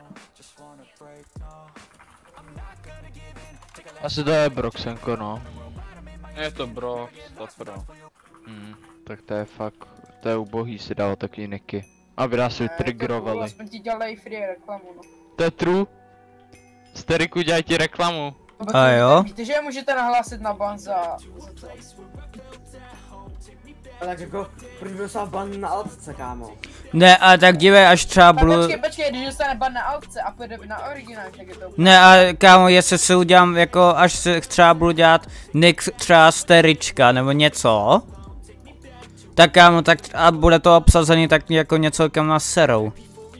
Asi to je Broxenko, no. Je to bro, sto pro. Hmm, tak to je fakt, to je ubohý si dal taky niky. Aby nás Ne, to cool, triggerovali. aspoň ti dělají free reklamu, no. To je true? Steriku dělají ti reklamu. Vůbec A víte- jo? Víte, že je můžete nahlásit na ban za... za to? Ale tak jako, proč by dostal ban na altce, kámo? Ne, a tak dívej, až třeba Tak budu... počkej, počkej, když dostane ban na altce a půjde na originál, tak je to úplně... Ne, a kámo, jestli si udělám jako, až si třeba budu dělat nick třeba sterička nebo něco, tak kámo, tak a bude to obsazený tak jako něco, kam nás serou.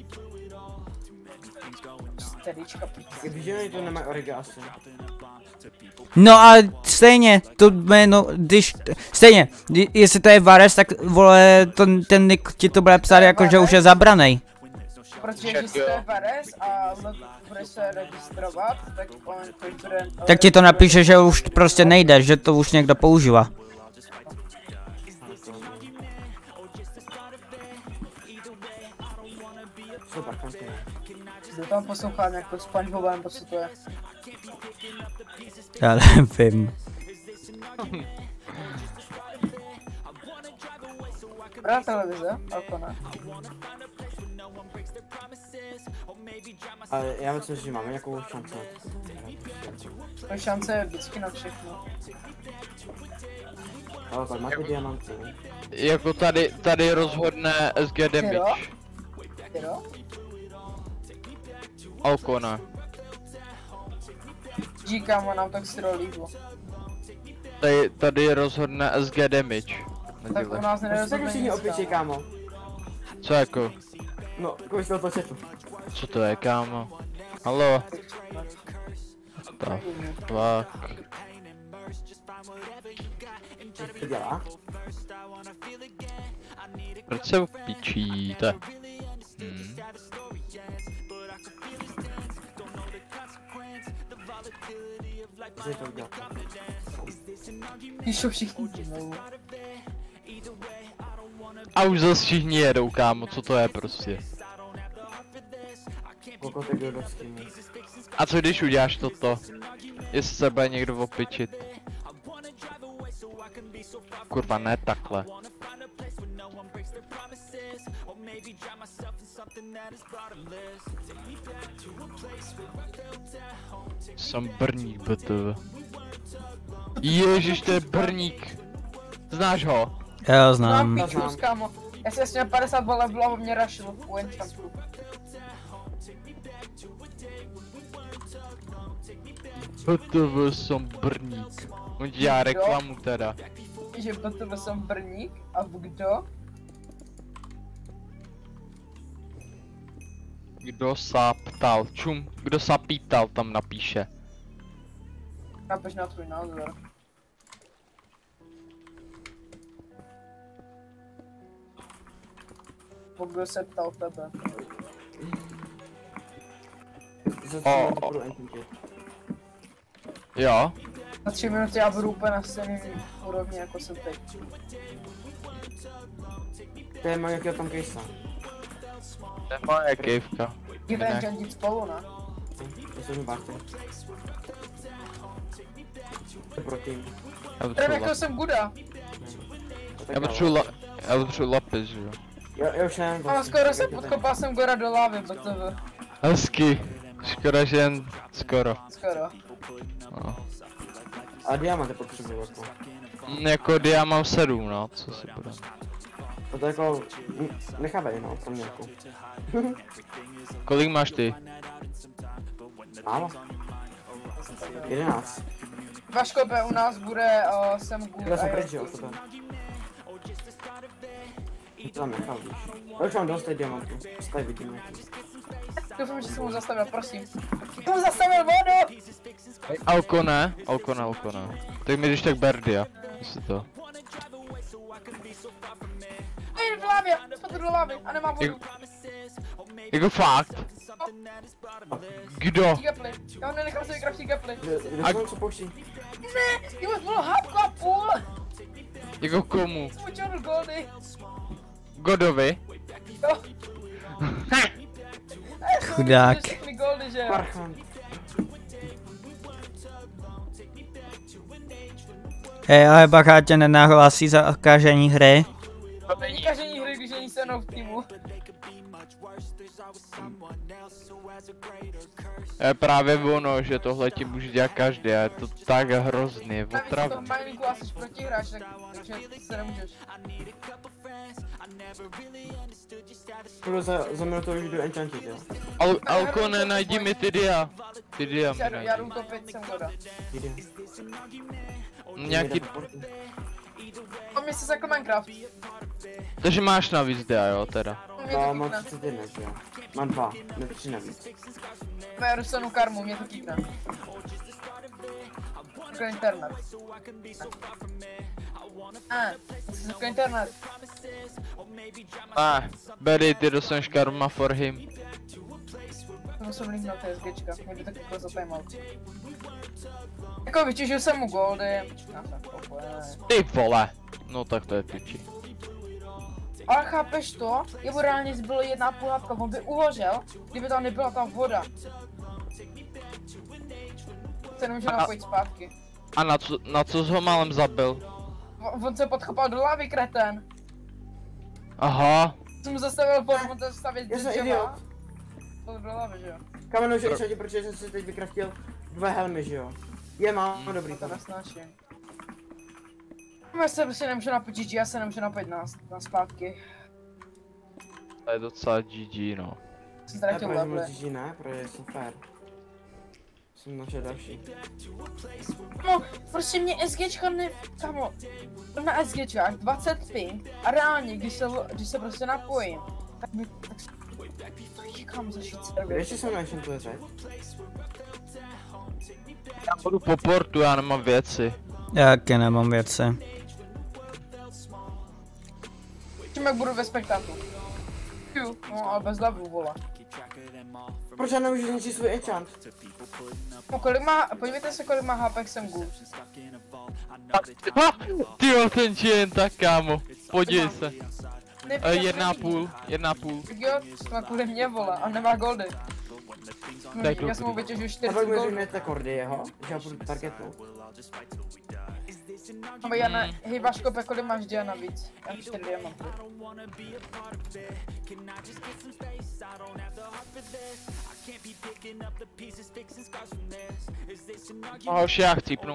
Sterička, Víš, že to nemají origa asi. No a stejně, to jméno, když, stejně, kdy- jestli to je Vares, tak vole, to, ten nick ti to bude psát jako, že už je zabranej. protože když jste Vares a bude se registrovat, tak on to bude... Tak ti to napíše, že už prostě nejde, že to už někdo používá. Super, kontinuj. Kdo tam poslouchá nějakou SpongeBoba, nebo co to je? Já nevím. Dobrá televize, jako ne? Ale já myslím, že máme nějakou šanci. To šance je vždycky na všechno. Ale tak máte diamanty. Jako tady, tady rozhodne S G Damage. Jo? Alkona. Díkám, on nám tak srolídlo. Tady, tady rozhodne S G Damage. Tak u nás Tak nerozhodne všichni nic, opičí, kámo. kámo. Co jako? No, kolik jste to chatu. Co to je, kámo? Halo? Tak, tak. Co to dělá? Proč se upíčíte? Hmm. Co to udělá? Píšou všichni znovu. A už zase všichni jedou, kámo, co to je prostě? Kolik to kdo dostane? A co když uděláš toto? Jestli se bude někdo opičit. Kurva, ne takhle. Jsem Brník, B T V. Ježiš, to je Brník. Znáš ho? Jo, Znám znám. píčus, kámo. Já si jasně na padesát vole bylo a mě rašilo u enchantu. B T V jsem Brník. On dělá reklamu teda. Že po tebe jsem Brník a kdo? Kdo sa ptal? Čum, kdo sa pýtal, tam napíše. Napiš na tvůj názor. Kdo se ptal tebe? Za O, tři minuty o. budu enchantit. Jo? Na tři minuty já budu úplně na stejný úrovni jako jsem teď. To je má nějakého tam kejsa. To je moje kejvka. Jděte Ne. enchantit spolu, ne? To jsou mi bárty. To je proti. Já Prvně potřebuji jako lap... jsem Guda. Já potřebuji la... Já potřebuji lapis, že jo? Jo, jo, už nevím. A skoro jsem podkopal jsem Gora do lávy, protože... Hezky. Škoda, že jen skoro. Skoro. No. A diamanty potřebuji jako. Mm, Jako dia mám sedm, no, co si bude. To to jako, mm, nechavej no, pro mě jako. Kolik máš ty? Málo. jedenáct. Vaško, P, u nás bude uh, jsem Good Já jsem a pryč, jo, to tam. To tam nechal, víš. Já už mám dost těch diamantů, co tady vidím nějaký. Doufám, že jsem mu zastavil, prosím. Ty mu zastavil vodu! Alko ne? Alko ne, alko ne. Tak mi když tak Berdia. Jestli to. Ej, v lávě! Spadl do lávy a nemám vodu. Jako fakt? Kdo? Gaply. Já ho nenechám si vykraftit gaply. Kdo se něco pouští? Ne, ty už bylo hapko a půl! Jako komu? Udělal goldy. Godovi? Jo. Chudák. Všechny goldy, že jo? Parchant. Hej, ale bacha tě nenahlásí za odkážení hry. To není každý hry, když není se mnou v týmu. Je právě ono, že tohle ti může dělat každý, a je to tak hrozný, Navíc to otravný. v Minecraftu a jsi protihráč, tak, takže se nemůžeš. Budu za, za minutou už jdu enchantit, jo. Al Alkone, najdi mi ty dia. Ty dia mi Já, jdu- já jdu najdi. utopit sem voda. Jde. Nějaký, To mi se jako Minecraft. takže máš navíc dia, jo, teda. Mě Já to mám kýkne. třicet jedna, že jo. Mám dva, ne tři navíc. Já dostanu karmu, mě to kýkne. Jako internet. A, jako internet. Ne, Berry, ty dostaneš karma for him. To musím linknout TSGčka, mě by to kýklo za timeout. Jako vytěžil jsem mu goldy. Já jsem spokojený. Ty vole. No tak to je piči. Ale chápeš to? Jemu reálně zbylo jedna a půl hapka, on by uhořel, kdyby tam nebyla ta voda. Se nemůže A- napojit zpátky. A na co, na co jsi ho málem zabil? On, on se podchopal do lávy, kreten. Aha. Jsem mu zastavil pod, on se stavět Já jsem dřeva. idiot. To do lávy, že jo? Kameno, že enchantit, protože jsem si teď vykraftil dva helmy, že jo. Je, mám, no, dobrý To to. nesnáším. Já se prostě nemůžu napojit G G, já se nemůžu napojit na, na zpátky. To je docela G G, no. Jsem Ne, ztratil protože levely. moc G G ne, protože jsem fair. Jsem našel další. No, prostě mě SGčka ne... Kamo, na SGčkách dvacet ping a reálně, když se, lo- když se prostě napojím, tak mi... Tak se... To říkám zažít server. Ještě jsem našel tu teď. Já budu po portu, já nemám věci. Jaké nemám věci. Čím jak budu ve spektátu. Ju, no ale bez levelu, vole. Proč já nemůžu zničit svůj enchant? No kolik má, podívejte se kolik má H P X M G. Ha! Tyjo, ten jen tak, kámo. Podívej se. E, jedna a půl, jedna a půl. Tak jo, to má kvůli mě, vole, a nemá goldy. No, Tak já jsem mu dobrý. vytěžil A čtyřicet pak mi goldů. řeknete kordy jeho, že já budu targetnout. No já ne, hej Vaško, kolik máš dia navíc? Já mám čtyři diamanty. No hoši, já chcípnu.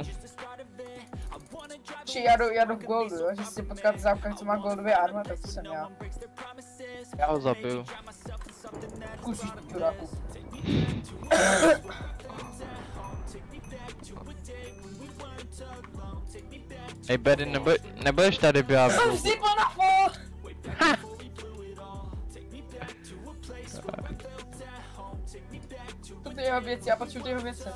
Či já jdu, já jdu v goldu, jo, že si potkat zápkách, co má goldový armor, tak to jsem já. Já ho zabiju. Kusíš tu čuráku. Ej, Berry, nebo, nebudeš tady běhat. Jsem si na fol! To ty jeho věci, já potřebuji ty jeho věci.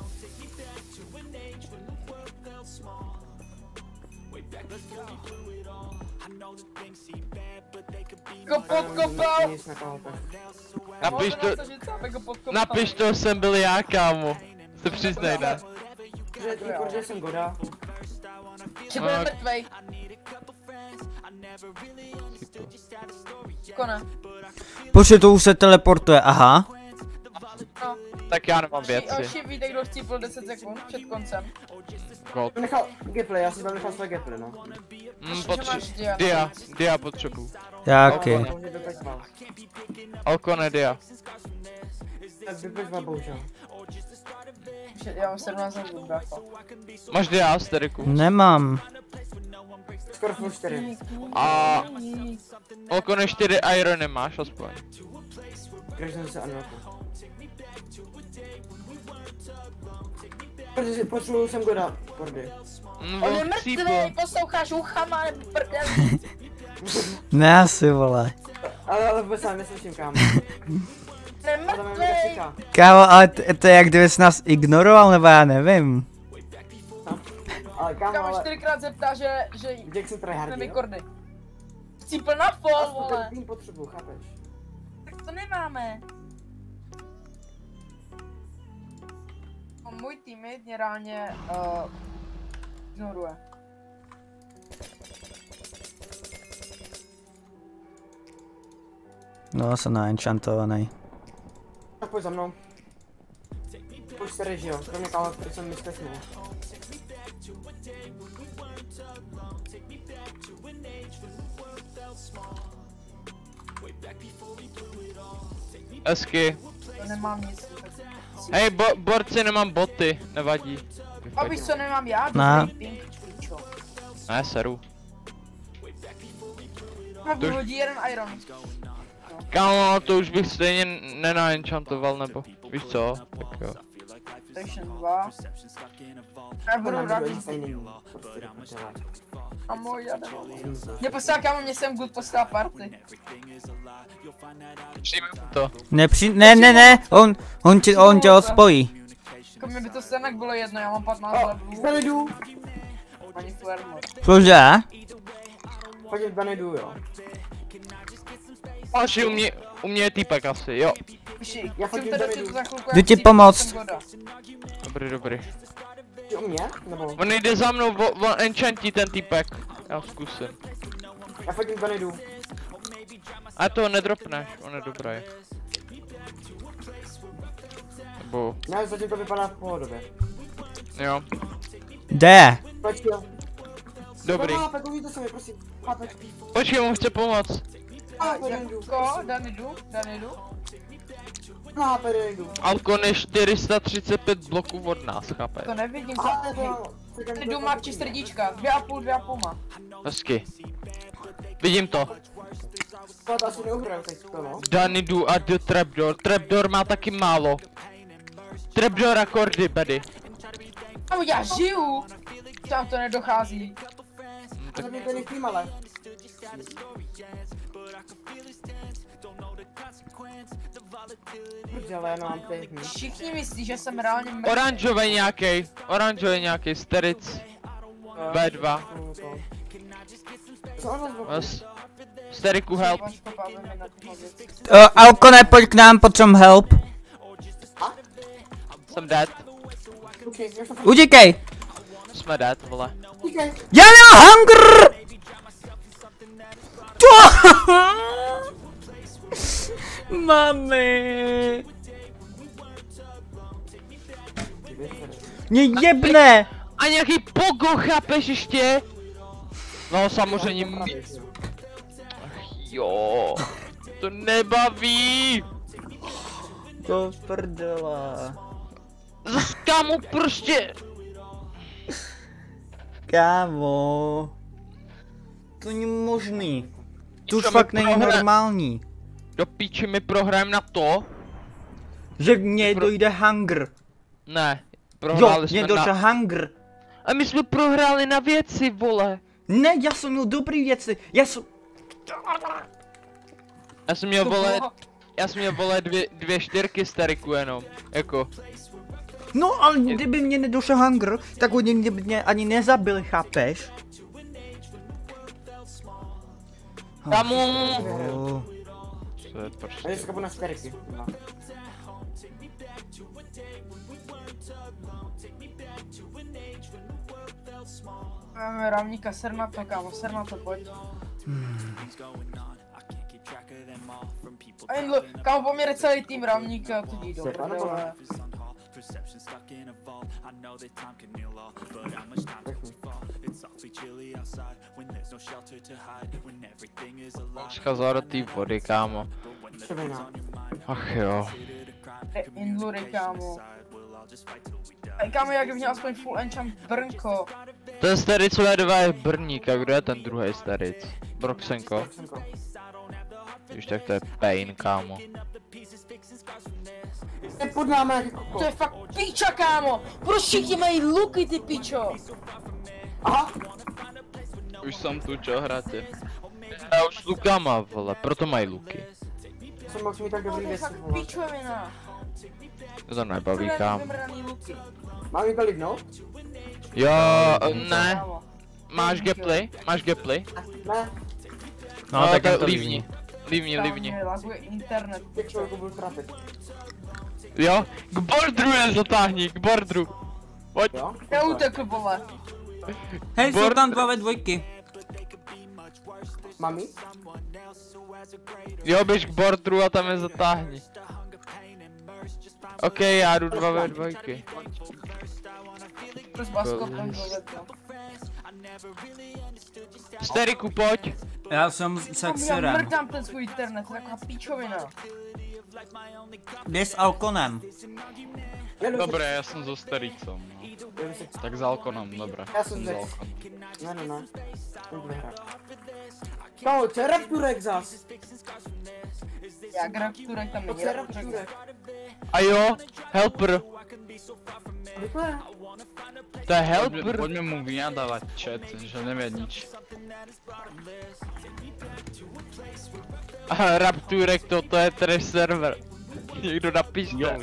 Go podkopal! Nic nekopal. Napiš to, Go podkopal. napiš to, jsem byl já, kámo. Se přiznej, ne? Že ty kordy jsem goda. Že bude mrtvej. Kone. Počkej, to už se teleportuje, aha. No. Tak já nemám Oši, věci. oši víte, kdo chcípl deset sekund před koncem. God. Nechal gameplay, já jsem tam nechal své gameplay, no. Mm, Že máš potře- dia. dia, dia potřebuju. Jaký? To mě vypečval. Alkone, dia. Tak vypečval bohužel. Že Já mám sedmnáct sekund, brácho. Máš dia, Asteriku. Nemám. Skoro full čtyři. A Alkone čtyři iron nemáš aspoň. Když jsem se unlockl. Protože potřebuju jsem goda, kordy. Mm, On je on mrtvej, chcípl. posloucháš uchama nebo prdel. Ne asi, vole. Ale, ale vůbec já neslyším, kámo. Ne Ale tam je mrtvej. Jessica. Kámo, ale to, to je jak kdybys nás ignoroval, nebo já nevím. Ale kámo, Kámo ale... čtyřikrát zeptá, že, že Jak jsem tryhardil? chceme kordy. Cípl na fol, Aspoň ten vole. tým potřebuju, chápeš? Tak to nemáme. No, můj teammate mě reálně uh, ignoruje. No, jsem naenchantovaný. Tak pojď za mnou. Pojď se reži, jo, kromě kámo, který jsem mi stesnul. Hezky. To nemám nic. Hej, bo borci, nemám boty, nevadí. A víš co nemám já? Ne. Dobrý ping, pičo. Ne, seru. Mám vyhodí jeden iron. Kámo, to už bych stejně nenaenchantoval, nebo víš co? Tak jo. Station dva. Já budu rád. A můj já nevím. Mě poslal kámo, mě jsem good poslal party. Přijmeme to. Nepři... Ne, ne, ne, on, on tě, on tě odpojí. Jako mě by to stejnak bylo jedno, já mám patnáct levelů. Benedu! Ani Flermo. Cože? Chodím v Benedu, jo. Další u mě, u mě je týpek asi, jo. Píši, Já jsem chodím teda do ti to Benedu. za chvilku. Jdu jak ti si pomoct. jsem voda. Dobrý, dobrý. Ty u mě? Nebo? On jde za mnou, on, on enchantí ten týpek. Já zkusím. Já chodím v Benedu. A to nedropneš, on je dobrý. Nebo, Ne, zatím to vypadá v pohodově. jo, Jde. Pojď jo. dobrý. Hápek, uvidíte se mi, prosím. Hápek. Počkej, on chce pomoct. Hápek, A Benedu. jako, Danidu, Danidu. No, hápek, Benedu. Alkon je čtyři sta třicet pět bloků od nás, chápe? To nevidím. Aha, to jo. Danidu má tři srdíčka, dvě a půl, dvě a půl má. Hezky. Vidím to. To to asi neuhraju teď to, no. Danidu a The Trapdoor. Trapdoor má taky málo. Trapdoor a kordy, bedy. A já žiju! Tam to nedochází. To mě to nechým, ale. Prdele, já nemám ty. hm. Všichni myslí, že jsem reálně mrtvý. Oranžový nějaký, oranžový nějaký, steric. B dva. Co on rozbokuje? Yes. Steriku help. Uh, Alkone, pojď k nám, potřebuji help. Jsem dead. Utíkej, já jsem Utíkej. Jsme dead, vole. utíkej. Já nemám hunger! Mami. Mě jebne. A nějaký pogo, chápeš ještě? No samozřejmě mi... Ach jo. To nebaví. To prdela. Zas kámo prostě. Kámo. To není možný. To už Co, fakt my není prohra- normální. Do píči my prohrajeme na to? Že mně Pro- dojde hunger. Ne. Jo, Prohráli mně jsme dojde na... hunger. A my jsme prohráli na věci, vole. Ne, já jsem měl dobrý věci. Já jsem... Já jsem měl, vole, já jsem měl, vole, dvě, dvě čtyřky stariku jenom, jako. No, ale kdyby mě nedošel hunger, tak oni mě, mě ani nezabili, chápeš? Kamu. Oh. Co je prostě? A já se kapu na steriky. No. Máme rávníka, ser na to, kámo, ser na to, pojď. A jen, kámo, poměre celý tým rávníka, to jdi do Sepa nebo prdele. Schazal do té vody, kámo. Červená. Ach jo. Indlury, kámo. A kámo, jak by měl aspoň full enchant brnko. Ten staricové dva je Brník, a kdo je ten druhý staric? Broxenko. Senko. Když tak to je pain, kámo. Je pod námi jak koko. To je fakt piča, kámo! Proč všichni mají luky, ty pičo? Aha. Už jsem tu, čo hráte? Já už s lukama, vole, proto mají luky. Jsem mohl mít tak To dobrý je věci, fakt vole. pičovina. To nebaví, Prvé kámo. vymraný luky. Mám jít líbnout? Jo, ne. Kámo. Máš gameplay? Máš gameplay? Ne. No, tak to je to livní. líbí. Livní, Kámo, livní. mě laguje internet. Teď člověku budu trapit. Jo? K bordru je zatáhni, k bordru. Pojď. Jo? Já utekl, vole. Hej, jsou Bord- tam dva ve dvojky. Mám jít? Jo, běž k bordru a tam je zatáhni. Ok, já jdu dva ve dvojky. Proč baskopem vole to. Steriku, pojď. Já jsem s Já Sexerem. mrdám ten svůj internet, to je taková píčovina. Jde s Alkonem. Jedu Dobré, já jsem so staricom, no. jedu se- Tak s Alkonem, dobré. Já jsem s Zex. Alkonem. Ne, ne, ne. To bude hrát. Kámo, co je Rapturek zas? Jak Rapturek tam To není je Rapturek. Rapturek. A jo, helper. Vypadá. To je Poďme, helper. poďme mu vyjadávať chat, že nevie nič. Aha, Rapturek, toto je trash server. Někdo napište. Jo.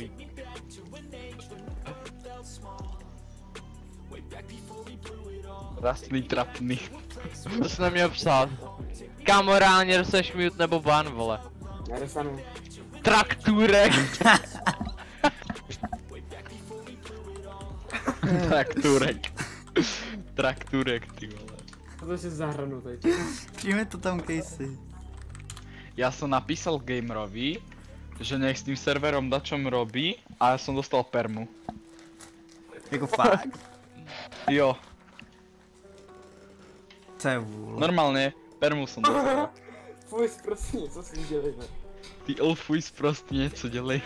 Rastlý trapný. To jsi neměl psát. Kámo, reálně dostaneš mute nebo ban, vole. Já dostanu. Trakturek. Trakturek. Trakturek, ty vole. To si zahranu teď. Přijme to tam Casey. Ja som napísal gamerovi, že nech s tým serverom dačom robí a ja som dostal permu. Jako fakt. Jo, To je vůle. normálne, permu som dostal. Fuj, prostě něco si dělejme. Ty elfuj sprostý něco dělej.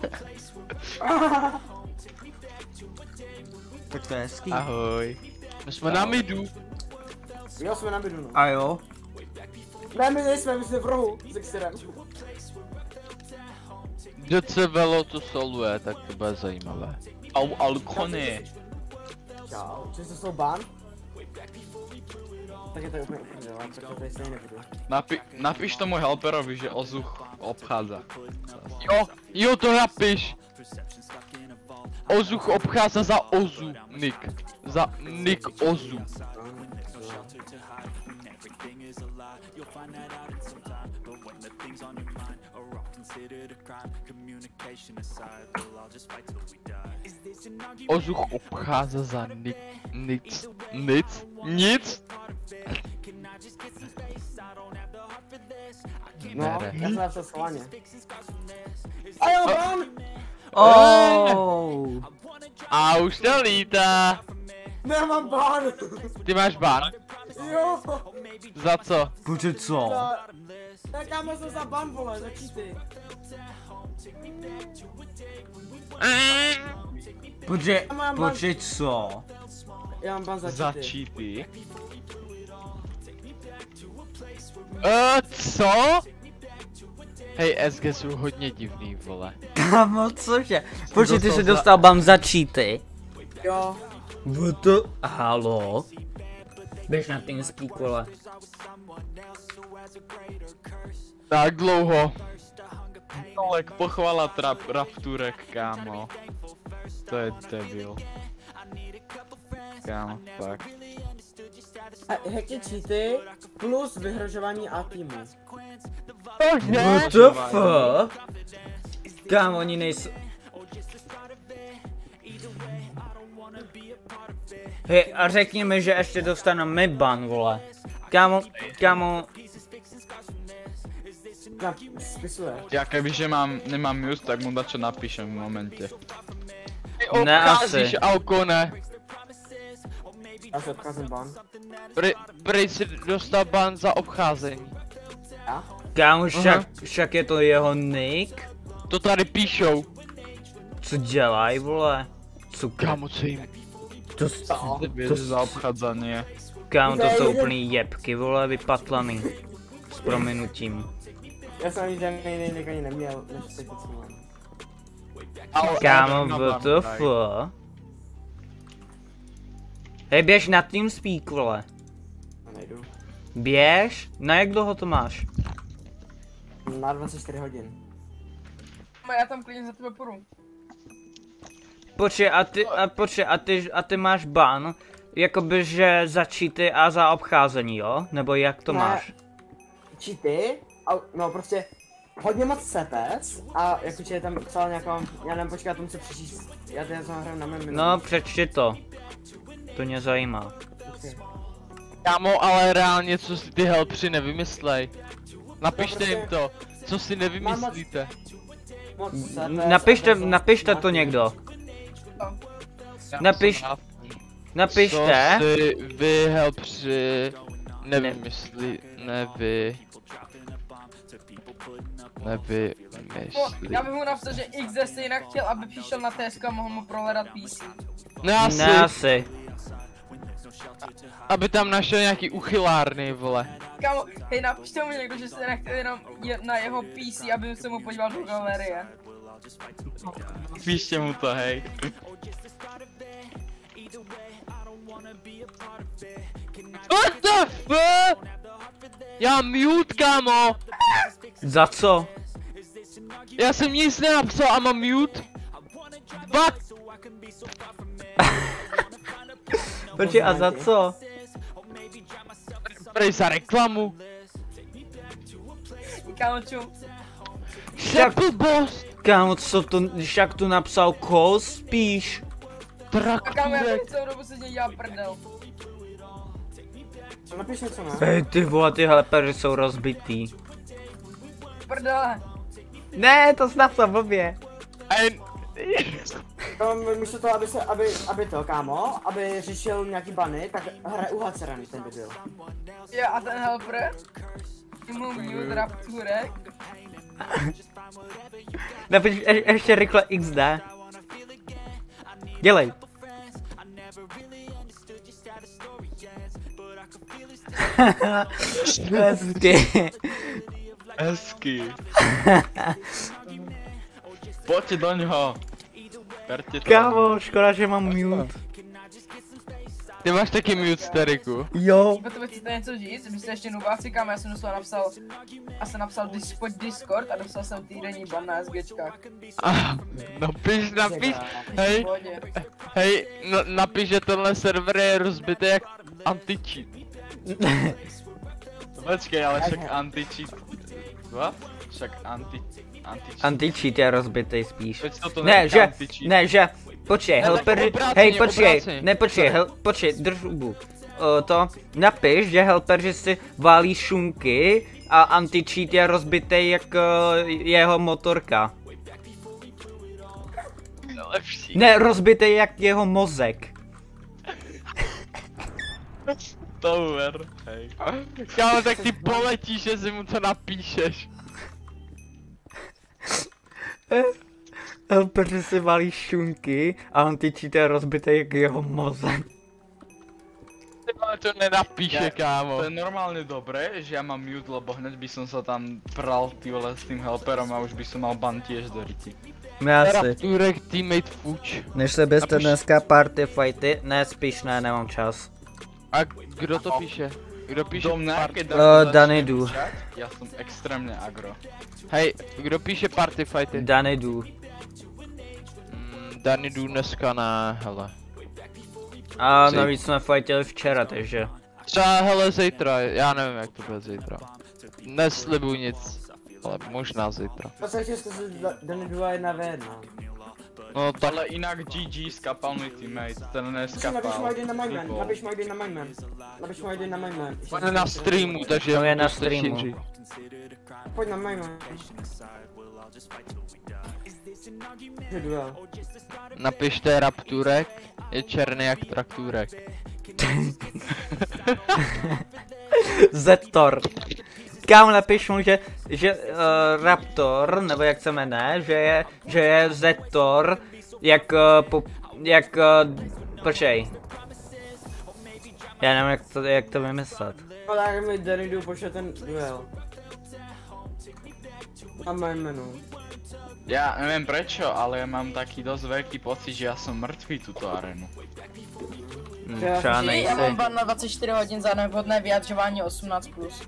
Tak to je hezký. Ahoj. My jsme na midu. Jo, jsme na bidu, no. A jo. Ne, my nejsme, my jsme v rohu s Exerem. Kdo se velo to soluje, tak to bude zajímavé. Au, Alkone. Čau. Což to jsou ban? Tak je to úplně uprdele, tak to tady stejně nebudu. Napi napíš tomu helperovi, že Ozuch obchádza. Jo, jo, to napiš. Ozuch obchází za Ozu, Nick. Za Nick Ozu. Ozuch obchází za Nick, nic, nic, nic. No, Nere. já jsem napsal schválně. A jo, ban! Oh. A už to lítá. Ne, mám ban! Ty máš ban? Jo! Za co? Počkej, co? Za... Tak kámo, jsem za ban, vole, za cheaty. Počkej, počkej, co? Já mám ban za Za cheaty. cheaty. Uh, co? Hej, S G jsou hodně divný, vole. Kámo, cože? Počkej, ty jsi dostal ban za cheaty. Jo. What the? Halo? Běž na ten speak, vole. Tak dlouho. Tolek pochvala trap, Rapturek, kámo. To je debil. Kámo, fakt. A hacky cheaty plus vyhrožování A týmu. What the fuck? Kámo, oni nejsou... Hej, a řekněme, že ještě dostaneme ban, vole. Kámo, kámo, Na, spisuje. Ja kebyže mám, nemám mute, tak mu dačo napíšem v momente. Ty Ne, obcházíš asi. Alkone. Já se odkázím ban. Prej, prej si dostal ban za obcházení. Já? kámo, však, však je to jeho nick? To tady píšou. Co dělají, vole? Cukr. Kámo, co jim? To, Co? Debil za obchádzanie. kámo, to jsou úplný jebky, vole, vypatlaný. S prominutím. Já jsem ani žádný jiný nick ani neměl, než teď co mám. Kámo, what the fuck? Hej, běž na TeamSpeak, vole. Já nejdu. Běž? Na jak dlouho to máš? Na dvacet čtyři hodin. No, já tam klidně za tebe půjdu. Počkej, a ty, a počkej, a ty, a ty máš ban? Jakoby, že za cheaty a za obcházení, jo? Nebo jak to Ne. máš? Cheaty, a, no prostě hodně moc C P S a jakože je tam psal nějaká, já nevím, počkej, já to musím přečíst, já to zahrám na mém minutu. No, přečti to. To mě zajímá. Okay. Kámo, ale reálně, co si ty helpři nevymyslej. Napište No, jim prostě- to. Co si nevymyslíte? Moc C P S, Napište, a to jsou napište to nějaký- někdo. Napiš, Co napište. si vy helpři nevím, jestli nevy... Nevy... No, Myslí... já bych mu napsal, že X D se jinak chtěl, aby přišel na T S K a mohl mu prohledat P C. No asi, Ne asi. aby tam našel nějaký uchylárny, vole. Kámo, hej, napište mu někdo, že se nechtěl jenom je na jeho P C, aby se mu podíval do galerie. Píšte mu to, hej. What the fuck? Já mute, kámo! Za co? Já jsem nic nenapsal a mám mute. Fuck! Počkej, a za co? Prej za reklamu. Kámo, čum. Šepl boss. Kámo, co to, když jak to napsal Kol spíš? A kámo, já Traktůrek. bych celou dobu se z něj dělal prdel. Co napiš něco, ne? Hej, ty vole, ty helpeři jsou rozbitý. Prdele. Ne, to jsi napsal blbě. Ej, No, místo toho, aby se, aby, aby to, kámo, aby řešil nějaký bany, tak hraje u Hacerany, ten by byl. Jo, a ten helper? Mu mute Rapturek. Napiš je, ještě rychle X D. Dělej. Hezky. Hezky. Pojďte do něho. Berte to. Kámo, škoda, že mám mute. ty máš taky mute, Steriku. Jo. Potom chcete něco říct, vy jste ještě nubáci, kámo, já jsem dostal napsal, a jsem napsal dis, pojď Discord a dostal jsem týdenní ban na SGčkách. Ah, napiš, napiš, hej, Pohodě. hej, no, napiš, že tenhle server je rozbitý jak anti-cheat. Počkej, ale však anti-cheat. What? Však anti... anti-cheat. Anti-cheat je rozbitý spíš. Proč to Ne, není že, anti-cheat? ne, že, počkej, Ne, tak helpeři, obráceně, hej, počkej, obráceně. ne, počkej, hel, počkej, drž hubu. Uh, to, napiš, že helpeři si válí šunky a anti-cheat je rozbitý jak uh, jeho motorka. Lepší. Ne, rozbitý jak jeho mozek. Tower, hej. Kámo, tak ty poletíš, že si mu to napíšeš. Helpeři si válí šunky a anti-cheat je rozbitý jak jeho mozek. Ty vole, to nenapíše, Ja- kámo. To je normálne dobré, že ja mám mute, lebo hneď by som sa tam pral ty vole s tým helperom a už by som mal ban tiež do ryti. Já si. Rapturek, teammate fuč. Než se byste Napiš- dneska party fighty, ne spíš ne, nemám čas. A kdo to píše? Kdo píše Do mňa, part... keď Uh, začne Danidu. písať, ja som extrémne agro. Hej, kdo píše party fighty? Danidu. Mm, Danidu dneska ne, hele. A Jsi- navíc jsme fightili včera, takže. Třeba hele zítra, já nevím jak to bude zítra. Neslibuj nic, ale možná zítra. To se ještě zkusit Dany dva jedna v jedna. No tak Ale inak G G skapal mi teammate, ten Napiš neskapal. mu I D na Magman, Vypol. napiš mu I D na Magman. Napiš mu I D na Magman. on je na streamu, takže To je mu na stačí streamu. říct. Pojď na Magman. Je duel. Napište Rapturek, je černý jak traktůrek. Zetor. Kámo, napiš mu, že, že uh, Raptor, nebo jak se jmenuje, že je, že je Zetor, jak, uh, po, jak, uh, počkej. Já nevím, jak to, jak to vymyslet. No tak mi Danidu pošle ten duel. Na Magmanu. Ja neviem prečo, ale ja mám taký dosť veľký pocit, že ja som mŕtvý túto arenu. Hm, Já- třeba Já mám nejsi. ban na dvacet čtyři hodin za nevhodné vyjadřování osmnáct plus.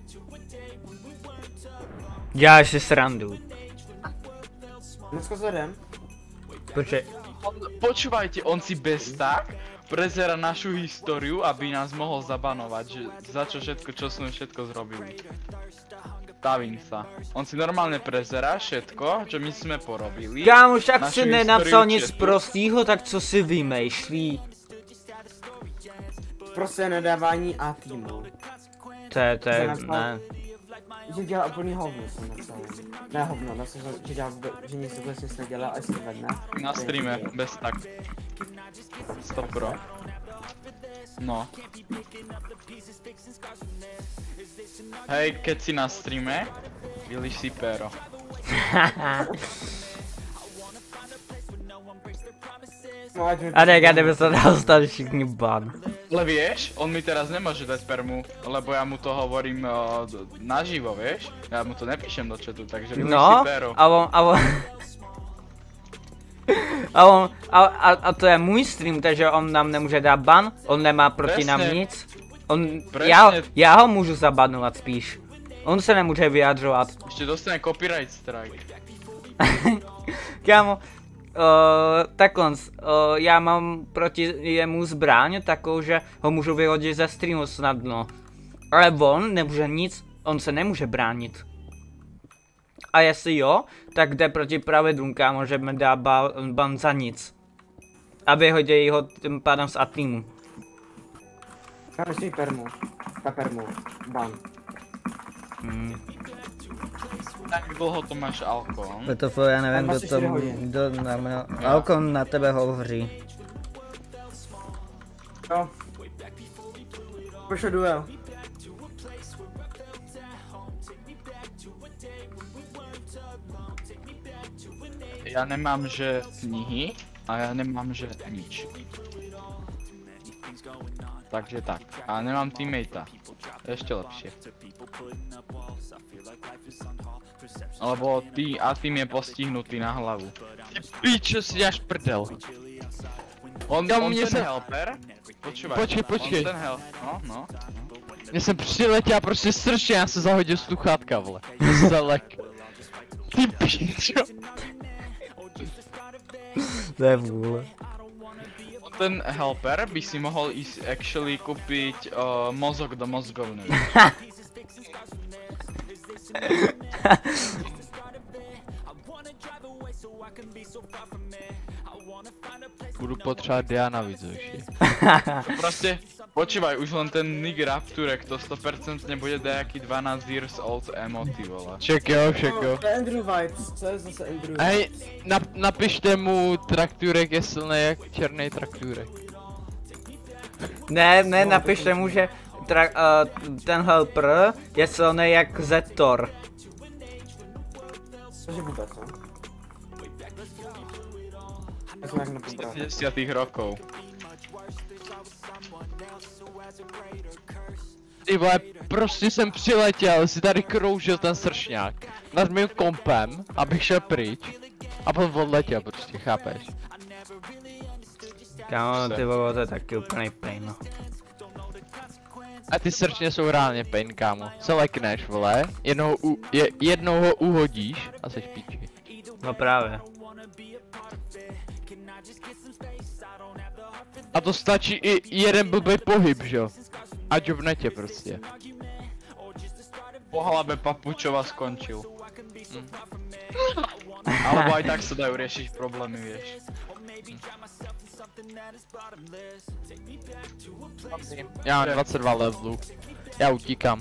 Děláš si srandu. Dneska zvedem. Počkej. On, počúvajte, on si bez tak prezera našu históriu, aby nás mohol zabanovať, že za čo všetko, čo sme všetko zrobili. Stavím sa. On si normálne prezerá všetko, čo my sme porobili. Kámo, však Naši si nenapsal historii nic chatu. prostýho, tak co si vymýšlí? Prostě nedávání A týmu. To je, to je, Za nás ne. Že dělá úplný hovno, jsem napsal. Ne hovno, napsal, že dělá vůbec, že nic vůbec nic nedělá, až se vedne. Na streame, bez tak. sto pro. No. Hej, keď si na streame, vyliš si péro. No, ať mi A ne, já kdyby se dal stát všichni ban. Ale vieš, on mi teraz nemôže dať permu, lebo ja mu to hovorím uh, naživo, vieš? Ja mu to nepíšem do chatu, takže vyliš No, si péro. a on, a on... A, on, a, a, a to je můj stream, takže on nám nemůže dát ban, on nemá proti nám Presne. nic. On, Presne. já, já ho můžu zabanovat spíš. On se nemůže vyjadřovat. Ešte dostane copyright strike. Kámo, uh, tak on, uh, já mám proti jemu zbraň takovou, že ho můžu vyhodit ze streamu snadno. Ale on nemůže nic, on se nemůže bránit. A jestli jo, tak jde proti pravidlům, kámo, že mi dá ba ban za nic. A vyhodí ho tím pádem z Atlimu. Dáš mi permu. Ta permu. Ban. Hmm. Tak dlho to máš alko? To to já nevím, Tam kdo máš to, čtyři hodiny. kdo na mě, Alkon na tebe hovoří. Jo. Pošlo duel. Ja nemám že knihy a ja nemám že nič. Takže tak. A nemám teammatea. Ešte lepšie. Lebo ty a tým je postihnutý na hlavu. Pičo si dáš prdel. On, Ja, on mne ten sa- helper? Počúvaj. Počkej, počkej. On ten hel... No, no. Mně jsem přiletěl prostě srčně, já se zahodil sluchátka, vole. Zelek. Ty pičo. To je vůle. On ten helper by si mohol ísť actually kúpiť uh, mozog do mozgovny. Budu potřebovat Diana víc už. Proste, počúvaj, už len ten Nick Rapturek, to sto percent bude nejaký dvanásť years old emo, ty vole. Však jo, však jo. To je Andrew White. Co je zase Andrew White? Hej, nap, napište mu traktůrek je silný jak černý traktůrek. Ne, ne, napište mu, že tra, uh, ten helper je silný jak Zetor. Takže vůbec, no. Já jsem jak nepobral. Z deväťdesiatych rokov. Ty vole, prostě jsem přiletěl, si tady kroužil ten sršňák. Nad mým kompem, abych šel pryč. A potom odletěl prostě, chápeš? Kámo, ty vole, to je taky úplný pain, no. A ty srčně jsou reálně pain, kámo. Se lekneš, vole, jednou, u, je, jednou ho uhodíš a seš píči. No právě. A to stačí i jeden blbý pohyb, že jo? Ať v netě prostě. Po hlave Papučova skončil. Hm. Alebo aj tak sa dajú riešiť problémy, vieš. Já mám dvacet dva levelů. Já utíkám.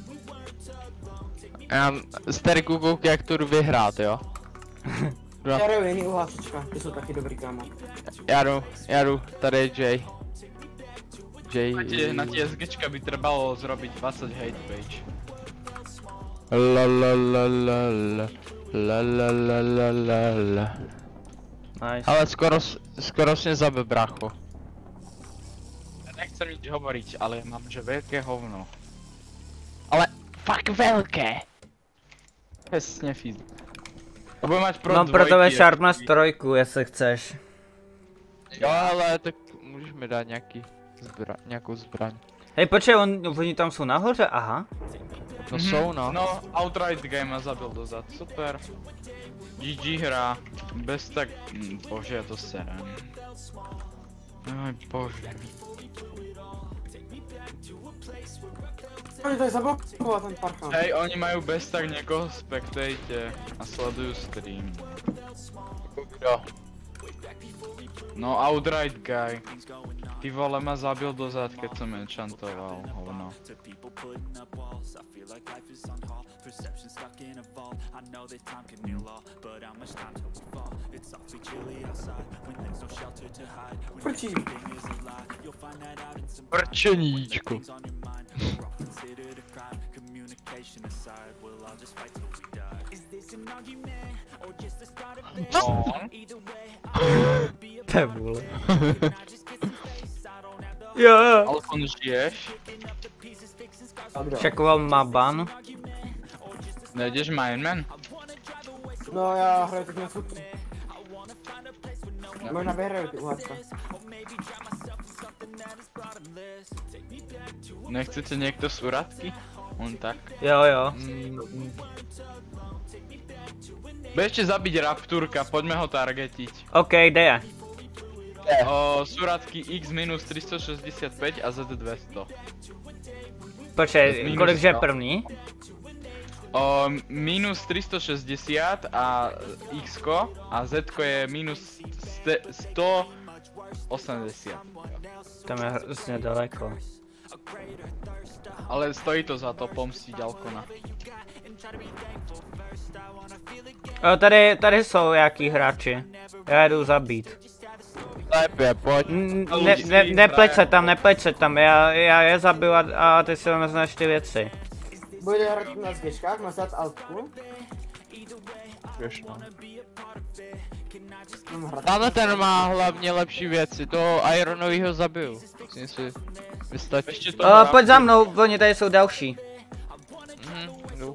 Já mám starý koukouky, jak to jdu vyhrát, jo? Já jdu jiný uhlásička, ty jsou taky dobrý, kámo. Já jdu, já jdu, tady je Jay. Jay... Na tie, na tie SGčka by trebalo zrobiť dvadsať hate page. La la la la la la la la la la la. Nice. Ale skoro, s- skoro si mě zabil, brácho. Ja nechcem nič hovoriť, ale ja mám že veľké hovno. Ale fakt velké. Presne fyzik. To bude mať pro Mám pro dvojky, tebe jak- Sharpness trojku, jestli chceš. Jo, ale tak můžeš mi dát nějaký zbra, nějakou zbraň. Hej, počkej, on, oni tam jsou nahoře, aha. No Mhm. jsou, no. No, outright game ma zabil dozad, super. G G hra, bez tak... Hm, bože, ja to serem. Aj bože. Oni tady zablokoval ten parchán. Hej, oni majú bez tak niekoho spectate a sledujú stream. Jo. No, outright guy. Ty vole ma zabil dozad, keď som enchantoval, hovno. Prčí. Prčeníčku. Tebule. Jo, jo. Alfon, žiješ? Čekoval má ban. Nejdeš Mineman? No já hraju teď na fotku. Možná vyhraju ty uhádka. Nechcete niekto z uradky? On tak. Jo, jo. Bežte zabiť Rapturka, poďme ho targetiť. OK, kde je? O, súradky X minus tristošesťdesiatpäť a Z dvesto. Počkej, Minus kolik je sto. první? O, minus tristošesťdesiat a X a Z je minus ste- stoosemdesiat. Tam je hrozně daleko. Ale stojí to za to pomstiť Alkona. O, tady, tady jsou jaký hráči. Já jdu zabít. Lepě, pojď. N- Ne, ne, nepleť se tam, nepleť se tam, já, já je zabiju a, a ty si vezmeš ty věci. Bude hrát na zkeškách, nazad altku. Víš, no. Mám hrát. Tamhle ten má hlavně lepší věci, toho Ironovýho zabiju. Myslím si, vystačí. Ešte to O, pojď za mnou, oni tady jsou další. Mhm, jdu.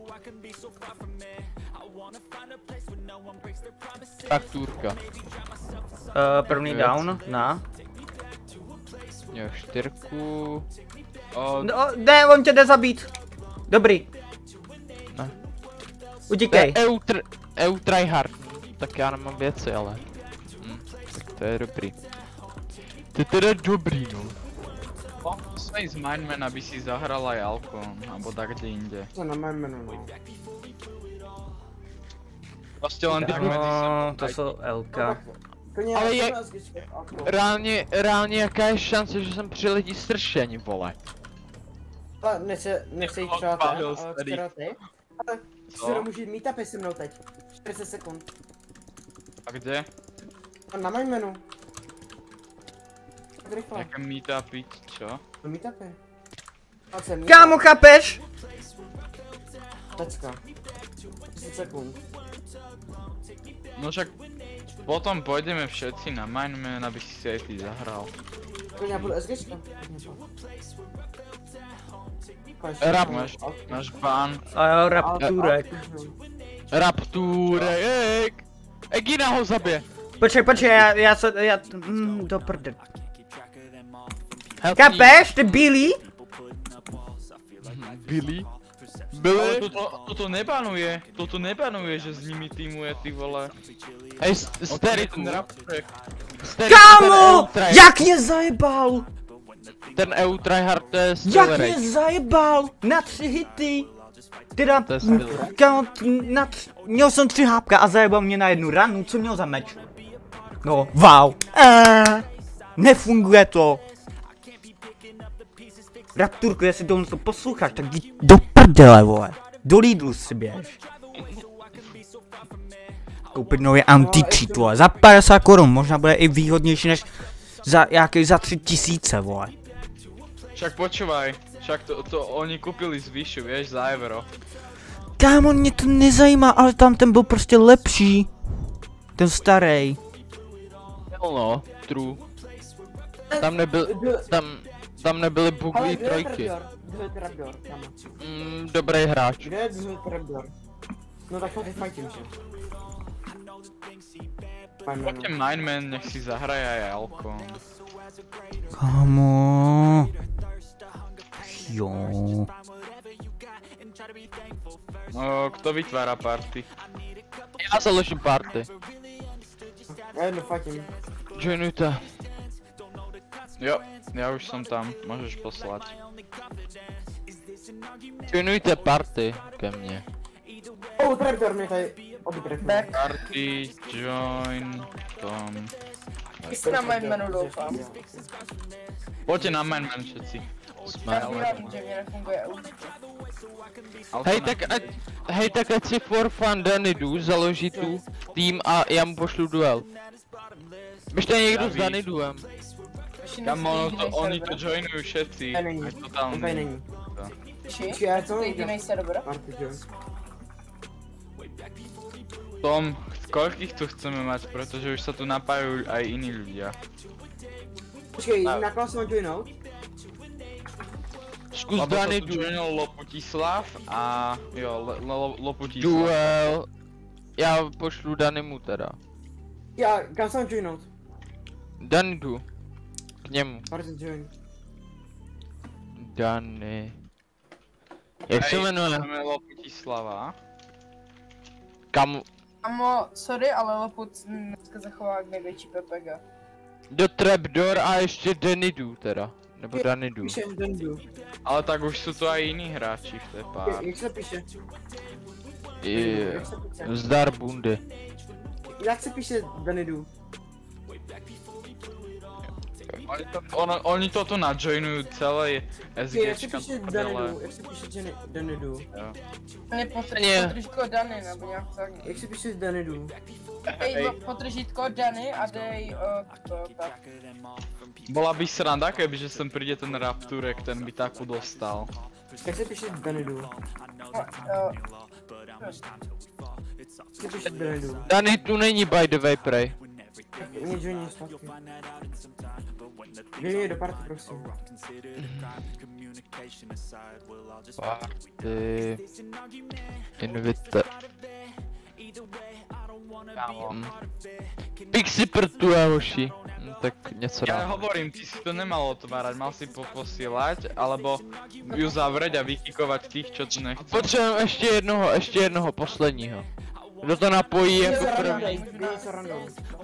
Traktůrka. O, první down, na. Jo, čtyřku. O, No, ne, on tě jde zabít. Dobrý. Ne. Utíkej. To je EU, tr- EU tryhard. Tak já nemám věci, ale. Hm, tak to je dobrý. To je teda dobrý, no. Sme ísť Mineman, aby si zahral aj Alkon, alebo tak kde inde. To na mém menu, no. Proste len ty medzi No, sebou. to jsou L K. Klidně Ale já je- jsem na zkeškách altku. Reálně, reálně jaká je šance, že sem přiletí stršení, vole. Ale nechce, nechce jít třeba ten, Odpálil ale starý. včera ty. Ale Co? si může mít tapy se mnou teď. čtyřicet sekund. A kde? A na mém menu. Tak rychle. Jaké meetupy, čo? No meetupy. A jsem Kámo, chápeš? Tečka. třicet sekund. No však potom pôjdeme všetci na Mineman, aby si si aj ty zahral. Klidně já budu SGčka. Rap Máš, máš ban. A jo, Rapturek. Rapturek! Egina ho zabije! Počkej, počkej, já, já se, já, mm, do prde. Helpí. Chápeš, ty bílý? Billy? Ale Billy? toto, toto nebanuje, toto nebanuje, že s nimi týmuje, ty vole. Hej, Steriku. Ten Rapturek. Steriku, Kámo! ten EU try- Jak mě zajebal? Ten EU tryhard, to je Jak skill mě rate. zajebal? Na tři hity. Teda, To je skill. kámo, na tři, měl jsem tři hápka a zajebal mě na jednu ranu, co měl za meč? No, wow. Eee, nefunguje to. Rapturku, jestli tohle to posloucháš, tak jdi do prdele, vole. Do Lidlu si běž. Koupit nový anti-cheat, vole. Za padesát korun, možná bude i výhodnější než za jaký za tři tisíce, vole. Však počúvaj, však to, to oni kúpili z výšu, vieš, za euro. Kámo, mě to nezajímá, ale tam ten byl prostě lepší. Ten starý. No, true. Tam nebyl, tam, tam nebyly Ale buglí kdo je trojky. Trapdoor? Kdo je Trapdoor? Kámo. Mm, dobrý hráč. Kdo je kdo je Trapdoor? No tak pojď fightím, že? Mém menu. Poďte Mineman, nech si zahraje aj Alkon. Kámo. Jo. No, kto vytvára party? Já založím party. Já jednu fightím. Joinujte. Jo, ja už som tam, môžeš poslať. Joinujte party ke mně. Oh, Trapdoor mě tady obytrefil. Party, join, tom. Jste na mém jménu doufám. Pojďte na man man všetci. Jsme, Já ale... vím, že mě nefunguje audio. Hej, tak ať, hej, tak ať si for fun Danny jdu, založí tu tým a já mu pošlu duel. Běžte někdo s Danny duem. Kam ono to, oni to joinují všetci. To není. Aj totálně. Úplně není. Či? Či já to To je jedinej server? Marty, jo. Tom, koľkých tu chceme mať, pretože už sa tu napájajú aj iní ľudia. Počkej, na koho se mám joinout? Zkus Lebo Danny sa tu jdu. joinul Loputislav a jo, le, le, Loputislav. Duel. Já pošlu Dannymu teda. Já, kam se mám joinout? Danny jdu. K němu. Marty join. Danny. Jak se jmenuje? Máme Loputislava. Kam? Amo, sorry, ale Loput dneska zachová jak největší P P G. Do Trapdoor a ještě Danny jdu teda. Nebo Danny jdu. Píše Dandu. Ale tak už sú tu aj iní hráči v té pár. Jak se píše? I... Jak se píše? Zdar bundy. Jak se píše Danidu? Oni to, on, oni to tu najoinujú celé Jak se SGčka. píše Danidu? Jak se píše Jenny- Danidu? Ne, potr- Ne. potržítko Dany, nebo nějak tak. Jak se píše Danidu? Dej potržítko Dany a dej uh, to, tak. Bola by sranda, kebyže sem príde ten Rapturek, ten by takú dostal. Jak se píše Danidu? No, uh, Jak se píše Danidu? Danny tu není by the way, prej. Mě joiní zpátky. Joiní mě do party, prosím. Party... Invite... Mm. Pixie prtu je hoši. Hm, tak něco Ja dá. hovorím, ty si to nemal otvárať, mal si poposílať, alebo ju zavrieť a vykikovať tých, čo tu nechcú. Potřebujeme ještě jednoho, ještě jednoho, posledního. Kdo to napojí jako Něco první? random, dej něco random.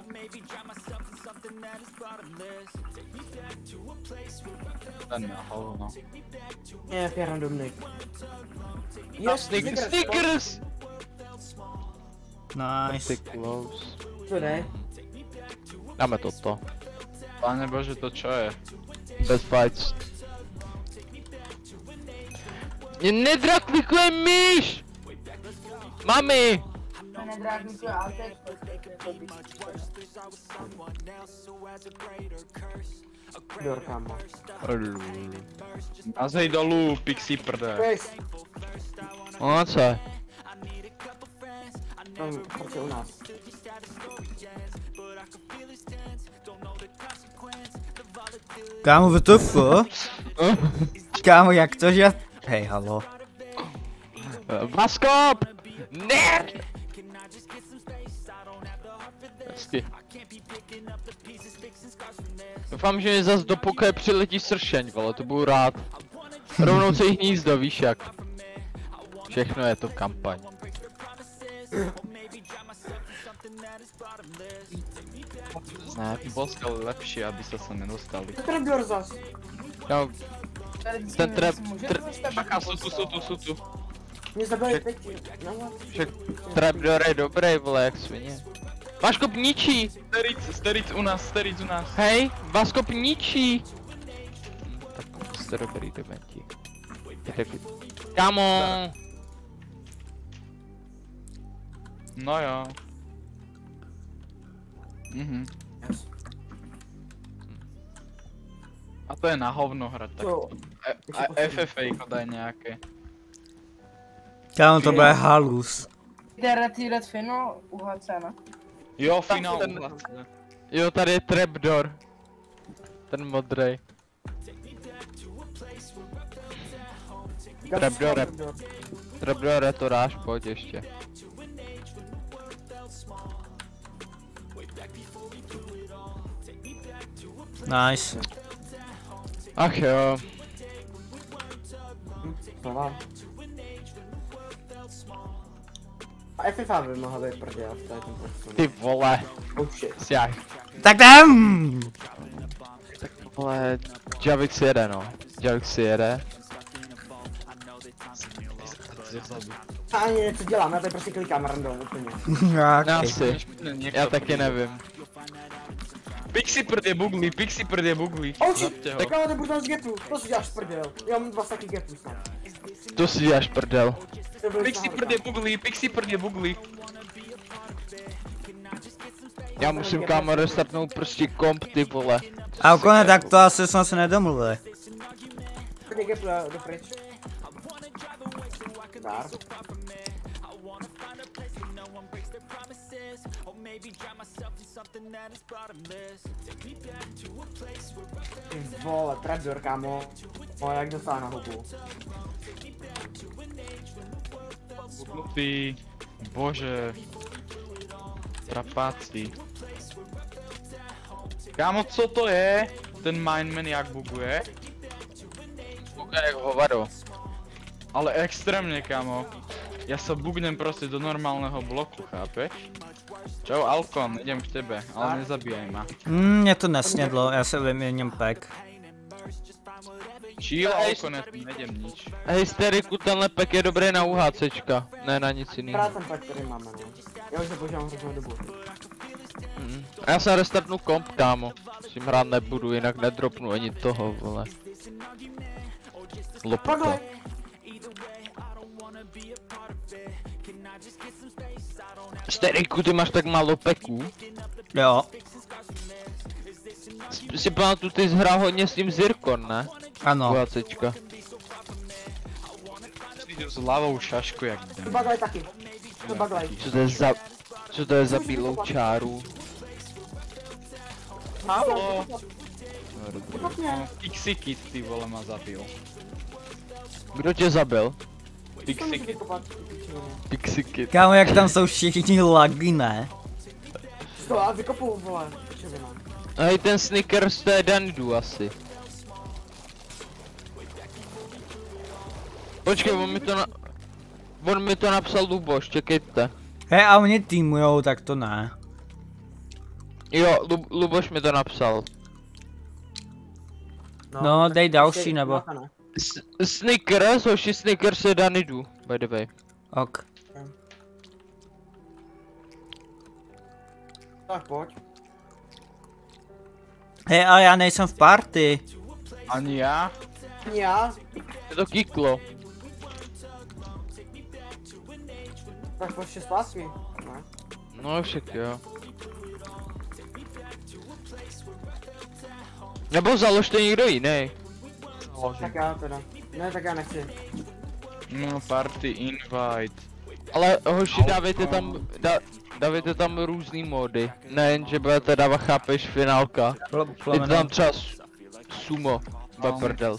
Ten na hovno. Nějaký random nick. No, Yes, Snickers! Snickers! Snickers! Nice. Ty close. Co jde? Dáme toto. Pane bože, to čo je? Bez fights. Mě nedraklikuje myš! Mami! nedrágnuju A teď, Dor, kámo. Nazej dolů, pixie prde. Pes, No co je? tam prostě u nás. Kámo, W T F? Kámo, jak to, že... Hej, halo. Vaskop! Ne! Hezky. Doufám, že mi zas do pokoje přiletí sršeň, vole, to budu rád. Rovnou se jí hnízdo, víš jak. Všechno je to kampaň. Ne, boskal lepší, aby se sem nedostali. Co teda Dor zas? No, ten trap, tr, Bacha, sú tu, sú tu, sú tu. Mě zabili teď. No, však trapdoor je dobrý, vole, jak svině. Vaskop ničí! Steric, steric u nás, steric u nás. Hej, Vaskop ničí! Hm, tak jste dobrý dementi. Kamo! No jo. Mhm. A to je na hovno hrať tak. to. A F F A daj nějaké. Kámo, to bude halus. Jde Red Fino, U H C, ne? Jo, finál. ten- ten... Jo, tady je trapdoor. Ten modrej. Trapdoor, trapdoor, to dáš, pojď ještě. Nice. Ach jo. Slova. A F F A by mohla být prdě v této postupu. Ty vole. Oh shit. Sjak. Tak jdem! Vole, Javik si jede no. Javik si jede. A ani něco dělám, já tady prostě klikám random úplně. Ok. Já si. Já taky nevím. Pixie prd je buglý, Pixie prd je buglý. Ouči, Zapte ho. tak ale nebudu tam z gepu, to si děláš prdel. Já mám dva taky gepů snad. To si děláš prdel. To byl Pixie prd je buglý, Pixie prd je buglý. Já musím kámo restartnout prostě komp, ty vole. A konec, tak to asi jsme se nedomluvili. Prdě gepu, já jdu pryč. Dár. Ty vole, Predator, kámo. O, jak dostal na hubu. Ty, bože. Trapáci. Kámo, co to je? Ten Mineman jak buguje? Buguje jak hovado. Ale extrémne, kámo. Ja sa bugnem proste do normálneho bloku, chápeš? Čau Alkon, idem k tebe, ale nezabíjaj ma. Hmm, mě to nesnědlo, já se vyměním pek. Chill Alkon, ja tu nejdem nič. Hysteriku, tenhle pek je dobrý na UHCčka, ne na nic jiného. Právě ten pak, který máme, no. Já už se používám hroznou dobu. Mm. A já se restartnu komp, kámo. S tím hrát nebudu, jinak nedropnu ani toho, vole. Lopota. Takhle. Hysteriku, ty máš tak málo peků. Jo, S- Si pamatuju, ty jsi hrál hodně s tím Zirkon, ne? ano. UHCčka. Jdu s ľavou šašku jak To jdem. baglaj taky. To baglaj. Co to je za... Co to je za bílou čáru? Halo. No, Pixie Kid, ty vole, ma zabil. Kdo tě zabil? Pixie Kid. Pixie Kid. Kámo, jak tam jsou všichni lagy, ne? To a vykopu, vole. Pičovina. Hej, ten Snickers, to je Danidu asi. Počkej, on mi to na... On mi to napsal Luboš, čekejte. Hej, a oni týmujou, tak to ne. Jo, Lu Luboš mi to napsal. No, tak dej další, ještě nebo- máka, ne? S Snickers, hoši, Snickers je Danidu, by the way. Ok. Tak pojď. Hej, ale já nejsem v party. Ani ja? Já? Je to kiklo. Tak pojď šest pásmi. Ne? No však jo. Nebo založ to někdo jiný. Tak já teda. Ne, tak já nechci. No, party invite. Ale hoši, dávejte tam, da, dávejte tam různý mody. Nejen, že budete dávat, chápeš, finálka. Dejte tam třeba s- sumo, baprdels.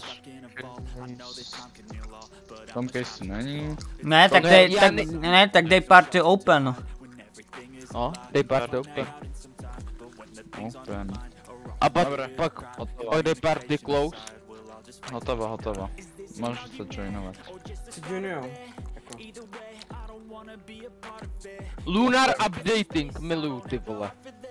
Tom case není. Ne, tak ne, dej, já tak, ne- ne, tak dej party open. No, dej party open. Open. A pak, Dobre. pak, Hotovo. pak dej party close. Hotovo, hotovo. Môžeš sa joinovať. Si junior. Lunar updating, miluju ty vole.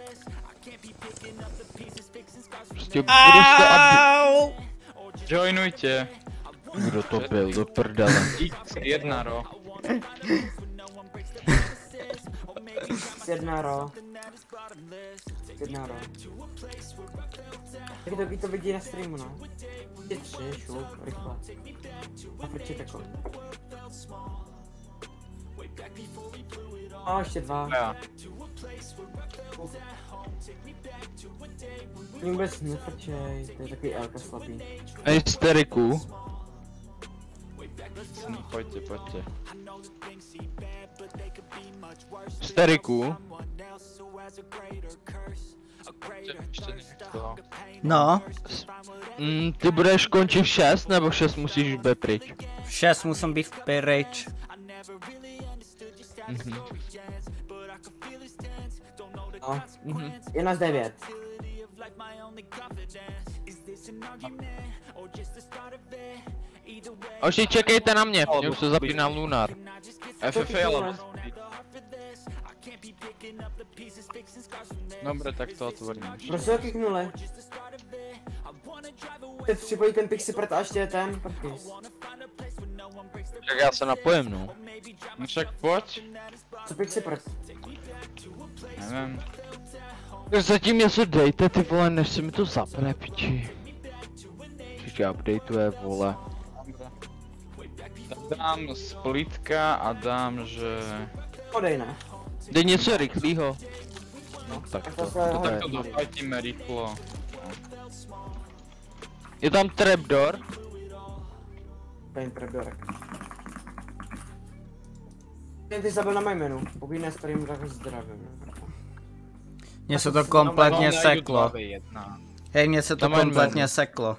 Prostě budeš to update. Joinujte. Kdo to byl, do prdele. X jedna ro. Jedna ro. Jedna ro. Tak to, to vidí na streamu, no. Ty tři, šup, rychle. A proč je takový? A ještě dva. Ja. Mě vůbec nefrčej, to je takový elka slabý. Hysteriku. Poďte, poďte. Hysteriku. Ešte niekto. No, Mm, ty budeš končit v šest, nebo v šest musíš být pryč? v šest musím být v pryč. Mhm. No, Mhm. je nás devět. Oši, čekejte na mě, mě už se zapíná Lunar. F F L. Dobre, tak to otvorím. Prostě ho kliknuli. Teď připojí ten Pixipret a ještě ten Prkis. Tak já se napojím, no. No však poď. Co Pixipret? Neviem. Zatím něco dejte ty vole, než se mi to zapne, piči. Ještě updateuje, vole. Tak dám splitka a dám, že... Podej ne. Dej něco rychlýho. No tak Tak to, to se to, hodí. je. To dofajtíme rýchlo. Je tam trapdoor? Pain Predorek. Ty zabil na mé jménu, pokud ne, s kterým tak zdravím. Mně se to kompletně No, seklo. dva jedna. Hej, mně se to Tam mám kompletně jméno. seklo.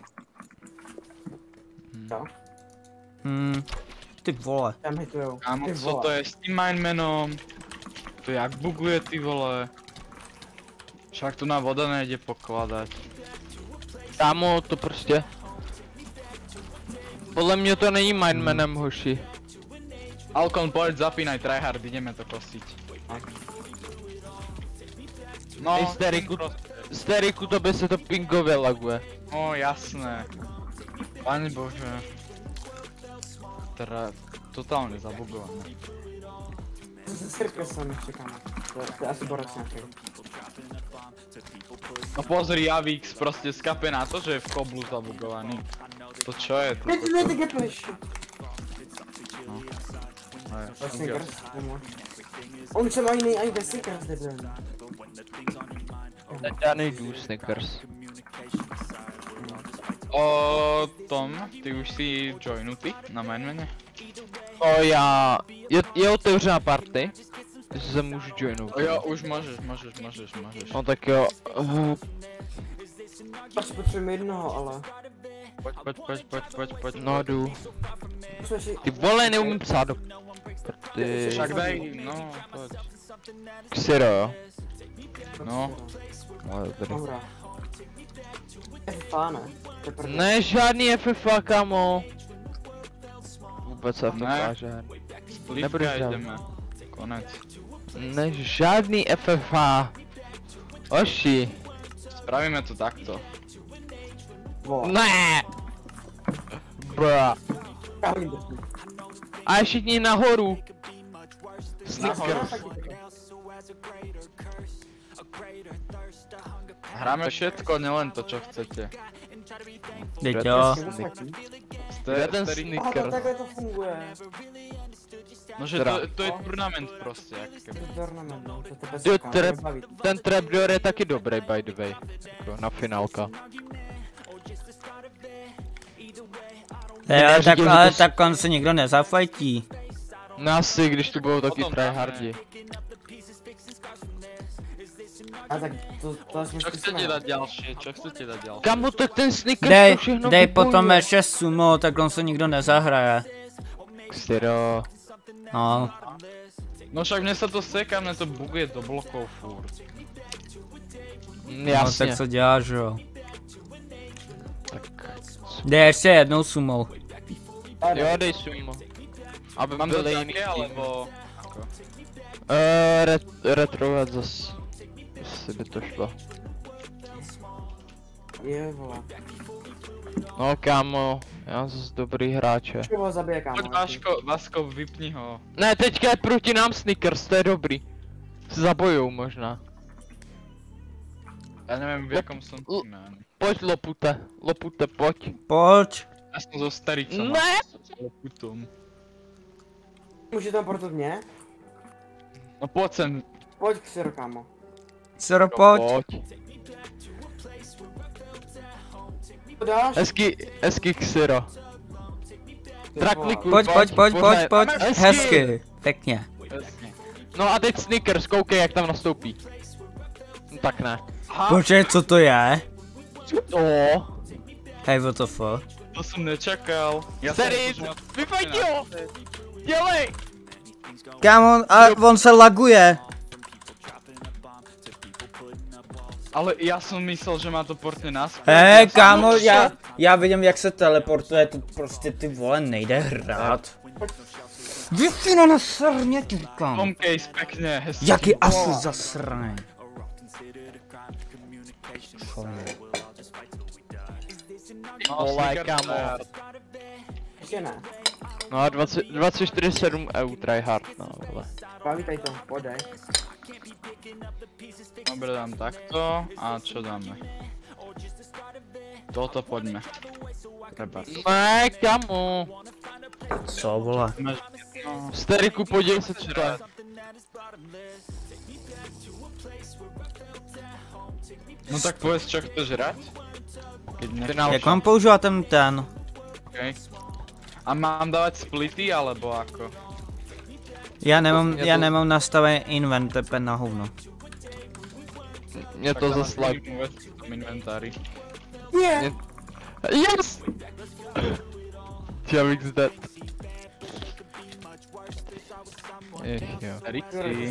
Jo? Hmm, ty vole. Tam hitujou. Kámo, Ty co vole. to je s tím mindmanom? To jak buguje ty vole? Však tu na voda nejde pokladať. Kámo, to prostě... Podle mě to není mindmanem, hoši. Alkon, poď zapínaj tryhard, ideme to kosiť. No, Ej, Steriku, Steriku, to by se to pingově laguje. no jasné. Pane bože. Teda totálne zabugované. S Circusem ještě kámo. To je- to je asi borec nějaký. No pozri, Javix prostě skape na to, že je v koblu zabugovaný. To čo je to? Ne, ty ne, ty gepliš. No, je, To je fuck Snickers, jo. nemůž. On třeba jiný ani bez Snickers, debil. Já nejdu Snickers. O tom, ty už si joinutý na mainmene? O já... Je, je otevřená party. Takže se můžu joinout. O jo, už můžeš, můžeš, můžeš, můžeš. No tak jo. Uh, Asi potřebujeme jednoho, ale... Pojď, pojď, pojď, pojď, pojď, pojď. no jdu. Musíme si... Ty vole, neumím psát do... Ty... Však dej, no, pojď. Xero, jo? No. No, dobrý. Hurá. F F A, ne? To je prdel. Ne, žádný F F A, kamo. Vůbec F F A, Ne. žádný. Splitka Nebudeš dělat. jdeme. Konec. Ne, žádný F F A. Oši. Spravíme to takto. Vole. Ne. Bra. Já hodím to. A všichni nahoru. Snickers. Hráme všetko, nielen to, čo chcete. Teď jo. Ste, Jeden starý... Aha, Snickers. takhle to funguje. No že to, to je turnament prostě, jak keby. To je tournament, no. To tebe Jo, se kámo trap, nebaví. ten trapdoor je taky dobrý, by the way. Jako na finálka. Jo, tak, neříkej, že ale to s- tak on se nikdo nezafajtí. No asi, když tu budou taky Potom dáme. tryhardi. A tak to, to jsme Čo chcete zkusíme. dať ďalšie? Čo chcete dať ďalšie? Kamo, tak ten Snickers Dej, to všechno dej potom vybojuje. ještě sumo, tak on se nikdo nezahraje. Xero. No, No však mne sa to seká, mne to buguje do blokov furt. Mm, no Jasně. tak co děláš, jo. Tak. Dej ještě jednou sumou. Jo, dej sumo. Aby Mám to byly jiný také, týmy. alebo... Ako? Uh, ret retrovat zas. Asi by to šlo. Je, vole. No kámo, já zase dobrý hráče. Počkej, ho zabije, kámo. Poď Vaško, Vasko, vypni ho. Ne, teďka je proti nám Snickers, to je dobrý. Se zabojou možná. Ja neviem, v jakom som L- týme. ani. Pojď lopute, lopute, pojď. Pojď. Ja som zo staricom. Ne! Putom. Může tam portot mě? No poď sem. Pojď k Siro, kámo. Sero, pojď. Pojď. To dáš? Hezky, hezky Xero. Ty Traklikuj. vole. Pojď, pojď, pojď, pojď, pojď. Hezky. Hezky. Pěkně. No a teď Snickers, koukej jak tam nastoupí. No tak ne. Počkej, co to je? O, Hej, what the fuck? To som nečakal. Ja Starý, vypojď ho! Dělej! Kámo, ale on se laguje. Ale ja som myslel, že má to portne naspäť. Hej, Ja som- kámo, já, já vidím, jak se teleportuje, to prostě ty vole nejde hrát. Vyfino na srně, ti říkám. Tom case, pekne, hezky. Jaký asi zasraný. No, Vole, Snickers kámo. tryhard. Ještě ne. No a dvacet, dvacet čtyři sedm E U tryhard, no vole. Baví tady to, pojď dej. No Dobre, dám takto. A čo dáme? Toto poďme. Treba. Ne, kamu. Co, vole? Steriku, podívej se, co to je. No tak povedz, čo chceš hrať? Keď nechceš. Jak mám používat ten ten? Okay. A mám dávať splity, alebo ako? Já nemám, Mě já to- nemám nastavený invent, tepe na hovno. Mě to Tak zase lag. dám veci v tom inventári. Je! Yes! Javix dead. Ech jo. Ricky.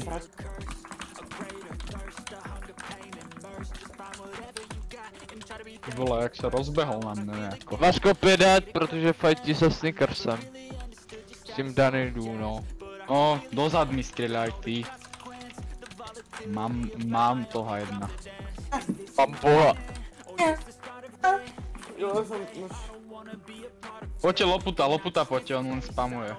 Vole, jak se rozbehol na mne nejako. Vaško dead, protože fightí se Snickersem. S tím Danny jdu, no. No, dozad mi strieľaj ty. Mám, mám toho jedna. Mám boha. Jo, jsem už... Poďte loputa, loputa poďte, on len spamuje.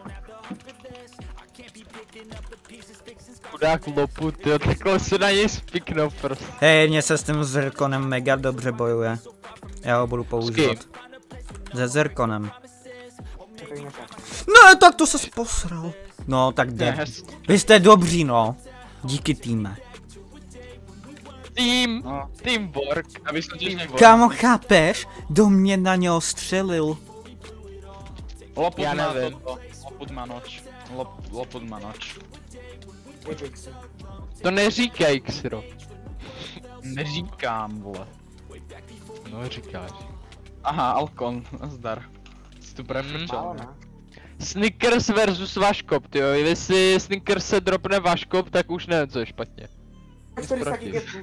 Chudák loput, jo, takhle se na něj spiknou prostě. Hej, mně se s tím Zirkonem mega dobře bojuje. Já ho budu používat. Se Zirkonem. No, tak to se posral. No, tak jde. Yes. Vy jste dobří, no. Díky týme. Team, No, teamwork. aby som tiež nebol. Kámo, chápeš? Do mě na něho střelil. Loput Ja má neviem. toto. Loput má noč. Lop, loput má noč. To neříkej, Xero. Neříkám, vole. No říkáš. Aha, Alkon, zdar. Si tu prefrčel. Málo, ne? ne? Snickers versus Vaškop, tyjo, jestli Snickers se dropne Vaškop, tak už nevím, co je špatně. čtyři sta proti. gigetů.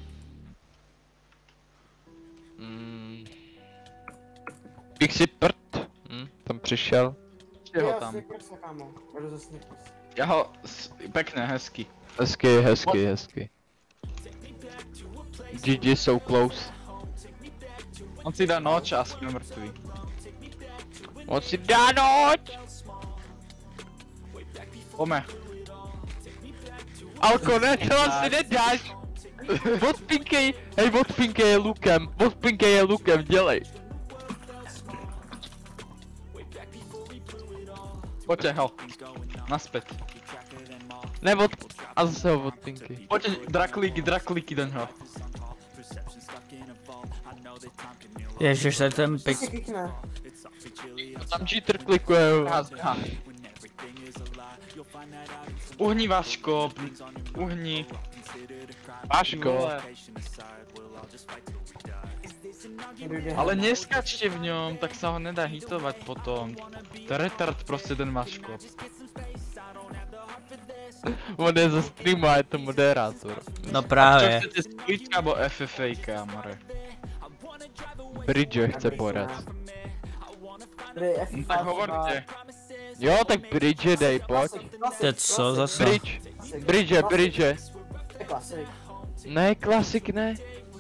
Mm. Bych si prd. Hm, tam přišel. Čeho tam? Snickers, kámo. Jdu za Snickers. Ja ho... s- Pekné, hezky. Hezky, hezky, hezky. G G so close. On si dá noč a sme mŕtvi. On si dá noč! Pome. Alko, ne, to si nedáš! Odpinkej, hej, odpinkej je lukem, odpinkej je lukem, dělej. Poďte ho. Naspäť. Ne, od... a zase ho odpinkej. Poďte, draklíky, draklíky do ňoho. Ježiš, se ten Ty pik... si kikne. Tam cheater klikuje. Aha. Uhni Vaško, uhni. Vaško. Vole. Ale neskačte v ňom, tak sa ho nedá hitovať potom. To je retard proste ten Vaško. On je ze streamu a je to moderátor. No Čo právě. chcete, splitka alebo F F A, kamare? Bridge chce poradit. Tady F No tak hovorte. Jo, tak Bridge dej, pojď. To je co zase? Bridge, Bridge, Bridge. To je klasik. Ne, klasik ne.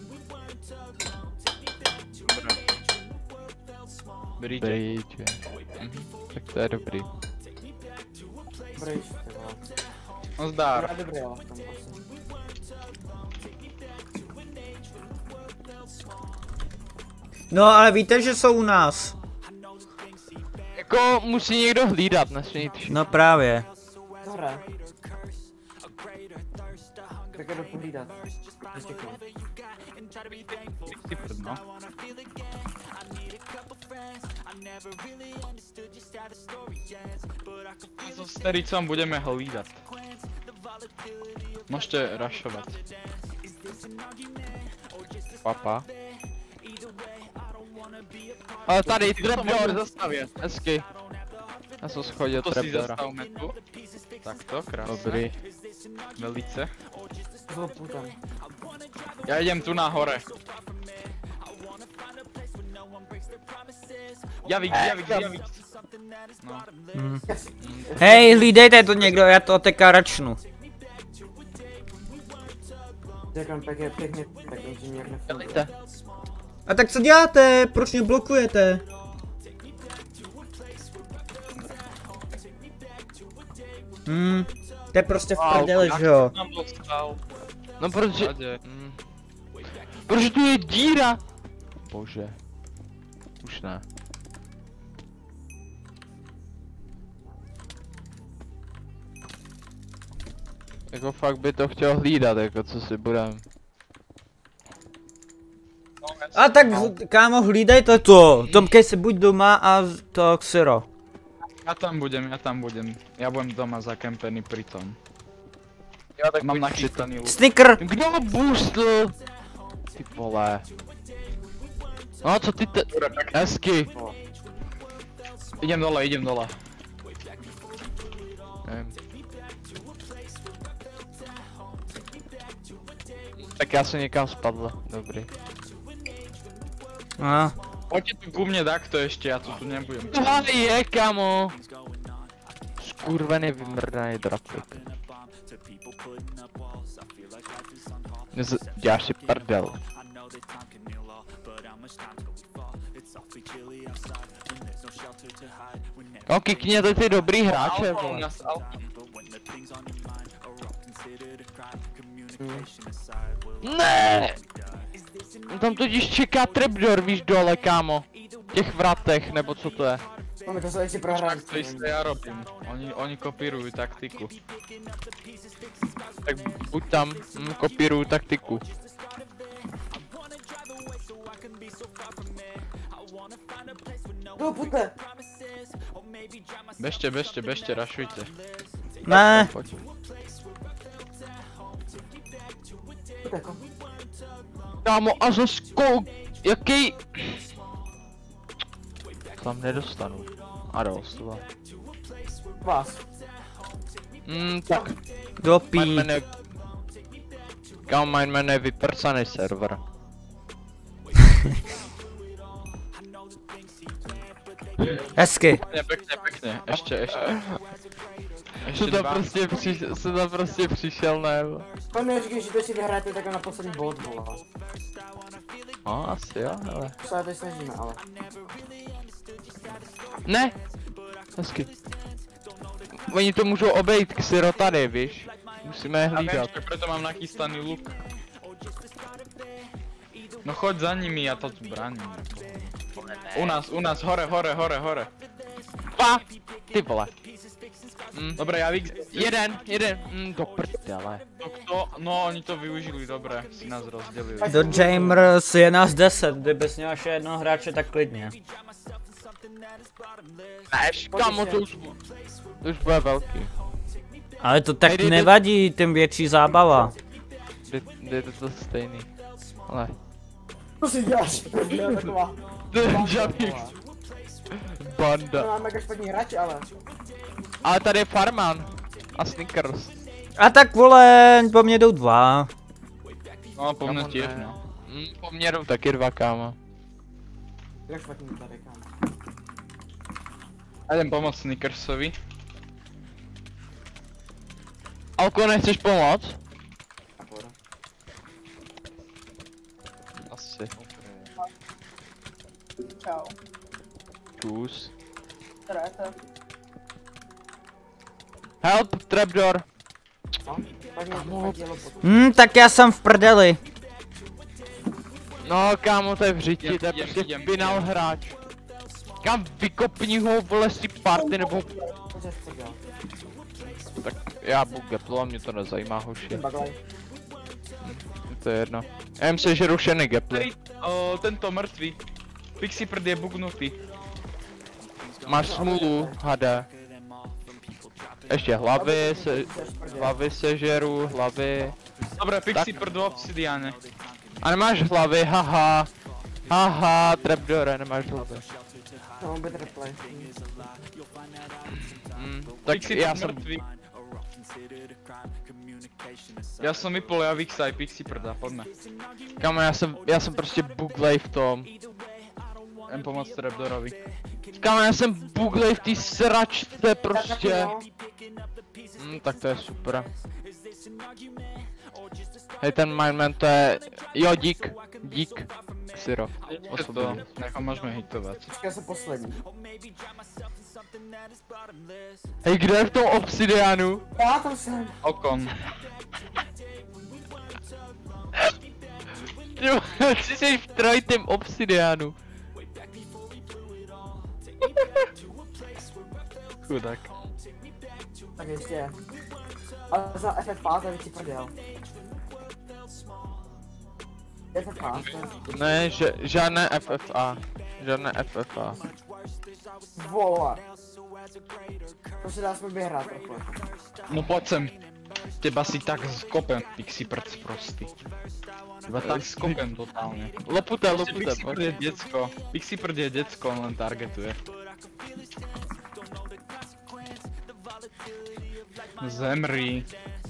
Bridge. Bridge. Mhm, tak to je dobrý. Bridge, ty vole. No zdár. Dobrá, dobrý, ale v tom asi. No ale víte, že jsou u nás. Jako musí někdo hlídat, nesmí jít. No právě. To hraje. Tak je jdu pohlídat. Nestěknu. Ty prd, no. So staricom budeme hlídat. Môžete rašovať. Papa. Ale tady, To môžeme trapdoor, zastaviť. hezky. Já jsem schodil To si trapdoora. zastavme tu. Takto, krásne. Dobrý. Velice. Zlo putem. Ja idem tu nahore. Javík, Javík, Javík. No. Hm. Hej, hlídejte to někdo, já to teďka račnu. Řekám pěkně, pěkně, tak on si nějak nefunguje. Dělejte. A tak co děláte? Proč mě blokujete? Hmm, to je prostě v prdeli, že jo? Tam dostal. No protože... Vade. Mm. Protože tu je díra! Bože. Už ne. Jako fakt by to chtěl hlídat, jako co si budem. A tak kámo, hlídejte to. Tomkej si buď doma a to Xero. Ja tam budem, ja tam budem. Ja budem doma zakempený pri tom. Ja tak mám nachystaný luk. Snicker! Kdo ho boostl? Ty vole. No co ty te... Hezky. Idem dole, idem dole. Nevím. Tak já jsem někam spadl, dobrý. No. Poďte tu ku mne takto ešte, ja tu tu nebudem. To je, kamo! Skurvený vymrdaný drapek. Nez... Děláš si prdel. No kikněte ty dobrý hráče, Alfa u vole. nás, alfa. Ne! No tam totiž čeká trapdoor, víš, dole, kámo. V těch vratech, nebo co to je. Máme to se ještě prohrát. Tak to isté ja robím. Oni, oni kopírujú taktiku. Tak buď tam, hm, kopíruju taktiku. No, pojďte. Bežte, bežte, bežte, rašujte. Ne. Pojď. Pojďte, jako. Kámo, a za skok, jaký... Tam nedostanu. A dost, vole. Vás. Hmm, tak. Dopí. Mindman je... Kámo, Mindman je vyprcaný server. Hezky. Pekne, pekne, pekne. Ešte, ešte. Co Ešte to dva. prostě přišel, co to prostě přišel, ne? To mi říkej, že to si vyhráte tak na poslední bod, vole. No, asi jo, ale... Co já teď snažíme, ale. Ne! Hezky. Oni to můžou obejít k Siro tady, víš? Musíme je Ja viem, hlídat. že preto mám nachystaný luk. No choď za nimi, ja to tu braním. U nás, u nás, hore, hore, hore, hore. Pa! Ty vole. Mm, Dobre, ja vy... jeden, jeden, mm, do prdele. To kto? No, oni to využili, dobre, si nás rozdelili. Do Jamers je nás deset, kdybys měl ještě jednoho hráče, tak klidně. Ne, kamo, to už, to už bude velký. Ale to tak Hej, dej- nevadí, tím větší zábava. Jde, jde to, to stejný. Ale... Co si děláš? To je taková. Žádný. Banda. To máme jako špatný hráč, ale. Ale tady je Farman. A Snickers. A tak vole, po mně jdou dva. No, po mne Kamo, tiež, ne. no. Mm, po mně jdou taky dva, kámo. Jak špatný tady, kámo. Ja idem pomôcť Snickersovi. Alko, nechceš pomoct? Asi. Čau. Čus. Teda je to. Help, trapdoor. No, tak mě to dělo potom. Hm, tak já jsem v prdeli. No, kámo, to je v řiti, Jdem, to je jdem, prostě jdem, final jdem. hráč. Kam vykopni ho, vole, si party, nebo... Pojďte, co dělá. Tak já budu geplo, mě to nezajímá, hoši. Ten baglaj. To je jedno. Já myslím, že rušený geply. Tady, o, tento mŕtvý. Pixie prd je bugnutý. Máš smůlu, hada. Ještě hlavy, se, hlavy sežeru, hlavy. Dobre, Pixie prd v obsidiane. A nemáš hlavy, haha. Haha, trapdoore, nemáš hlavy. No, better play. Hmm, tak Pixie já prd jsem... mŕtvý. Ja som vypol Javixa aj Pixie prda, poďme. Kamo, já jsem, já jsem prostě buglej v tom. Jdem pomôcť Trapdoorovi. Kamo, já jsem buglej v té sračce prostě. No, Hmm, tak to je super. Hej, ten Mindman to je... Jo, dík. Dík. Siro. Čo to? Nech ho môžeme hitovať. počkej, já jsem poslední. Hej, kde je v tom obsidianu? Já tam jsem. Okon. Ty jsi v trojitém obsidianu. Chudák. Tak ještě. Ale za F F A to je větší prdel. F F A, to je... Ne, že, žádné F F A. Žádné F F A. Vole. To se dá s mě hrát trochu. No pojď sem. Teba si tak skopem, Pixie prc prostý. Teba tak skopem totálně. Loputa, Prostě loputa, Pixie prd je děcko. Pixie prd je děcko, on len targetuje. Zemri.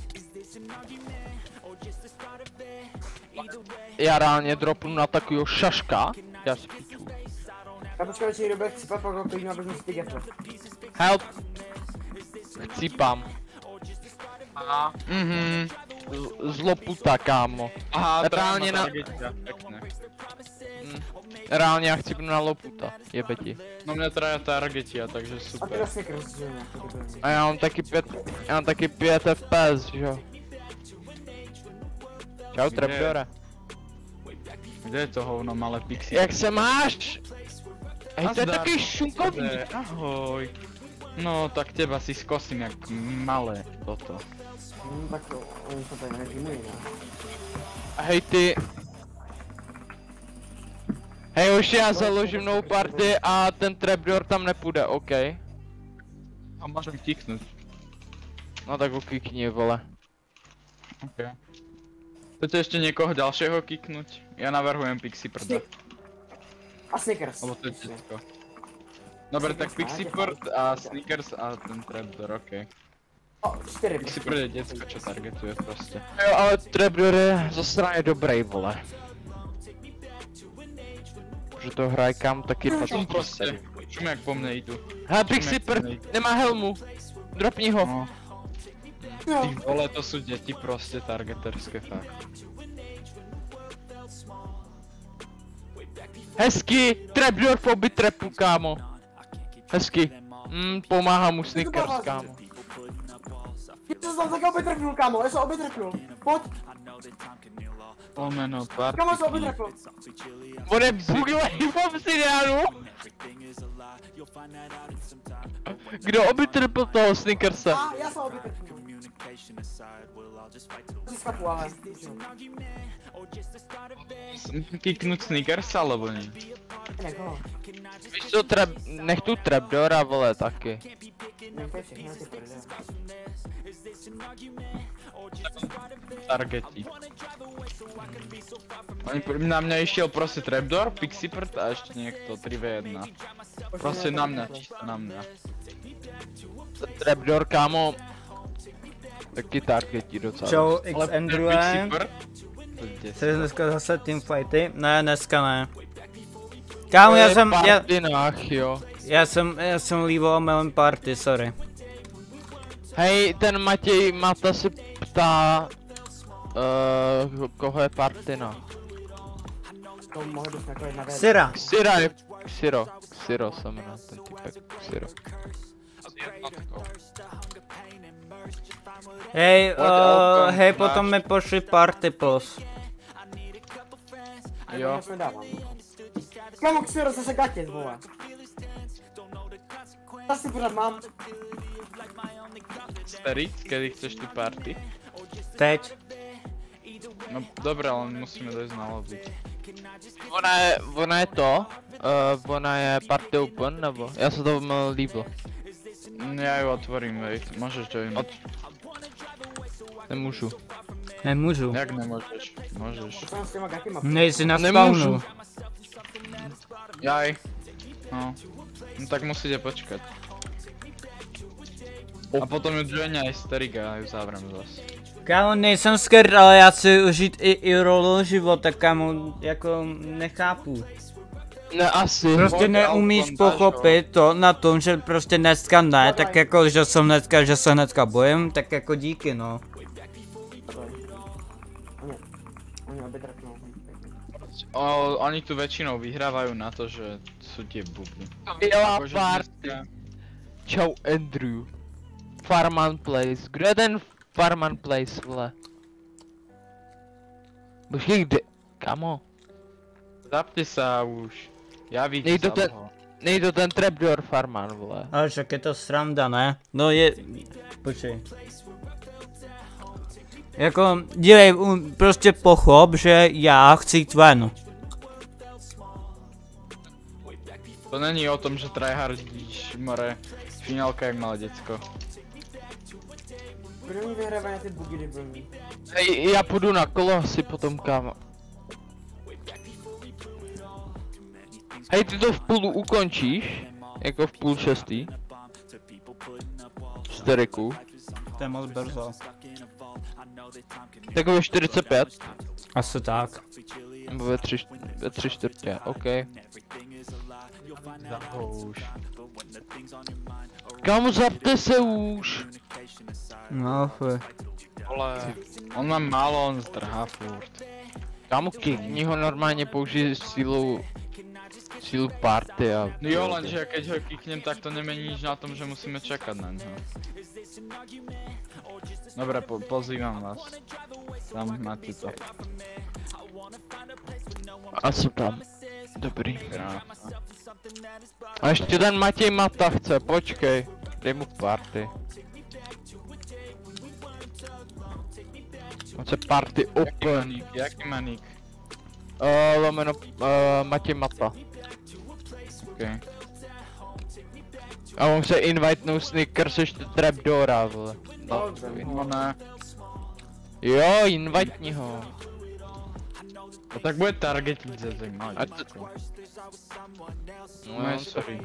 Já reálně dropnu na takovýho šaška. Já si píču. Já počkej, že někdo bude chcípat, pak ho klidně abych si ty getro. Help! Chcípám. Aha. Mhm. Z- Z loputa, kámo. Aha, Reálně na- Pekne. Hm. Reálně já chcípnu na loputa. Jebe ti. No mě teda targetia, takže A ty super. vlastně krz, že ne? to dobré. A já mám taky pět, já mám taky pět F P S, že jo. Čau, Trapdore. Kde je to hovno malé Pixie? Jak se máš? Hej, to je Nazdar. takový šunkový. Ahoj. No, tak teba si skosím jak malé toto. Hm, tak to, oni jsou tady nevímují, ne? Hej ty. Hej, už já založím novou party a ten Trapdoor tam nepůjde, OK? A máš mi kiknout. No tak ho kikni, vole. OK. Chcete ještě někoho dalšího kiknout? Já navrhujem Pixie prda. A Snickers. Lebo to je ještě. děcko. Dobre, tak Pixie prd a Snickers a ten Trapdoor, OK. O, čtyři. Pixie prd je děcko, čo targetuje prostě. Jo, ale Trapdoor je zase dobrý, vole. Že to hraje kam taky Čum patří. prostě. Čum jak po mne jdu. Hele, Pixie prd, nemá helmu. Dropni ho. No. Jo. Ty vole, to jsou děti prostě targeterské fakt. Hezky, Trapdoor v obi trapu, kámo. Hezky. Mm, pomáhá mu Snickers, kámo. Já jsem taky obě trefnul, kámo, já jsem obě trefnul. Pojď, Pomeno, party. kámo, já jsem obě trefnul. On je buglej v obsidianu. Kdo obytrpl toho Snickersa? A, já jsem obě trefnul. Si skapu, ale. Kiknout Snickers alebo ne? Ne, koho? Víš co, trap, nech tu Trapdoora, vole, taky. Ne, to je všechno, ty prdele. Targeti. Oni pr- na mňa išiel proste Trapdoor, Pixie prd a ešte niekto tri v jedna. Proste na mňa, čisto na mňa. Trapdoor, kámo. Taky targeti docela. Čau, Ale X Pixie Andrew. prd? To je děs. Chceš dneska zase teamfighty? Ne, dneska ne. Kámo, já jsem, já, Partinách, jo. já jsem, já jsem líboval Melon Party, sorry. Hej, ten Matěj Mata se ptá, uh, koho je Partina. To mohli bychom jako jedna věc. Syra. Syra je, Syro, Syro se jmenuje ten typek, Syro. Hej, Pojď, uh, open, hej, máš. potom mi pošli party plus. Jo. Já jsem nedávám. Kámo, Xero, zase gatě, vole. Zase pořád mám. Starý, kedy chceš tu party? Teď. No dobré, ale musíme dojsť na lobby. Ona je, ona je to, uh, ona je party open, nebo? Já se to měl líbilo. Ja ju otvorím, wait, môžeš join. Od... Nemůžu. Nemůžu. Jak nemôžeš? Môžeš. Co jsem s těma gatěma? Nejsi na Nemůžu. spawnu. Jaj. No. No tak musíte počkať. A potom ju join aj Steriga a ju zavrem zas. Kámo, nejsem scared, ale já chci užít i, i rolu života, kámo, jako nechápu. Ne, asi. Prostě Pojď, neumíš Alfon, pochopit to na tom, že prostě dneska ne, tak jako, že jsem dneska, že se hnedka bojím, tak jako díky, no. Oni, oni obě trefnou. O, oni tu väčšinou vyhrávajú na to, že sú tie bubny. Skvělá Akože party. dneska- Čau Andrew. Farman Place. Kdo je ten Farman Place, vole? Počkej, kde? Kamo? Zapte sa už. Ja víte Nejde sa ten- toho. Nejde ten trapdoor farman, vole. Ale však je to sranda, ne? No je... Počkej. Jako, dívej, um, prostě pochop, že já chci jít ven. To není o tom, že tryhardíš, more. Finálka jak malé děcko. Budeme vyhrávat na ty bugy debilní. Hej, já půjdu na kolo asi potom, kámo. Hej, ty to v půl ukončíš? Jako v půl šestý? Čtyřiku. To je moc brzo. Tak ve čtyřicet pět? Asi tak. Nebo ve tři, ve tři čtvrtě, OK. Už. Kámo, zapte se už! No, fuj. Vole, on má málo, on zdrhá furt. Kámo, kickni ho normálně, použij sílu... sílu party a... No jo, lenže keď ho kiknem, tak to nemení nič na tom, že musíme čekat na něho. Dobre, po pozývam vás. Tam máte to. A co tam? Dobrý. Krása. A ještě ten Matěj Mata chce, počkej. Dej mu party. On chce party Jaký open. maník, jaký maník? Uh, lomeno uh, Matěj Mata. Okay. A on chce invitenout Snickers ještě trapdoora, vole. No, No ne. jo, invitni ho. No tak bude targetit zezek, malé A to- děcko. No, No jo, sorry.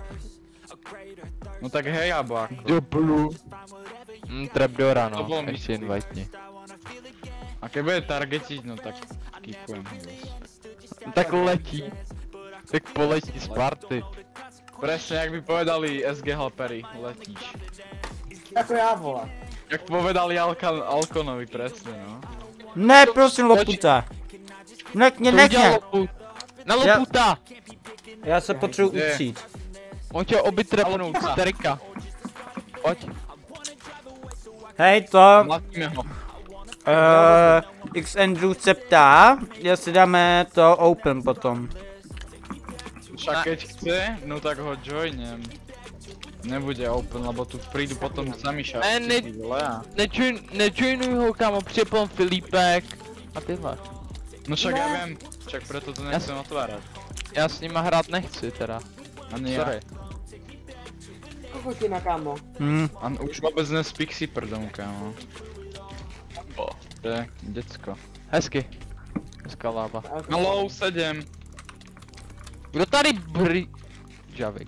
No tak hej, abo ako. Doblu. Mm, trapdoora To no, bylo ještě místní. invitni. A keď bude targetiť, no tak kýpujem ho zase. No, tak letí. Tak poletí z party. Presne, jak by povedali es gé helpery, letíš. Jako já, vole. Jak povedali Alkan, Alkonovi, presne no. Ne, prosím, loputa. Nech mě, To nech udělal mě. lopu. Na loputa! Já se potřebuji Je. utřít. On tě oby trepnout, loputa. starika. Pojď. Hej, to... Mlatíme ho. Uh, X Andrew se ptá, jestli dáme to open potom. Však keď chce, no tak ho joinem. Nebude open, lebo tu prídu potom sami Ne, šafci, ne- ty vole. a- Nejoin, nejoinuj ho, kámo, připom Filipek. A tyhle. No však ja Ne. viem, však preto to nechcem otvárať. Já s nima hrát nechci teda. Ani ja. Sorry. Kokotina, kámo. Hm, A už vôbec ne s Pixie prdom, kámo. To je decko. Hezky. Hezká lába. Hello, sedem. Kdo tady bry... Javix.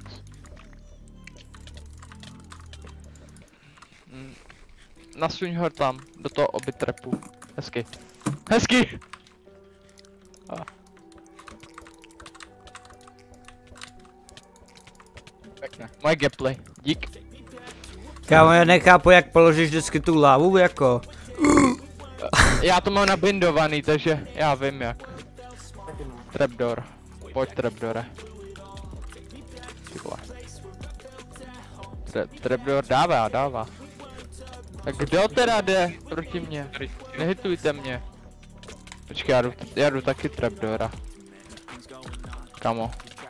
Mm, Nasuň ho tam, do toho obytrepu. Hezky. Hezky! A. Pekne. Moje gameplay. Dík. kámo, já nechápu, jak položíš vždycky tu lávu, jako. Já to mám nabindovaný, takže já vím jak. Trapdoor. Pojď trapdoore. Ty vole. Tra trapdoor dává, dává. Tak kdo teda jde proti mně? Nehitujte mě. Počkej, já jdu, já jdu taky trapdoora. Kamo.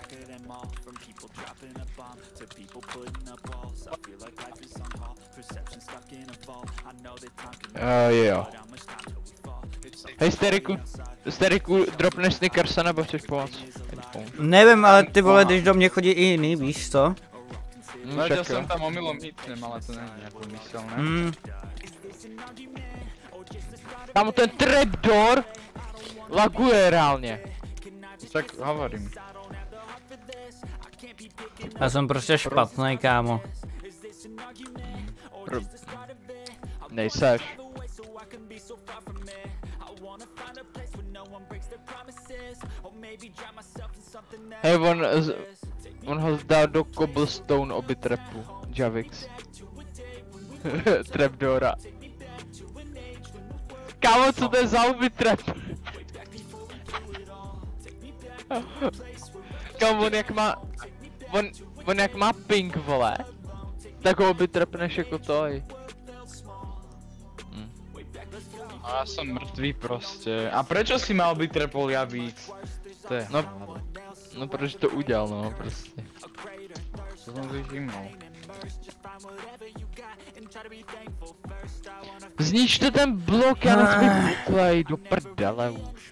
Uh, jo. Hej, Steriku, Steriku, dropneš Snickersa nebo chceš pomoct? Nevím, ale ty vole, když do mě chodí i jiný, víš co? Hm, No ja však jo. som tam omylom hitnem, ale to není nejak umyselné. Hm, Kámo, ten trapdoor laguje reálně. Tak hovorím. já jsem prostě špatný, kámo. Nejseš. Hej, on, z- on ho dal do cobblestone obytrepu. Javix. Trapdoora. Kámo, co to je za obytrep? Kámo, on jak má... On, on jak má ping, vole. Tak ho obytrepneš jako toj. A ja som mŕtvý proste. A prečo si mal byť trepol ja víc? To je No. no. No proč to udělal, no prostě. To jsem si všimnul. Zničte ten blok, já nechci buklej, do prdele už.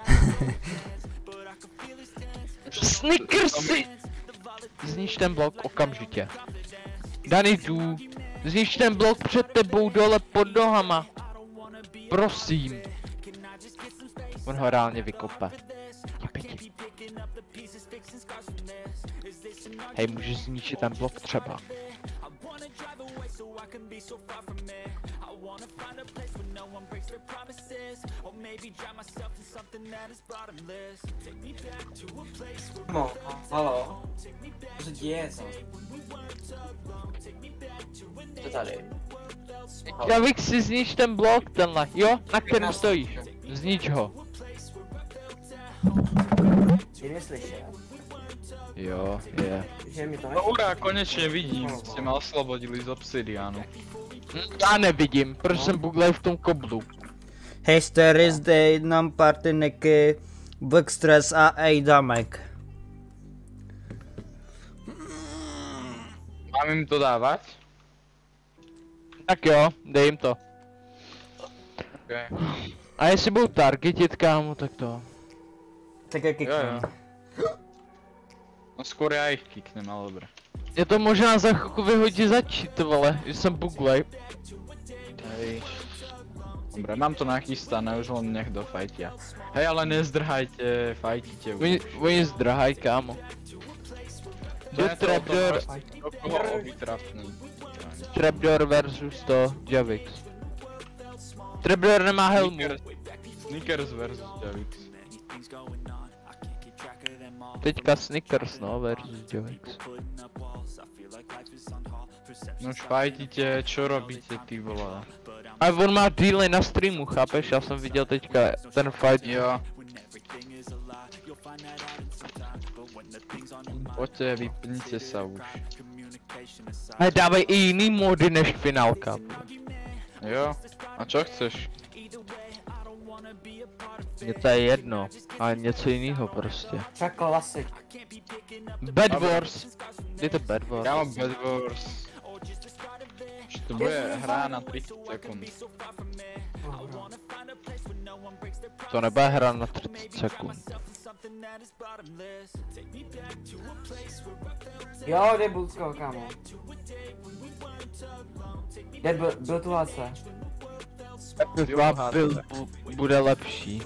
Snickersy! Znič ten blok okamžitě. Dany jdu. Znič ten blok před tebou dole pod nohama. Prosím. On ho reálně vykope. Pěti. Hej, můžeš zničit ten blok třeba. No, halo. Co se děje, co? Co tady? Já bych si znič ten blok tenhle, jo? Na kterém stojíš. Znič ho. Ty neslyšel? Jo, je. Že mi to No nechce? hurá, konečně vidím, jste mě oslobodili z obsidianu. Hm, já nevidím, protože jsem buglej v tom koblu. History zde nám party Nicky, Black Stress a Adamek. Mám jim to dávat? Tak jo, dej jim to. Okay. A jestli budou targetit, kámo, tak to. Tak jak Jo, jo. No skôr já jich kiknem, ale dobré. Je to možná za chvilku vyhodí začít, vole, že jsem buglej. Hej. Dobre, mám to nachystané, už len nech dofajtia. Hej, ale nezdrhajte, fajtite už. Oni, oni zdrhaj, kámo. To je Do to o tom, Trapdoor, do koho obytrapný. Trapdoor versus to Javix. Trapdoor nemá helmu. Snickers, Snickers versus Javix. Teďka Snickers, no, versus Javix. No už fajtite, čo robíte ty vole? A on má delay na streamu, chápeš? Já jsem viděl teďka ten fight. Jo. Poďte, vypnite sa už. A dávej i jiný mody než finálka. Jo? A čo chceš? Mně to je jedno, ale něco jiného prostě. Tak klasik. Bad Wars. Je to Bad Wars. Já mám Bad Wars. Že to bude hra na třicet sekund. To nebude hra na třicet sekund. Jo, jde Bulsko, kámo. Jde byl, byl tu Hace. Dva build bu- bude lepší.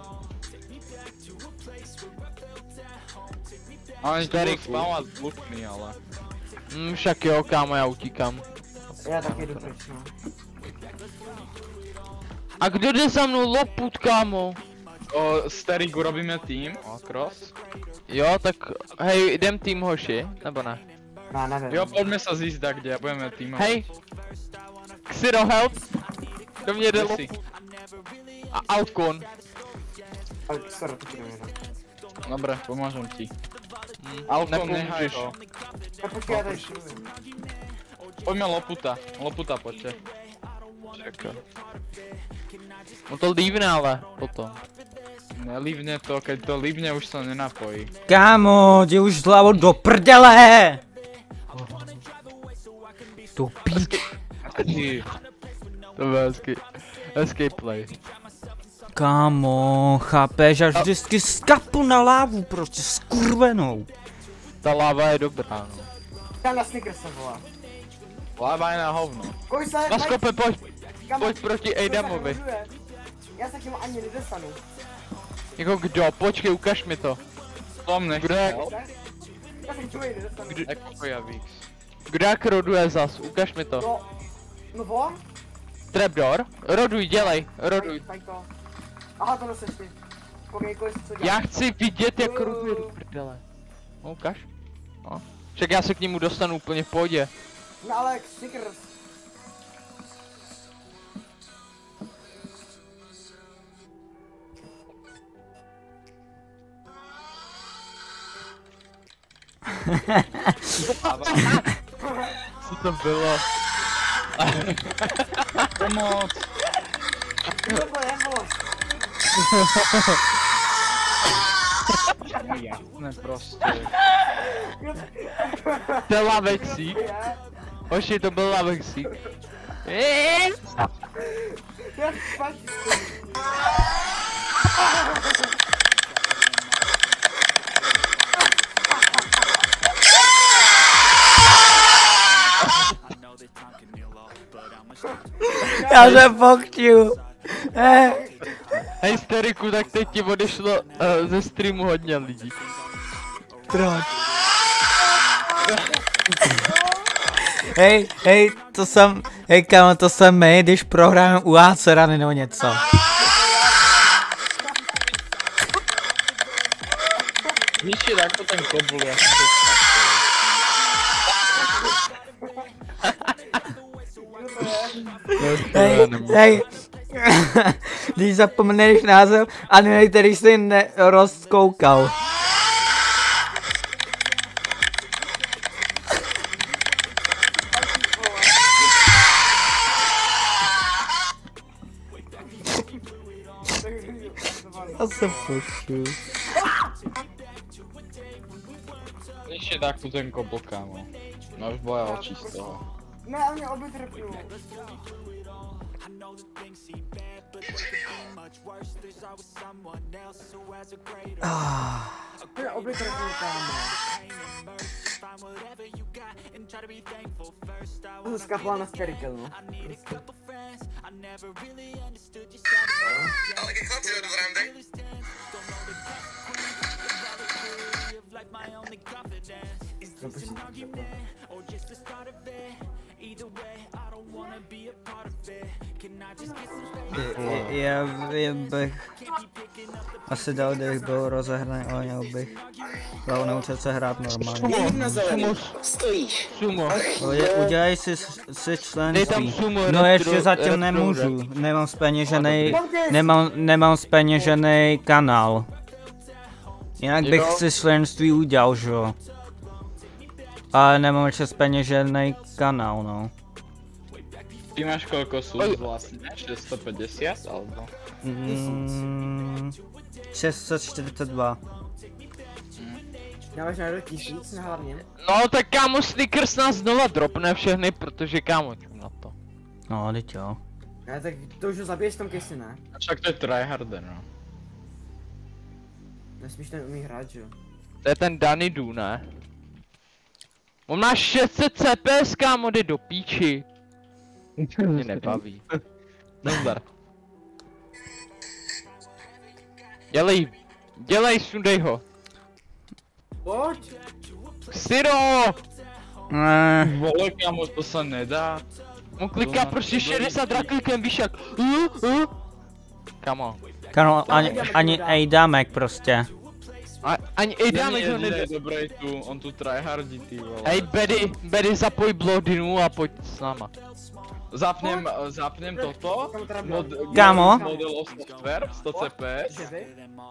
Ale to Starý budou spamovat blupný, ale. Hm, však jo, kámo, já utíkám. Já taky jdu pryč, no. A kdo jde za mnou loput, kámo? O, starý, urobíme tým, o, cross. Jo, tak hej, jdem tým hoši, nebo ne? No, nevím. Jo, pojďme se zjíst tak, kde budeme tým. Hej! Xero help! Do mě jde Kde jsi? loput. A Alkon. Ale sorry, taky do mě, no. Dobré, pomůžem ti. Hm, Alkon, nechaj nepomůžeš. to. No počkej, já tady šuju. Pojďme loputa, loputa pojďte. Čekaj. No to lívne ale, potom. Nelívne to, keď to lívne už se nenapojí. Kámo, jdi už hlavu do prdele! Tu píč. Ty, To bylo hezky. Hezký play. Kámo, chápeš, až vždycky skapu na lávu, prostě skurvenou. Ta láva je dobrá, no. Tam na Snickers se volá. láva je na hovno. Kolik se, Maskope, pojď! Kámo, Pojď proti kolik se Adamovi. rozhoduje? Já se k němu ani nedostanu. Jako kdo? Počkej, ukaž mi to. Tom nech. Kdo jak, Já se k němu ani nedostanu. Jako já víc. kdo jak roduje zas? Ukaž mi to. No, no on? Trapdoor? Roduj, dělej, roduj. Tady to. Aha, to noseš ty. Koukej, kolik co dělá. Já chci vidět, jak roduje do prdele. No, ukaž. No. Však já se k němu dostanu úplně v pohodě. No ale Snickers. Co to bylo? Pomoc. To bylo jen moc. Jasné prostě. To je lavexík. Hoši, to byl lavexík. Yes! Já fakt Já že fuck you. Eh. Hej, Steriku, tak teď ti odešlo uh, ze streamu hodně lidí. Proč? Hej, hej, to jsem, hej kámo, to jsem my, když prohrajeme u á cé rany nebo něco. Víš, tak to ten kobul, já jsem to Hej, hej, když zapomeneš název anime, který jsi nerozkoukal. Já se pušu. Víš, tak to ten kobul, kámo. No už boja očí z toho. Ne, ale mě obě trpnul. Mě obě trpnul, kámo. To se skapala na Sterikel, no. Ale ke chlapci do randy. Já, já bych asi dal, kdybych byl rozehraný, ale měl bych dal naučit se hrát normálně. Sumo, Stojíš. sumo. Udě- Udělej si, si Dej tam členství. sumo, No retro- ještě zatím retro nemůžu, rap. nemám speněžený, nemám, nemám speněžený kanál. Jinak bych Jo. si členství udělal, že jo. Ale nemám ještě speněžený kanál, no. Ty máš kolko sub vlastně? šest set padesát alebo? Mm, šest set čtyřicet dva. Já máš na tisíc na hlavně. No tak kámo, Snickers nás znova dropne všechny, protože kámo, čum na to. No, teď jo. Ne, tak to už ho zabiješ v tom kesi, ne? Však to je tryharder, no. Nesmíš ten umí hrát, že jo? To je ten Danny Du, ne? On má šest set C P S, kámo, jde do píči. Mě nebaví. Nazdar. Dělej, dělej, sundej ho. Pojď! Syro! Ne, Vole, kámo, to se nedá. On kliká prostě šedesát raklikem, víš jak. Uh, uh. Kamo. kano, ani, ani ejdamek prostě. A, ani ej, dáme Není ho jedinej nejde. dobrý tu, on tu tryhardí, ty vole. Hej, Bedy, Bedy, zapoj Bloodinu a pojď s náma. Zapnem, zapnem toto. Mod, Kámo. Model of software, sto C P S. Žeby?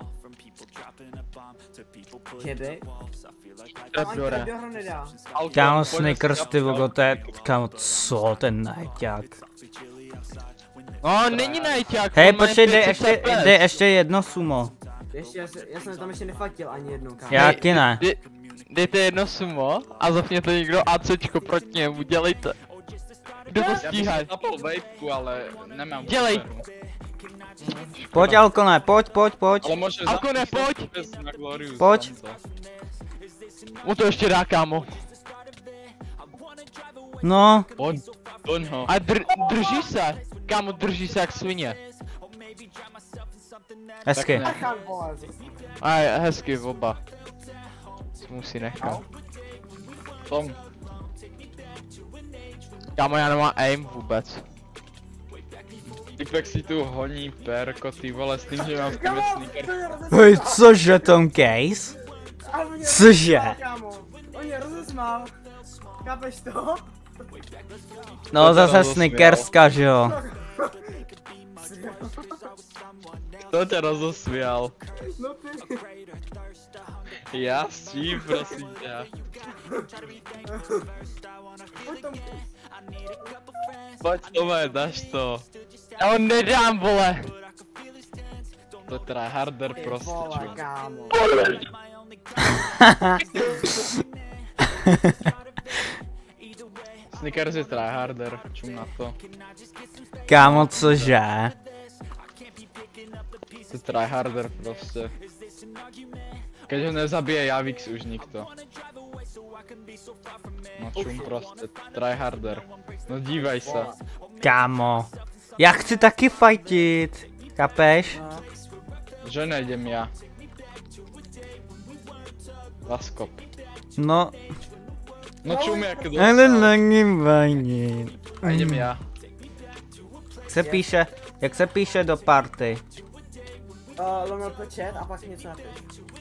Žeby? Trapdora. Ani to nedá. Kámo, Snickers, ty vole, to je, kámo, co, ten najťák. No, není najťák. Hej, on má počkej, jen dej pět set ještě, C P S. dej ještě jedno sumo. Ještě, já, se, já jsem tam ještě nefatil ani jednou, kámo. Já taky ne. Dej- Dejte jedno sumo a zapněte někdo ACčko proti němu, dělejte. Kdo to Já bych stíhá? si zapol vejpku, ale nemám. Dělej. kameru. Pojď, Alkone, pojď, pojď, pojď. Ale můžeš Alko, ne, zapnout pojď. bez na Glorious. Pojď. tam to. Mu to ještě dá, kámo. No, Pojď. Doň ho. A dr drží se. Kámo, drží se jak svině. hezky. ne. Nechám, vole. A je hezky oba. Musí nechat. Tom. Kámo, já nemám aim vůbec. Typek si tu honí perko, ty vole, s tím, že mám v tebe sneaker. Hej, cože, Tom Case? Ale mě Cože? rozesmál, kámo. On mě rozesmál. Chápeš to? No To zase rozosměl. Snickerska, že jo. Kto tě rozosvěl? No ty. Já s čím, prosím tě. Pojď Tome, dáš to. Já ho nedám, vole. To je tryharder prostě, Vole, čo. kámo. Snickers je tryharder, čum na to. Kámo, cože? To je tryharder prostě. Keď ho nezabije Javix už nikto. No čum prostě, tryharder. No dívej se. Kámo. Já chci taky fightit. Chápeš? Že nejdem já. Laskop. No. No čum jak to Ale není vajně. A jdem já. Jak se píše, jak se píše do party? Uh, lomil počet a pak něco napiš.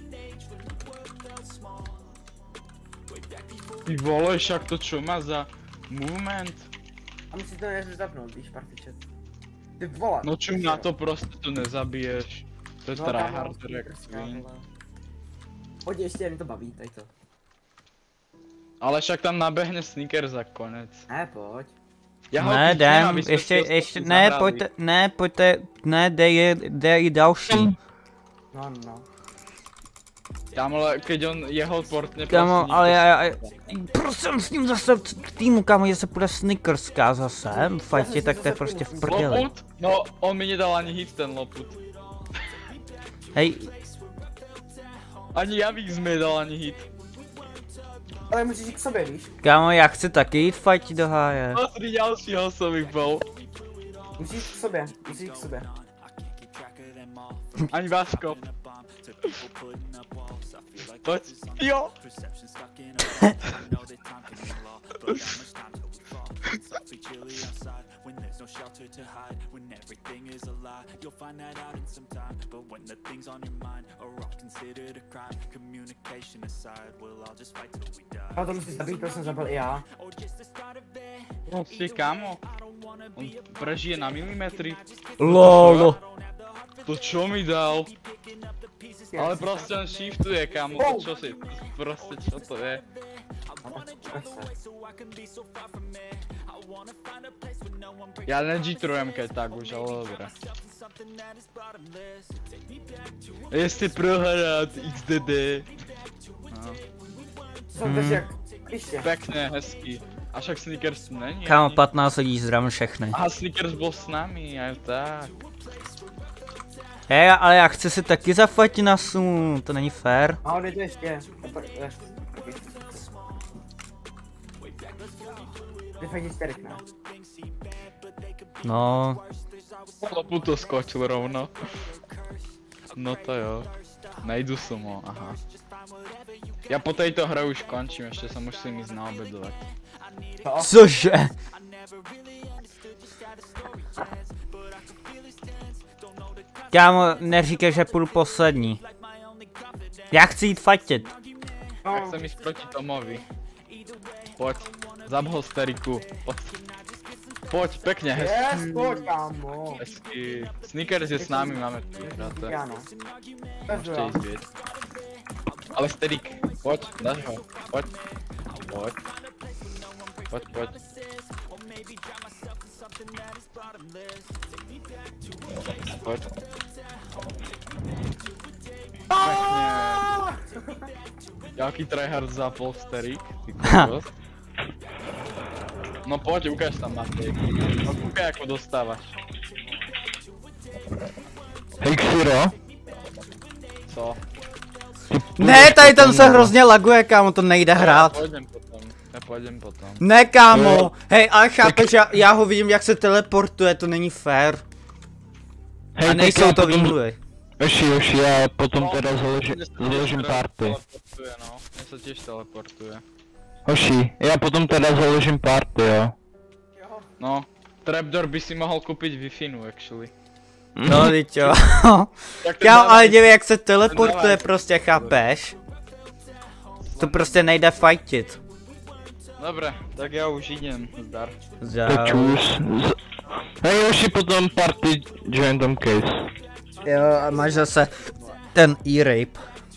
Ty vole, však to čo má za movement? A musíš to než zapnout, víš, party chat. Ty vole. No čum na to prostě to nezabiješ. To je No, tryharder jak svin. Pojď ještě, jen to baví, tady to. Ale však tam nabehne Snickers za konec. Ne, pojď. Já ho Ne, píčím, jdem, aby jsme ještě, si ještě, ostatní ne, zahrali. pojďte, ne, pojďte, ne, dej, je- dej i další. No, no. Kámo, keď on jeho portne Kámo, ale já, já, proč jsem s ním zase v týmu, kámo, že se půjde Snickerska zase, v fajtě, tak to je prostě v prdeli. Loput? No, on mi nedal ani hit ten loput. Hej, Ani Javix mi nedal ani hit. Ale musíš jít k sobě, víš? kámo, já chci taky jít fajtit do háje. Pozri ďalšího som vypol. Musíš jít k sobě, musíš jít k sobě. Ani Vasko. Pojď. Jo. No to musíš zabít, to jsem zabil i já. Prostě kámo. On prežije na milimetry. Lol. To čo mi dal? Ale prostě on shiftuje, kámo, to čo si, prostě čo to je? Já nežitrujem keď tak už, ale dobré. Jestli prohrát X D D. No. Jsem takže jak, ještě. Pekne, hezký. A však Snickers tu není. Kámo, ani. patnáct lidí, zdravím všechny. Aha, Snickers byl s námi, a jo tak. Hej, ale já chci si taky zafajtit na sumu, to není fér. No, jde to ještě. Vyfajti čtyři, ne? No, Loput to skočil rovno. No to jo. Nejdu sumo, aha. Já po této hře už končím, ještě se musím jít naobědovat. cože? Kámo, neříkej, že půjdu poslední. Já chci jít fajtit. Tak jsem jít proti Tomovi. Pojď, zab ho steriku, pojď. Pojď, pěkně, hezky. Yes, pojď, kámo. Hezky. Snickers je s námi, máme tu hráte. Ano. Můžete jít věc. Ale sterik, pojď, dáš ho, pojď. Pojď. Pojď, pojď. Pojď. Pěkně. Jaký tryhard zapol sterik, ty kokos. No pojď, ukáž tam na tej. No koukaj, jak ho dostáváš. Hej Xiro, Co? Ne, tady tam se hrozně laguje, kámo, to nejde hrát. Půjdem potom, já půjdem potom. Ne, kámo, hej, ale chápeš, já, já ho vidím, jak se teleportuje, to není fér. A hej, nejsou teďka to potom- výmluvy. Oši, oši, já potom No, teda založím, mně se těž založím teda party. teleportuje, no. Mně se těž teleportuje. Oši, já potom teda založím party, jo. No, Trapdoor by si mohl koupit Wi-Fi, actually. No, teď jo. Tak to Kámo, dávaj- ale dívej, jak se teleportuje, dávaj. prostě, chápeš? To prostě nejde fajtit. Dobré, tak já už jdem, zdar. Tak Čau. už. Z... Hej, oši, potom party join Tom Case. Jo, a máš zase ten e-rape.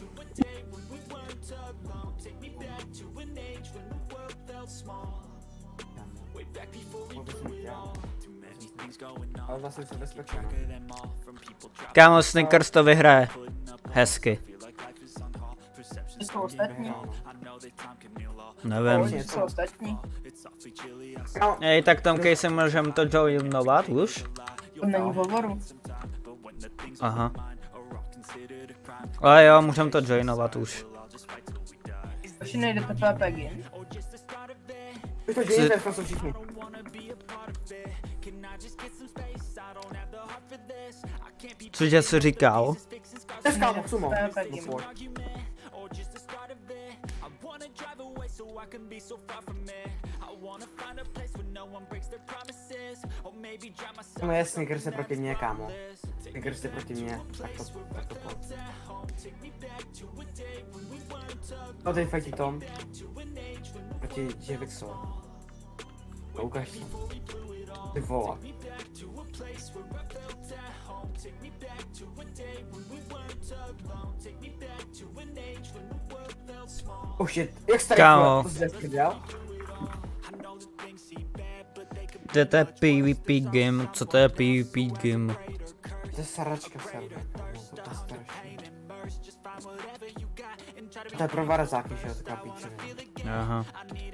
Ale vlastně se bezpečná. Kámo, Snickers to vyhraje. Hezky. jsou ostatní? Nevím. Oni jsou ostatní. No, Ej, tak Tomkej si můžem to joinovat už? To není v hovoru. Aha. Ale jo, můžem to joinovat už. Proč nejdete P P G? vy to dějete, to jsou všichni. Cože jsi říkal? Dneska, Maxumo. P P G. No je Snickers je proti mně, kámo. Snickers je proti mně, tak to, tak to pojď. No teď fajtí Tom. Proti Jevixo. No ukaž si. Ty vole. Oh shit, jak starý Kámo. to jsi dělal? To je PvP game, co to je PvP game? To je saračka server, kámo, to je strašný. To je pro varzáky, že jo, taková píčina. Aha.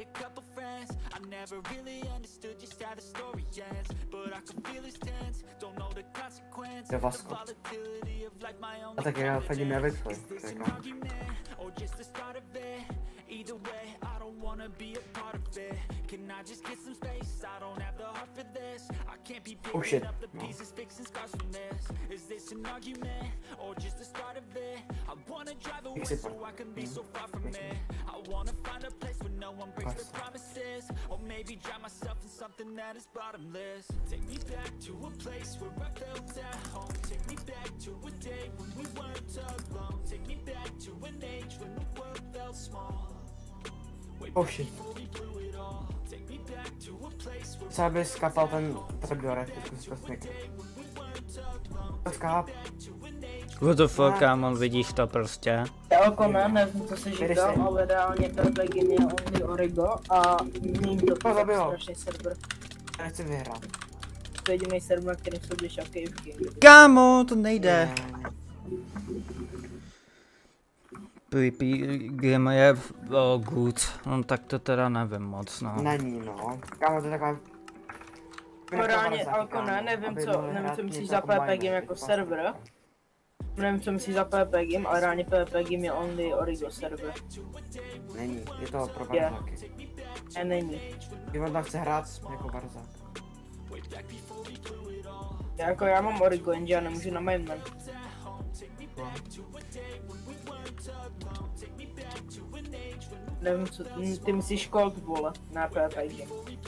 To je Vasko. A tak já fadím Jevixo. Oh shit. No. Export. Oh shit. Co by skapal ten trapdoor, zkus to Snickers. To skáp. What the fuck, kámo, vidíš to prostě. Elkona, nevím, co jsi říkal, ale reálně P P G je only Origo a není to To zabilo. strašný server. Já nechci vyhrát. To je jediný server, na kterým jsou dvě šavkejvky. Kámo, to nejde. PvP game je oh, good. No tak to teda nevím moc, no. Není no. Kámo, to je taková... No reálně, Elkona, nevím co, nevím co myslíš za P P G jako server. Nevím co myslíš za P P G, ale reálně P P G je only Origo server. Není, je to pro Je. barzáky. Ne, není. Když on tam chce hrát jako barzák. Já jako já mám Origo, jenže já nemůžu na mainman. Nevím co, ty myslíš Cold vole, na P P G.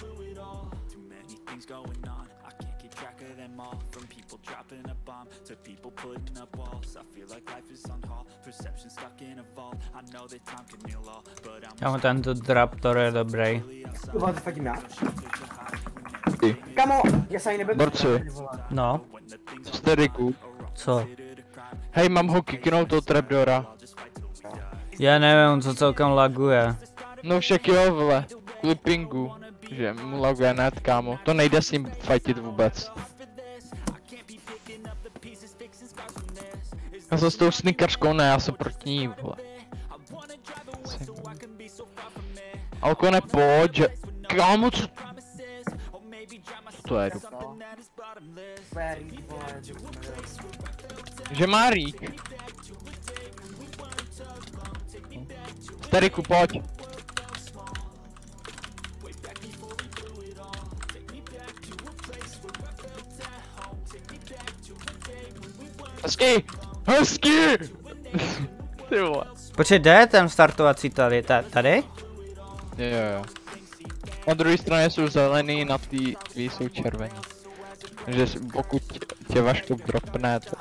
Kámo, tento Raptor je dobrý. Uva, to fadím já. Ty. Kamo, já se ani nebudu... Borci. No, Steriku. co? Hej, mám ho kicknout do trapdora. Já nevím, co celkem laguje. No však jo, vole. Kvůli pingu. Že mu laguje net, kámo. To nejde s ním fightit vůbec. Já jsem s tou Snickerskou, ne, já jsem proti ní, vole. Alkone, pojď, že... Kámo, co... Co to je, dup? Že má rýk. Steriku, pojď. Hezky! Hezky! Ty vole. Počkej, kde je ten startovací tady? Ta- Tady? Jo, jo, jo. Na druhé straně jsou zelený, na té tvý jsou červení. Takže s- pokud tě Vaško dropne, to...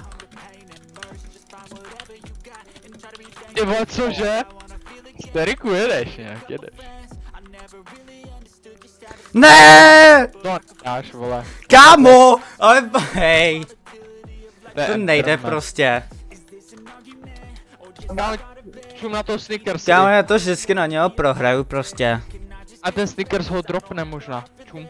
Ty vole, cože? Steriku, jedeš nějak, jedeš. Ne! To nedáš, vole. Kámo! Ale hej, je to nejde Enderman. prostě. Kámo, čum na to Snickers. Kámo, já to vždycky na něho prohraju prostě. A ten Snickers ho dropne možná. Čum.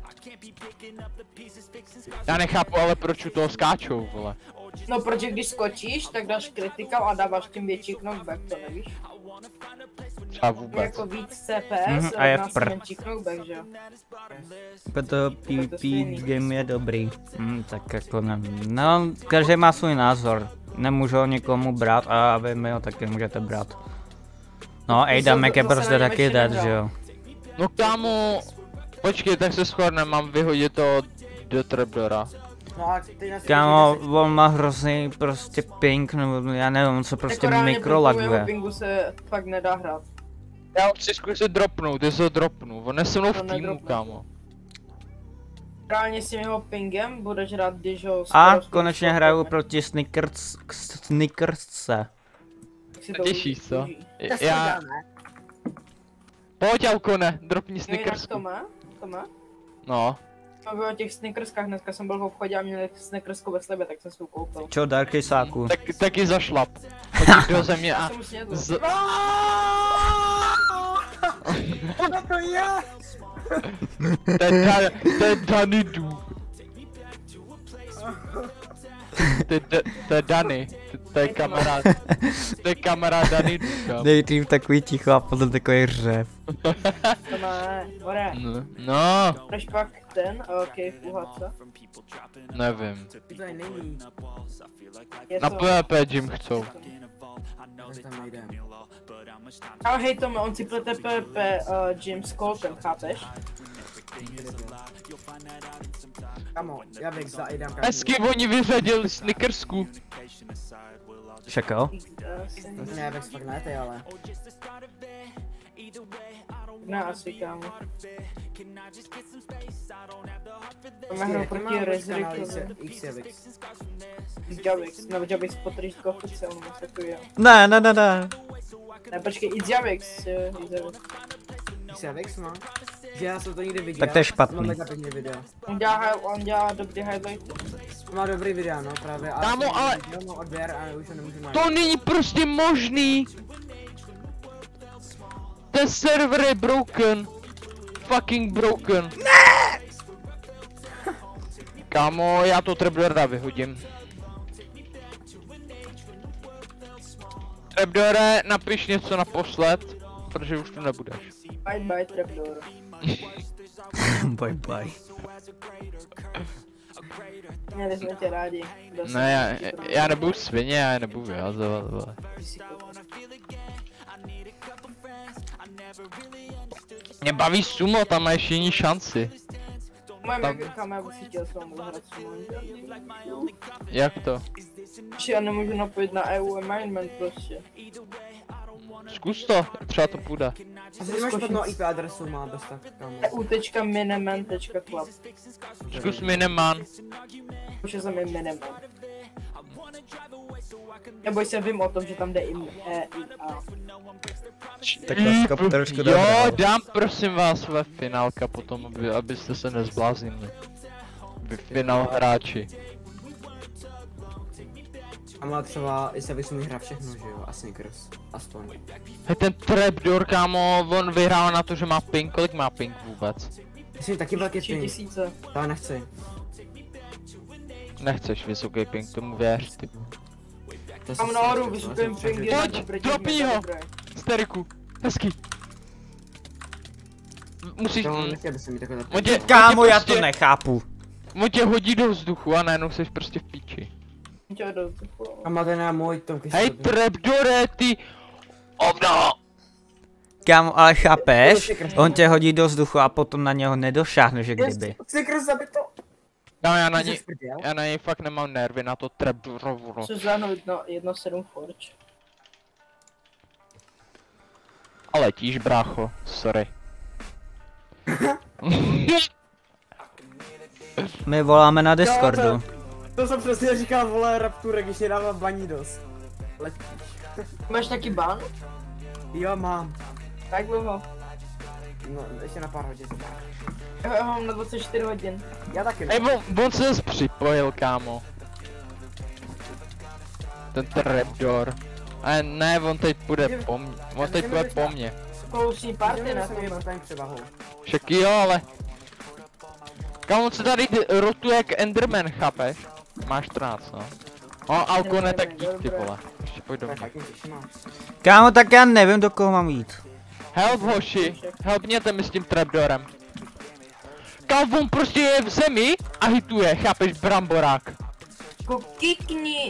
Já nechápu, ale proč u toho skáčou, vole. No protože když skočíš, tak dáš critical a dáváš tím větší knockback, to nevíš? Třeba vůbec. Jako víc C P S Mhm, a je na pr. menších knoubech, že jo? Proto P V P game je dobrý. Hm, tak jako nevím. No, každý má svůj názor. Nemůžu ho někomu brát a vy mi ho taky můžete brát. No, Adamek je zase prostě na něm taky ještě dead, nehrál. že jo. No kámo, počkej, tak se shodne, mám vyhodit to do Trapdora. No a ty na Kámo, on má hrozný prostě ping, nebo já nevím, co prostě Jako reálně proti jeho mikrolaguje. pingu se fakt nedá hrát. Já ho chci zkusit dropnout, ty se ho dropnu, on je se mnou To v týmu, nedropnu. kámo. Reálně s tím jeho pingem budeš hrát, když ho A skoro konečně zkusíš, hraju tak proti Snickers, Snickersce. si to Těšíš, užij- co? užij. Já, pojď Alkone, dropni No jinak Snickersku. to má, to má. No, Jsem byl o těch Snickerskách, dneska jsem byl v obchodě a měli Snickersku ve slibě, tak jsem si to koupil. Čo, Darky Sáku? tak, taky zašlap. Chodíš do země Já a... jsem už snědl. Z... to je! To je, da, to je Danny Du. To je, Da- to je Danny, to, to je kamarád. To je kamarád Danny Du, kámo. Nejdřív takový ticho a potom takový řev. To má, more. No, no, Proč pak ten, ok, v U H C? nevím. To tady není. Je Na to... P V P Jim chcou. Tak tam nejdem. Ale hej Tome, on si plete P V P uh, Jim s Coltem, chápeš? Kamo, já bych za idem každý. Hezky oni vyřadili Snickersku. Čekal? Ne, já bych fakt ne, ty ale. Ne, asi kámo. Máme hrou proti Rezrikovi. X je Vix. Z Javix, nebo Javix po tričko chudce, on moc takový. Ne, ne, ne, ne. Ne, počkej, it's Javix, jo, it's Javix. X je Vix, no. Že já jsem to někdy viděl. Tak to je špatný. Mám mega pěkný video. On dělá, hi- on dělá dobrý highlight. Má dobrý video, no právě. Ale Kámo, jsem ale- viděl, no, odběr a už ho nemůžu najít. To není prostě možný. Ten server je broken. Fucking broken. Ne! Kámo, já to Trapdora vyhodím. Trapdore, napiš něco naposled, protože už tu nebudeš. Bye bye, Trapdoor. Bye bye. Měli jsme tě rádi. Kdo se Ne, já, ti pro- já nebudu svině, já je nebudu vyhazovat, vole. Ty si to- Mě baví sumo, tam máš jiný šanci. Moje Tam- mega kam, já bych si chtěl s vámi zahrát sumo. Jak to? Že já nemůžu napojit na E U Environment prostě. Zkus to, třeba to půjde. Asi máš špatnou I P adresu, má bez tak, kámo. E U tečka miniman tečka club. Zkus Miniman. Už je mi miniman. Neboj se, vím o tom, že tam jde i E, i A. Tak to skop trošku Jo, dobrá. dám prosím vás ve finálka potom, aby, abyste se nezbláznili. Vy finál hráči. A má třeba, i se bych mi hrát všechno, že jo, a Snickers. Aspoň. Hej, ten Trapdoor, kámo, on vyhrál na to, že má ping, kolik má ping vůbec? Jsi taky velký Tři ping. tisíce. To já nechci. Nechceš vysoký ping, tomu věř, ty. To Tam si- nahoru to vysokým jsem ping přežil. je Pojď, dobrý, dropni mega ho. dobrý. Steriku, hezky. Musíš, To mm, nechtěl bych se mít takhle on tě, Kámo, on tě já to prostě- nechápu. On tě hodí do vzduchu a najednou jsi prostě v píči. Chtěl do vzduchu. A máte na můj tom Hej, Trapdoore, ty ovno! Kámo, ale chápeš? On tě hodí do vzduchu a potom na něho nedošáhneš, že kdyby. Snickers zabito. No, já na Jsi ní, sprdel? já na něj fakt nemám nervy, na to Trapdoorovo. Co zvládnu jedno, jedno sedm forge. A letíš, brácho, sorry. My voláme na Discordu. To jsem přesně říkal, vole, Rapture, když mě dává baní dost. Letíš. Máš taky ban? Jo, mám. Tak dlouho. No, ještě na pár hodin. Já já mám na dvacet čtyři hodin. Já taky. Hej, on, on se zase připojil, kámo. Ten Trapdoor. A ne, on teď půjde po mně. On teď půjde po mně. Společný party na jsem tom. tady převahou. Však jo, ale... Kámo, on se tady d- rotuje jak Enderman, chápeš? Máš čtrnáct, no. O, Alko ne tak dík, ty vole. Ještě pojď do To je mě. fakt těžší, Kámo, tak já nevím, do koho mám jít. Help, hoši, helpněte mi s tím trapdoorem. Kámo, on prostě je v zemi a hituje, chápeš, bramborák. Jako kikni!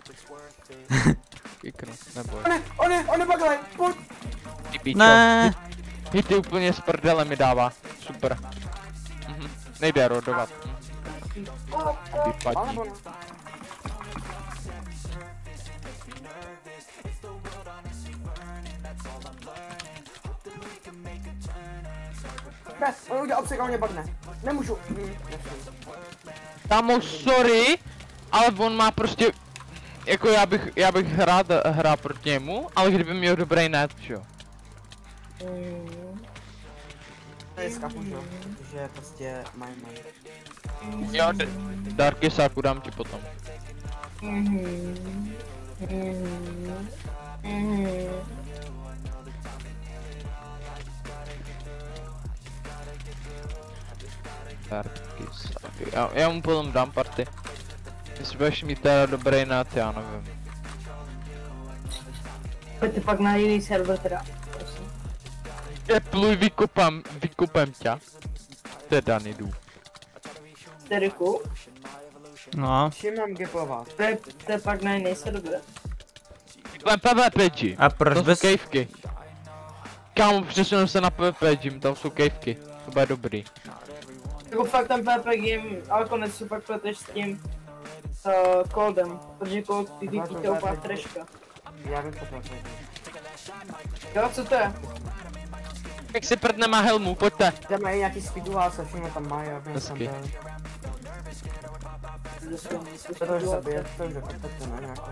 Kiknu, neboj. O ne, o ne, o ne, bagle, pojď. Ty píčo. Ne. Hity úplně z prdele mi dává, super. Mhm. Nejde rodovat. Vypadí. Ale ono. Ne, on udělal obsek a on mě bagne. Nemůžu. Hm, Kámo, sorry, ale on má prostě... Jako já bych, já bych rád hrál proti němu, ale kdyby měl dobrý net, jo. to je skapu, že jo, protože prostě mají mají. Jo, d- Darky sáku dám ti potom. Darky sáku, já, já mu potom dám party. Jestli budeš mít teda dobrý net, já nevím. Pojďte pak na jiný server teda. Prosím. Je pluj, vykopám, vykopem tě. Teda nejdu. Teriku, No. Čím mám gapovat? to je, to je pak na jiný server. Vykopem PvPG. A proč To jsou bys... kejvky. Kámo, přesunu se na PvPG, tam jsou kejvky. To bude dobrý. Jako fakt ten P P game, ale konec si pak pleteš s tím uh, Coldem, protože Cold PvP to je úplná treška. Já vím, co to je. Jo, co to je? Jak si prd nemá helmu, pojďte. Tam mají nějaký speedwall, se všechno tam mají, já vím, tam Hezky. byl. To to už zabije, to už jako to ne, nějakou.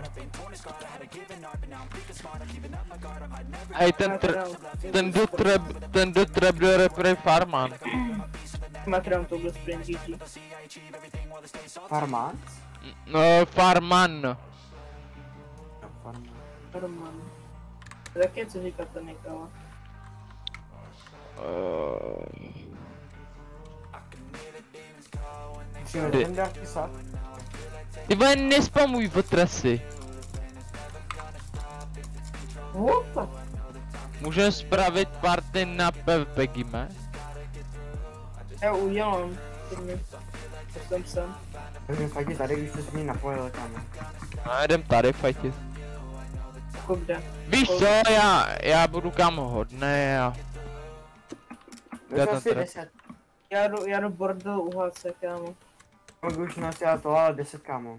Hej, ten tr... ten do trap... ten do trapdoor je prej farman. Makrám tohle sprint G G. Farmán? No, farman. No, farmán. Roman. Tak je co říkat ten Nikala. Uh, Přijel Kdy? ten Darky Sat. ty vole, nespamuj otrasy. What? Můžeme spravit party na PvPgime? Já udělám. To jsem sem. Takže fakt tady, když to změní napojil, kámo. No, jdem tady fajtit. Jako kde? Víš co, já, já budu kámo hodnej a... To Já je to asi teda- deset. Já jdu, já jdu bordel u H C, kámo. Mogu už nás já to, ale deset, kámo.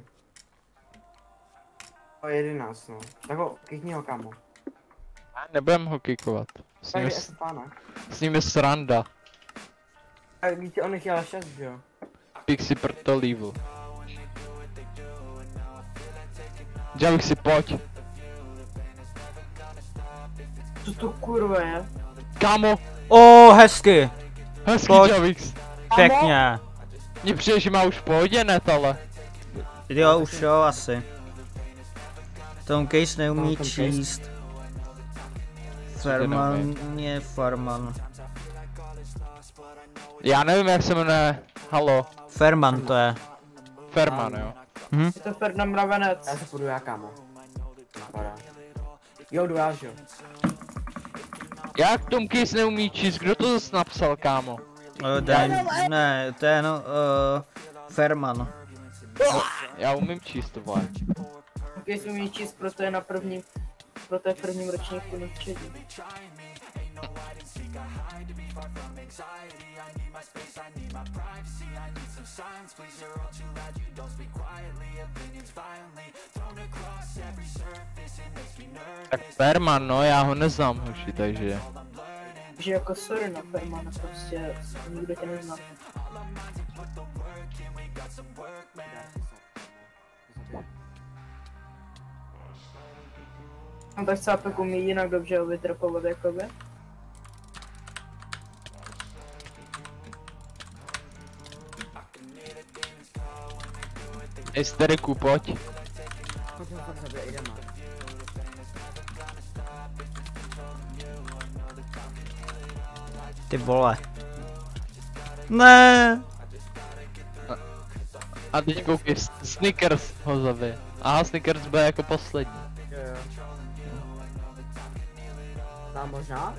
O jedenáct, no. Tak ho, klikni ho, kámo. Nebudem ho kikovat. S ním, Takže je, asi pána. s ním je sranda. Tak víte, on chtěl šest, že jo? Pixi proto level. Javik si pojď. Co to kurva je? Kámo, O, hezky. hezký Pojď. Javix. Pěkně. Mně přijde, že má už v pohodě net, ale. Jo, už jo, asi. Tom Case neumí No, Tom Case. číst. Farman je Farman. Já nevím, jak se jmenuje. Halo. Ferman to je. Ferman, jo. Hm? Je to Ferdinand Mravenec. Já se půjdu já, kámo. Vypadá. Jo, jdu já, že jo? Jak Tom Case neumí číst? Kdo to zase napsal, kámo? Uh, Dan, ne, to je no, uh, Ferman. Já umím číst, to vole. Když umí číst, proto je na prvním, proto je v prvním ročníku na střední. Tak Ferman, no, já ho neznám, hoši, takže. Takže jako sorry na Fermana, prostě nikdo tě nezná. No tak Cápek umí jinak dobře ho vytrapovat jakoby. Esteriku, pojď. Pojď ho fakt zabije, jdeme. Ty vole. Ne. A teď koukej, Snickers ho zabije. Aha, Snickers bude jako poslední. Jo, jo. Tam možná?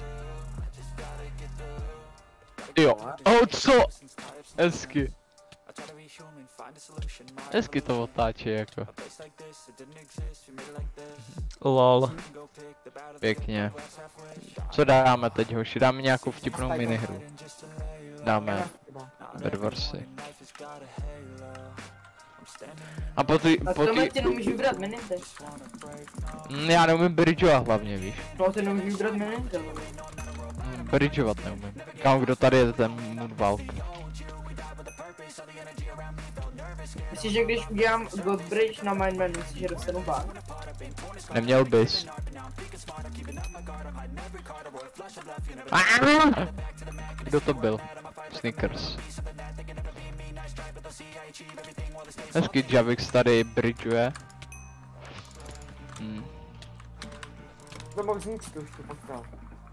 Jo. Oh, co? Hezky. Hezky to otáčí jako. Lol. Pěkně. Co dáme teď, hoši? Dáme nějakou vtipnou minihru. Dáme Bedwarsy. A po ty, A po tohle ty, ty nemůžu vybrat minity. mm, já neumím bridgeovat hlavně, víš. No ty nemůžu vybrat minity. Mm, Bridgeovat neumím. Kam kdo tady je ten Moonwalk? Myslíš, že když udělám God Bridge na main menu, myslíš, že dostanu bar? Neměl bys. Kdo to byl? Snickers. Hezky Javix tady bridgeuje. Hmm. To mohl zničit už tu postavu.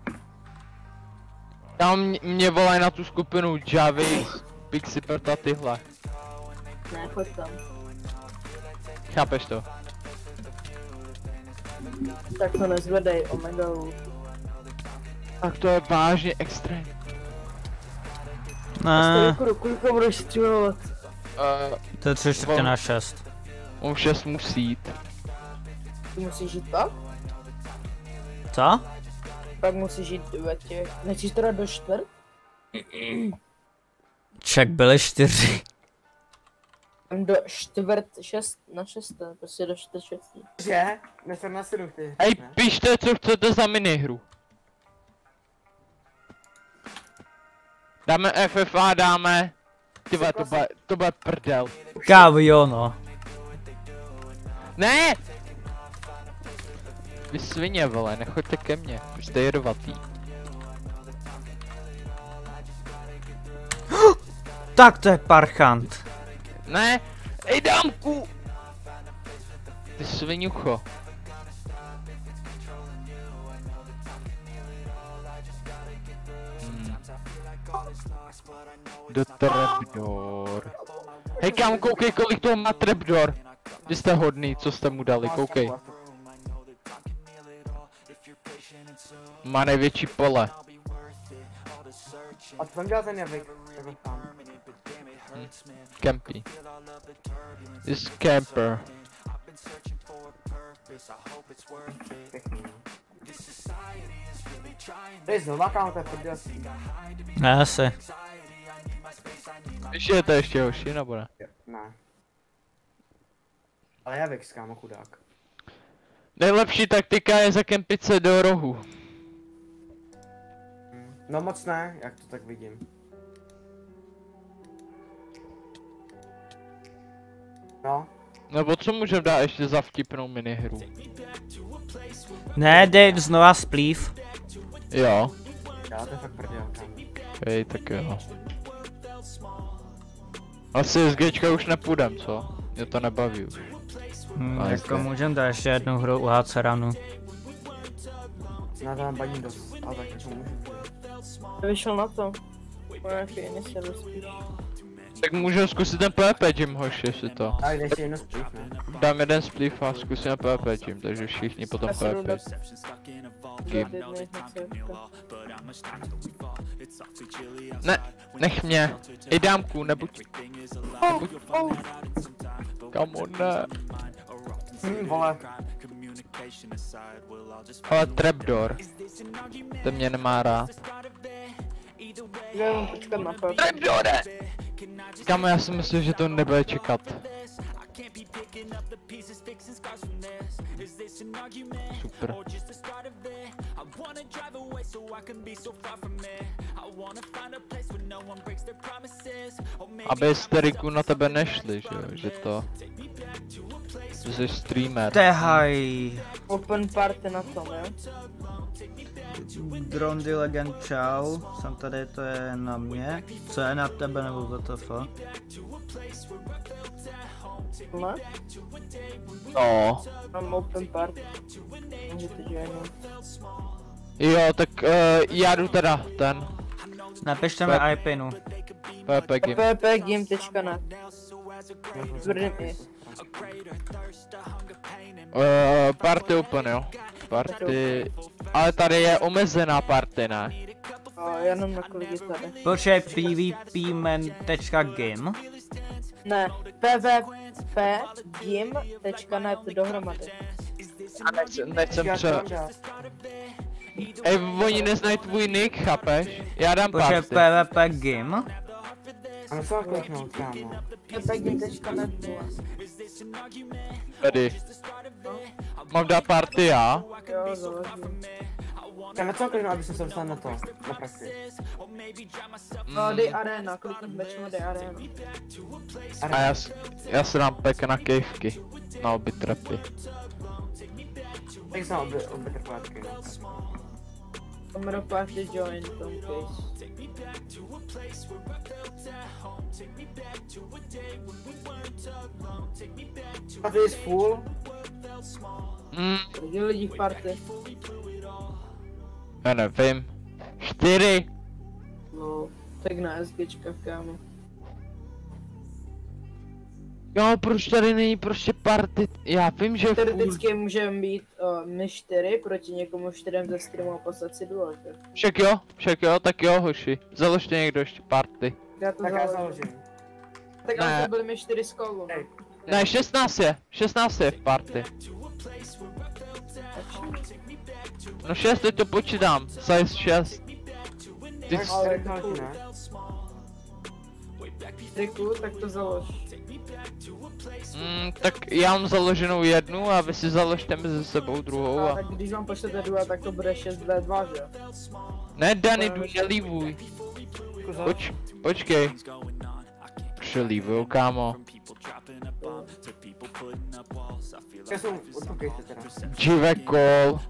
Tam mě, mě volají na tu skupinu Javix, Pixipert a tyhle. Ne, pojď tam. Chápeš to? Tak to nezvedej, omega. Tak to je vážně extrém. Ne, Koliko budeš střílovat? Uh, to je tři čtvrtě na šest. on šest musí jít. Ty musíš jít pak? Co? Pak musíš jít ve těch... Nechceš teda do čtvrt? Ček byly čtyři. Do čtvrt, šest, na šesté, prostě do čtvrt šestý. Že? Nesem na sedm ty. Hej, pište, co chcete za minihru. Dáme F F A, dáme... Tyhle, to bude, to bude prdel. Kámo, jo no. Ne! Vy svině, vole, nechoďte ke mně, vy jste jedovatý. Tak to je parchant. Ne! Ej, dámku! Ty sviňucho. Hmm. Do trapdoor. Hej, kam, koukej, kolik toho má trapdoor. Vy jste hodný, co jste mu dali, koukej. Má největší pole. A co tam dělá ten jazyk? Jako tam. Hm. Campy. This camper. Pěkný. To je znova, kámo, to je prdel. Ne, asi. Ještě je to ještě hoši, nebo ne? Ne. Ale jazyk, kámo, chudák. Nejlepší taktika je zakempit se do rohu. No moc ne, jak to tak vidím. No. Nebo co můžeme dát ještě za vtipnou minihru? Ne, dej znova splýv. Jo. Já to je fakt prdel, kámo. Hej, tak jo. Asi s Gčka už nepůjdem, co? Mě to nebaví už. Hm, A jako jak- můžem dát ještě jednu hru u H C ranu. Na to mám baní dost, ale tak jako můžu. Vyšel na to. Nějaký jiný server spíš. Tak můžeme zkusit ten PvP gym, hoši, jestli to. A kde ještě jedno spíš, ne? Dám jeden spliff a zkusíme PvP gym, takže všichni potom Já se jdu PvP. dát Game. jednej hacovka. Ne, nech mě. Ej, dámku, nebuď. Nebuď. Come on, ne. Hm, vole. Ale trapdoor. Ten mě nemá rád. Já jenom počkat na pep. Trapdoore! Kamo, já si myslím, že to nebude čekat. Super. Aby Steriku na tebe nešli, že jo, že to... Že jsi streamer. Tehaj. Open party na tom, jo? Drondy Legend, čau. Jsem tady, to je na mě. Co je na tebe nebo W T F? Ne? No. Mám open party. Můžete joinnout. Jo, tak uh, já jdu teda ten. Napište mi I pinu. PvP game. ppgame tečka net. Tvrdím i. Uh, party úplně jo. Party... Ale tady je omezená party, ne? A jenom na kolik je tady. Počkej, pvpman.game. Ne, pvp.gim.net dohromady. A nechcem, nechcem pře... Ej, oni neznají tvůj nick, chápeš? Já dám Počkej, party. pvpgame. Ale co kliknout, kámo? pvp.gim.net. Tady. Mám dát party já? Jo, založím. Já na co kliknout, aby jsem se dostal na to, na praxi. No, dej arena, klikni bečmo, dej arena. A já, s- já si dám pek na kejvky. Na obě trapy. Tak jsem obě, obě trpátky, no. Kamera party join, tom case. A to je full? Hmm, Lidi lidi v party. já nevím. Čtyři. No, tak na SGčka, kámo. Jo, proč tady není prostě party? Já vím, že je full. Teoreticky můžeme být uh, my čtyři proti někomu čtyřem ze streamu a poslat si duel, že? Však jo, však jo, tak jo, hoši. Založte někdo ještě party. Já to Tak já založím. založím. Tak Ne. ale to byli my čtyři z kolu. Ej. Ne, šestnáct je, šestnáct je v party. No šest, teď to počítám, size šest. Ty Tak jsi- ale ale to další, ne? Triku, tak to založ. mm, tak já mám založenou jednu a vy si založte mezi sebou druhou A a... tak když vám pošlete duel, tak to bude šest v dva, že? Ne, Dany, jdu, nelívuj. Poč, počkej. Přelívuju, kámo. Já jsem, odpukejte teda. Žive call.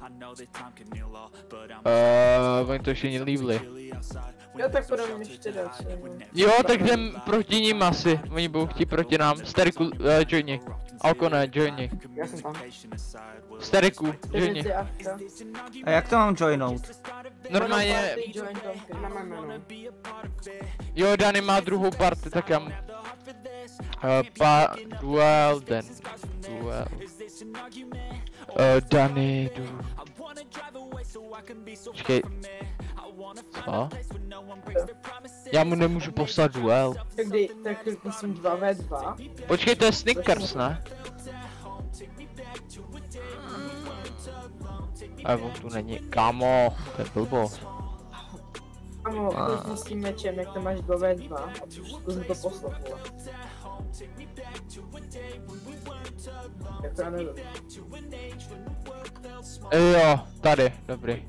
Uh, oni to ještě nelívli. Jo, tak půjdeme my čtyři asi, no. Jo, tak jdem proti ním asi. Oni budou chtít proti nám. Steriku, uh, joini. Alkone, joini. Já jsem tam. Steriku, joini. čtyři afka. A jak to mám joinout? Normálně, Party join tom case. Na mé jméno. jo, Dany má druhou party, tak já mu... Uh, pa... Duel, den. Duel. Uh, Dany, du... Počkej. Co? Já mu nemůžu poslat duel. Tak dej, tak myslím dva ve dva. Počkej, to je Snickers, ne? A on tu není. Kámo, to je blbost. Kámo, klikni s tím mečem, jak to máš dva ve dva. A zkusím to poslat, vole. Jak to já nevím. Jo, tady, dobrý.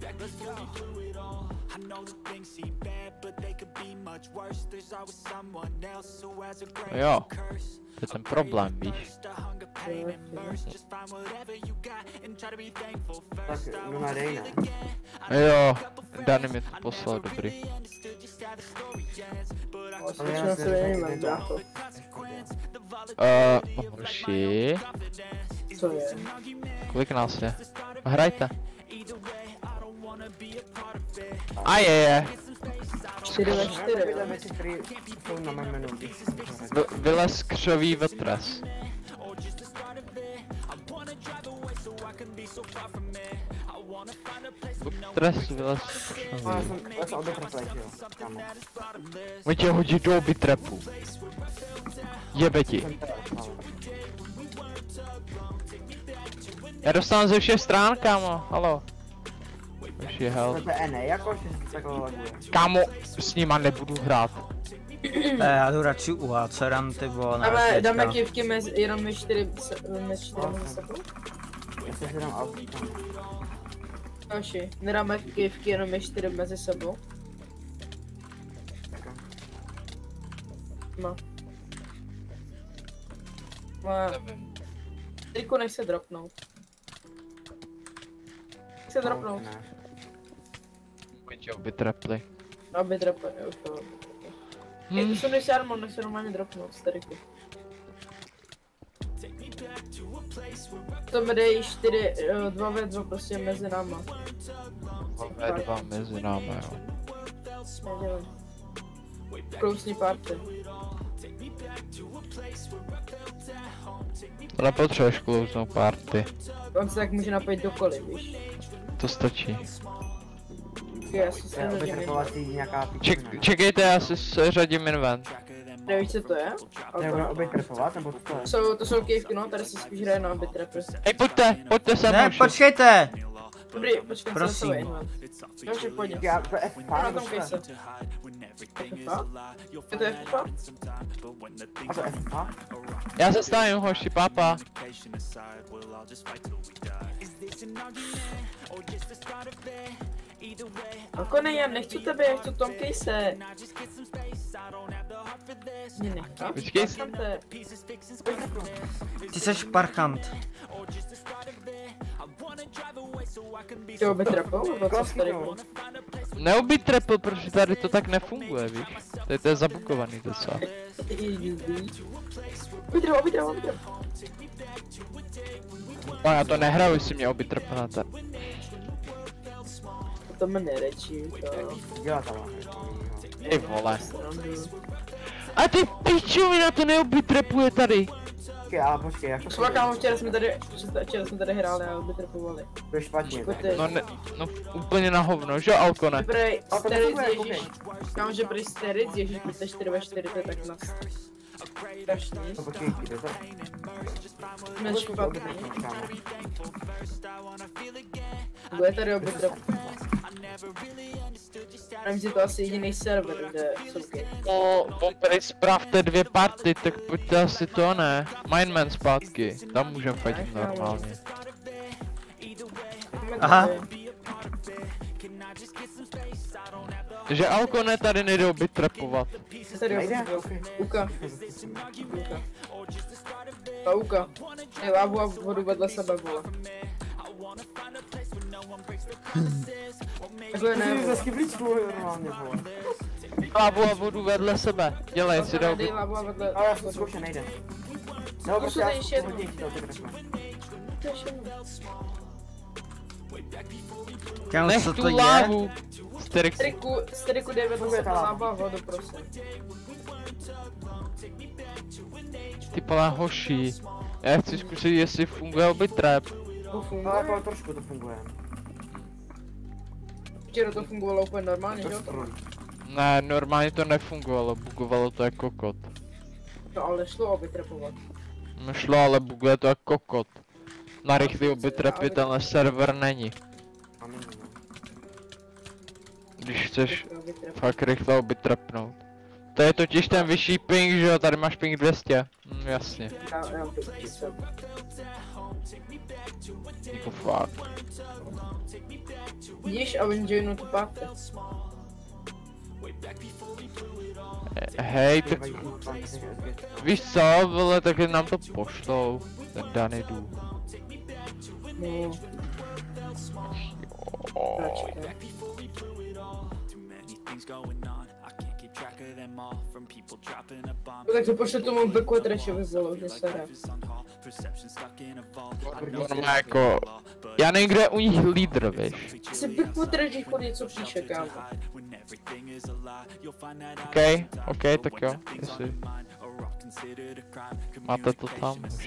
Jo, to je ten problém, víš. Tak, no na dej, ne? Jo, Dany mi to poslal, dobrý. Ale Začnu já se se nevím, nevím, brácho. Uh, horší. Co je? Kolik nás je? Hrajte. A je, je. čtyři ve Já čtyři, tady jo. dám věci, které jsou na mém jménu. V, vylez křový vetres. Vetres, vylez Ale já křový. jsem, já jsem obě treflek, jo, kámo. Můj tě hodí do oby trepu. Jebe ti. Jsem teda, ale. Já dostanu ze všech strán, kámo, halo. Už je hell. To je ne, jako, že se takhle laguje. Kámo, s nima nebudu hrát. Eh, já jdu radši u Haceran, ty vole, na Dáme, dáme teďka. kivky mezi, jenom my čtyři, se- my čtyři mezi sebou. Já se dám auto, kámo. Další. Nedáme kivky, jenom my čtyři mezi sebou. No. No. Triku nech se dropnout. Nech se dropnout. Ne. Můj tě oby trepli. Aby dropnout, už to. Ej, to jsem si armor, nech se normálně dropnout z triku. To bude čtyři, dva ve dva prostě mezi náma. Dva dva mezi námi, jo. Nedělám. Closní party. To nepotřebuješ klouznou party. On se tak může napojit dokoliv, víš. To stačí. Já si To je se neřadím. obytrpovací nějaká Ček, píčovina. čekejte, já si seřadím invent. Nevíš, co to je? To je ono obytrpovat, nebo co to je? Jsou, to jsou kývky, no, tady se spíš hraje na bitrapy. Hej, pojďte, pojďte sem Ne, hoši. počkejte! Dobrý, počkej, Prosím. co je to? Dobře, pojď. Já, to je F P A, Na nebo tom co to je? kejse. F F A? Je to F F A? A to F P A? Já se stavím hoši, papa. Jako ne, já nechci tebe, já chci tom kejse. Mě nechám. Počkej. Ty seš parchant. Ty obytrapou, nebo co jsi tady byl? Neubít trepl, protože tady to tak nefunguje, víš? Tady to je zabukovaný docela. Obytrapou, obytrapou, obytrapou. No já to nehraju, jestli mě obytrpnáte. To mě nerečí, to... Dělá tam. Ty vole. A ty piču, mi na to neobytrepuje tady. Počkej, ale počkej, jak to Šla kámo, včera jsme tady, včera jsme tady hráli a obytrapovali. To je špatně. Jako tak. ty. No ne, no úplně na hovno, že Alkone? Prej, A to Steric funguje, Ježíš, kámo, že prej Steric Ježíš, protože čtyři ve čtyři to je tak na strašný. No počkej, kde to? Jsme špatný. Kámo. Bude tady obytrap. Nevím, že to je asi jediný server, kde jsou kej. No, opět spravte dvě party, tak pojďte asi to ne. Mindman zpátky, tam můžem fightit normálně. Aha. Že Alkone tady nejde obytrepovat. Tady Nejde? obytrap. Uka. Uka. A Uka. Je lávu a vodu vedle sebe, vole. Takhle To je ne, ze vole. skibličku normálně, vole. Lávu a vodu vedle sebe, dělej si do Dej lávu a vedle... Ale já jsem zkoušel, nejde. No, Zkus prostě to já ještě jednou. hodně to obytrpne. To je všechno. Kámo, Nech co tu to je? lávu. Sterix. Striku, striku jde vedle Funguje sebe, ta láva. lávu a vodu, prosím. Ty plá hoši. Já chci zkusit, jestli funguje obytrep. To No, funguje. jako trošku to funguje. Včera to fungovalo úplně normálně, že jo? Trošku. Ne, normálně to nefungovalo, bugovalo to jako kokot. No ale šlo obytrapovat. No šlo, ale buguje to jako kokot. Na rychlý obytrepy tenhle server není. A není, no. Když chceš Obytrap. fakt rychle obytrepnout. To je totiž ten vyšší ping, že jo, tady máš ping dvě stě. Hm, jasně, Já, já to píšu. jako fakt. Vidíš a oni joinu tu party. Eh, Hej, tak Bývají tu tam, že- víš co, vole, tak nám to pošlou. Ten daný dům. No, počkej. No tak to pošle tomu beku a trešovi vole, že se hra. Normálně jako, já nevím, kdo je u nich lídr, víš. Si beku a treších pod něco píše, kámo. OK, OK, tak jo, jestli. Máte to tam, hoši.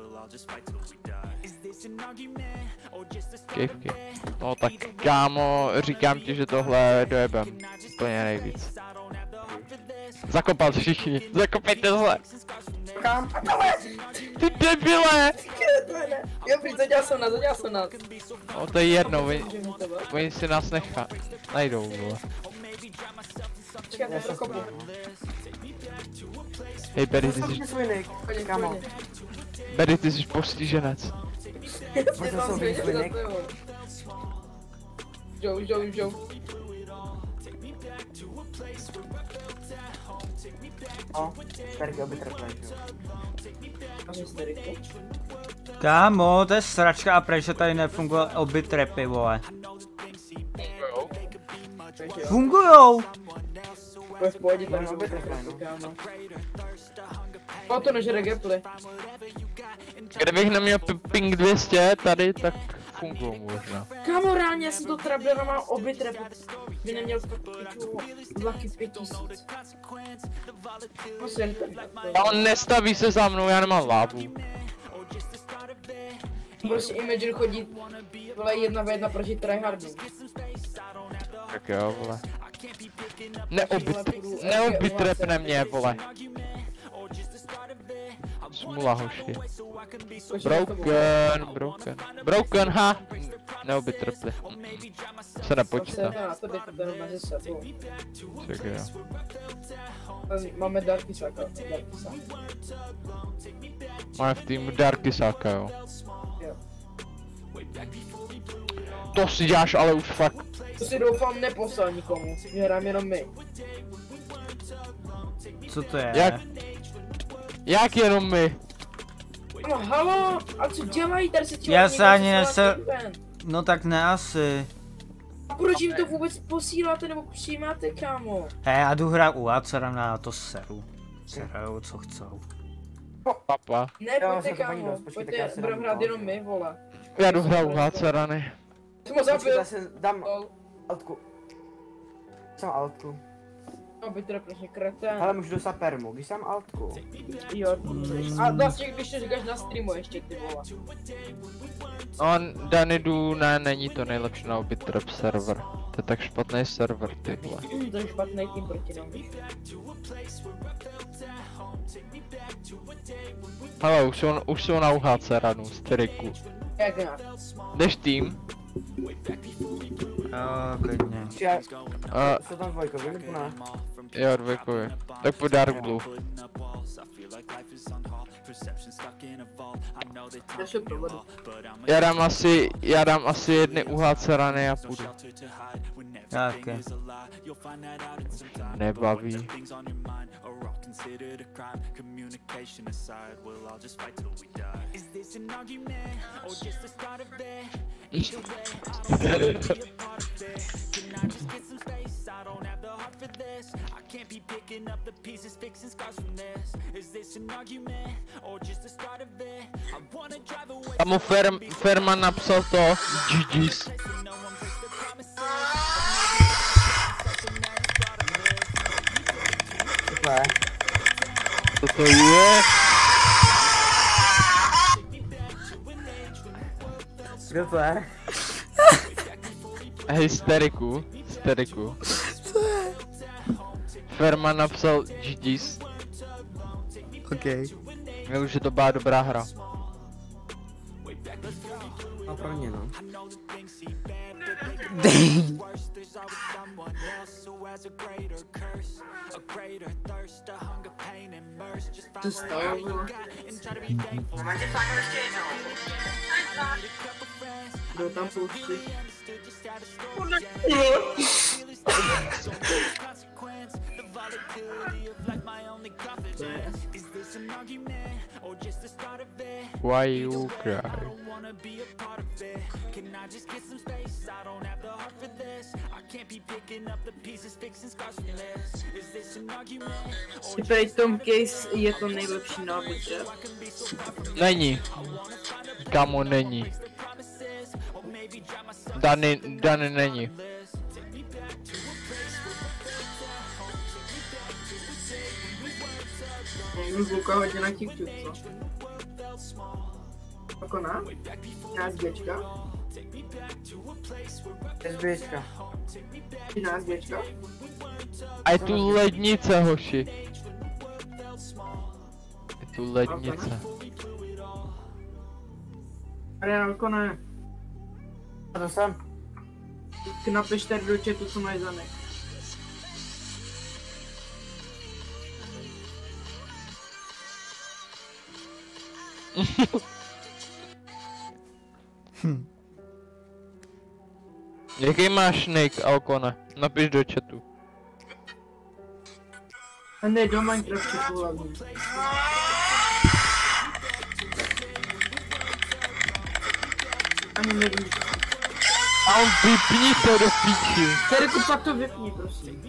Kejvky. No tak kámo, říkám ti, že tohle dojebem. Úplně nejvíc. Zakopat všichni, zakopejte tohle. Kam? Ty debile! Jo, prý, zadělal jsem nás, zadělal jsem nás. No to je jedno, oni, Můžeme to být? oni si nás nechá. Najdou, vole. Počkej, já to prokopu. Hej, Berry, ty Zastavte jsi, svůj nick, Pojď, kámo. pojď. Berry, ty jsi postiženec. Ty tam sobě zvěděl svůj za nick. tebou. Joe, Joe, Joe. No, tady obytrpne, že jo. Máš hysteriku? Kámo, to je sračka a prej, že tady nefunguje obytrepy, vole. Takže jo. Fungujou! Pojď v pohodě, tam No, jsou obytrpne, no. kámo. O, to nežere geply. Kdybych neměl p- ping dvě stě tady, tak nefungují možná. Kámo, reálně já jsem to trabil a mám obě trapy. By neměl fakt piču vlaky pět tisíc. No jsem to. A on nestaví se za mnou, já nemám lábu. Prostě Imagine chodí, vole, jedna v jedna proti tryhardu. Tak jo, vole. Neobit, neobitrepne mě, vole. Smula, hoši. Broken, broken. Broken, ha! Neobitrepne. Se nepočítá. Tak jo. Máme Darky Saka, Darky Saka. Máme v týmu Darky Saka, jo. Jo. To si děláš ale už fakt. To si doufám neposlal nikomu, my hrám jenom my. Co to je? Jak? Jak jenom my? No halo, a co dělají, tady se Já se ani nese... nese... No tak ne asi. A proč jim to vůbec posíláte nebo přijímáte, kámo? Hej, já jdu hrát u Acerem na to seru. Se hrajou co chcou. Papa. Ne, Jo, pojďte jsem to paní kámo, dost, počkej, tak já pojďte, si budeme dám hrát to. jenom my, vole. Já jdu hrát u Hacerany. Jsem ho Počkej, zabil. já si dám Lol. altku. Jsem altku. No, by to prostě kretén. Ale můžu dostat permu, když jsem altku. Jo, a vlastně když to říkáš na streamu ještě, ty vole. On, Danidu, ne, není to nejlepší na obitrep server. To je tak špatný server, ty vole. To je špatný tým proti nám. Hele, už jsou, už jsou na U H C ranu, styriku. Jak nějak. Jdeš tým? Jo, klidně. Já, Uh, jsou tam dvojkovi, nebo ne? jo, dvojkovi. Tak po Dark Blue. Já se provedu. Já dám asi, já dám asi jedny U H C rany a půjdu. Jaké? Nebaví. Kamu Ferm, Ferman napsal to, G G's. Ne. Co to je? Kdo to je? Hysteriku, hysteriku. Co je? Ferman napsal G G's. OK. Mě už je to byla dobrá hra. No pro mě, no. To stalo, vole. Kdo tam pouští? Why you cry? Super Tom Case je to nejlepší návod, že? Není. Kamo není. Dany, Dany není. Někdo kouká hodně na TikTok, co? Jako na? Na SBčka? SBčka. Ty na SBčka? A je tu lednice, hoši. Je tu lednice. Reálko ne. A to jsem. Ty napiš tady do chatu, co mají za nek. Jaký máš nick, Alkone? Napiš do chatu. A ne, do Minecraftu hlavně. Ani nevím. A on vypni to do píči. Terku, pak to vypni, prosím.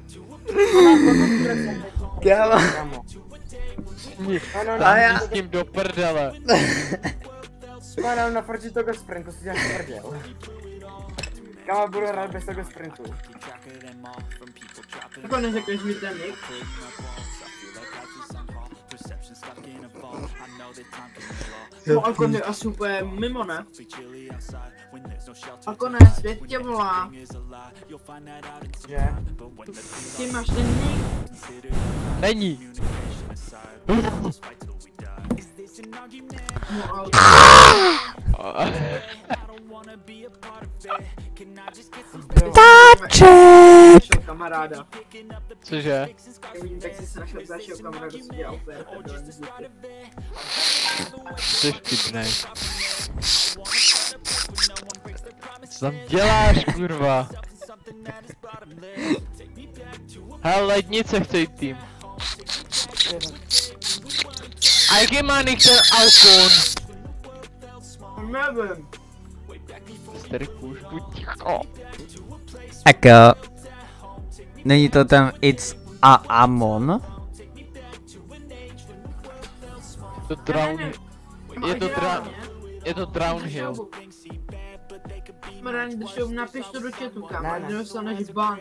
Kámo. Kámo. Ni- No, no, no. A já... S tím do prdele. Třeba nám na Forti toho sprintu si dělám prděl. Kámo, budu rád bez toho sprintu. Jako neřekneš mi ten nick? No Alkon je asi úplně mimo, ne? Alkone, svět tě volá. Že? Ty máš ten nick? Není. No Alkon. Táček! Kamaráda. Cože? Jak vidím, tak jsi se našel dalšího kamaráda, co dělá úplně prdele. Jsi vtipnej. Co tam děláš, kurva? Hele, lednice chce jít tým. A jaký má nick ten Alkon? Nevím. Sterku, už buď ticho. Tak jo. Není to ten It's a Amon? To drown... Je to drown... Je to downhill. Kamarádi, když napiš to do chatu, kámo, Ne, ne. nedostaneš ban.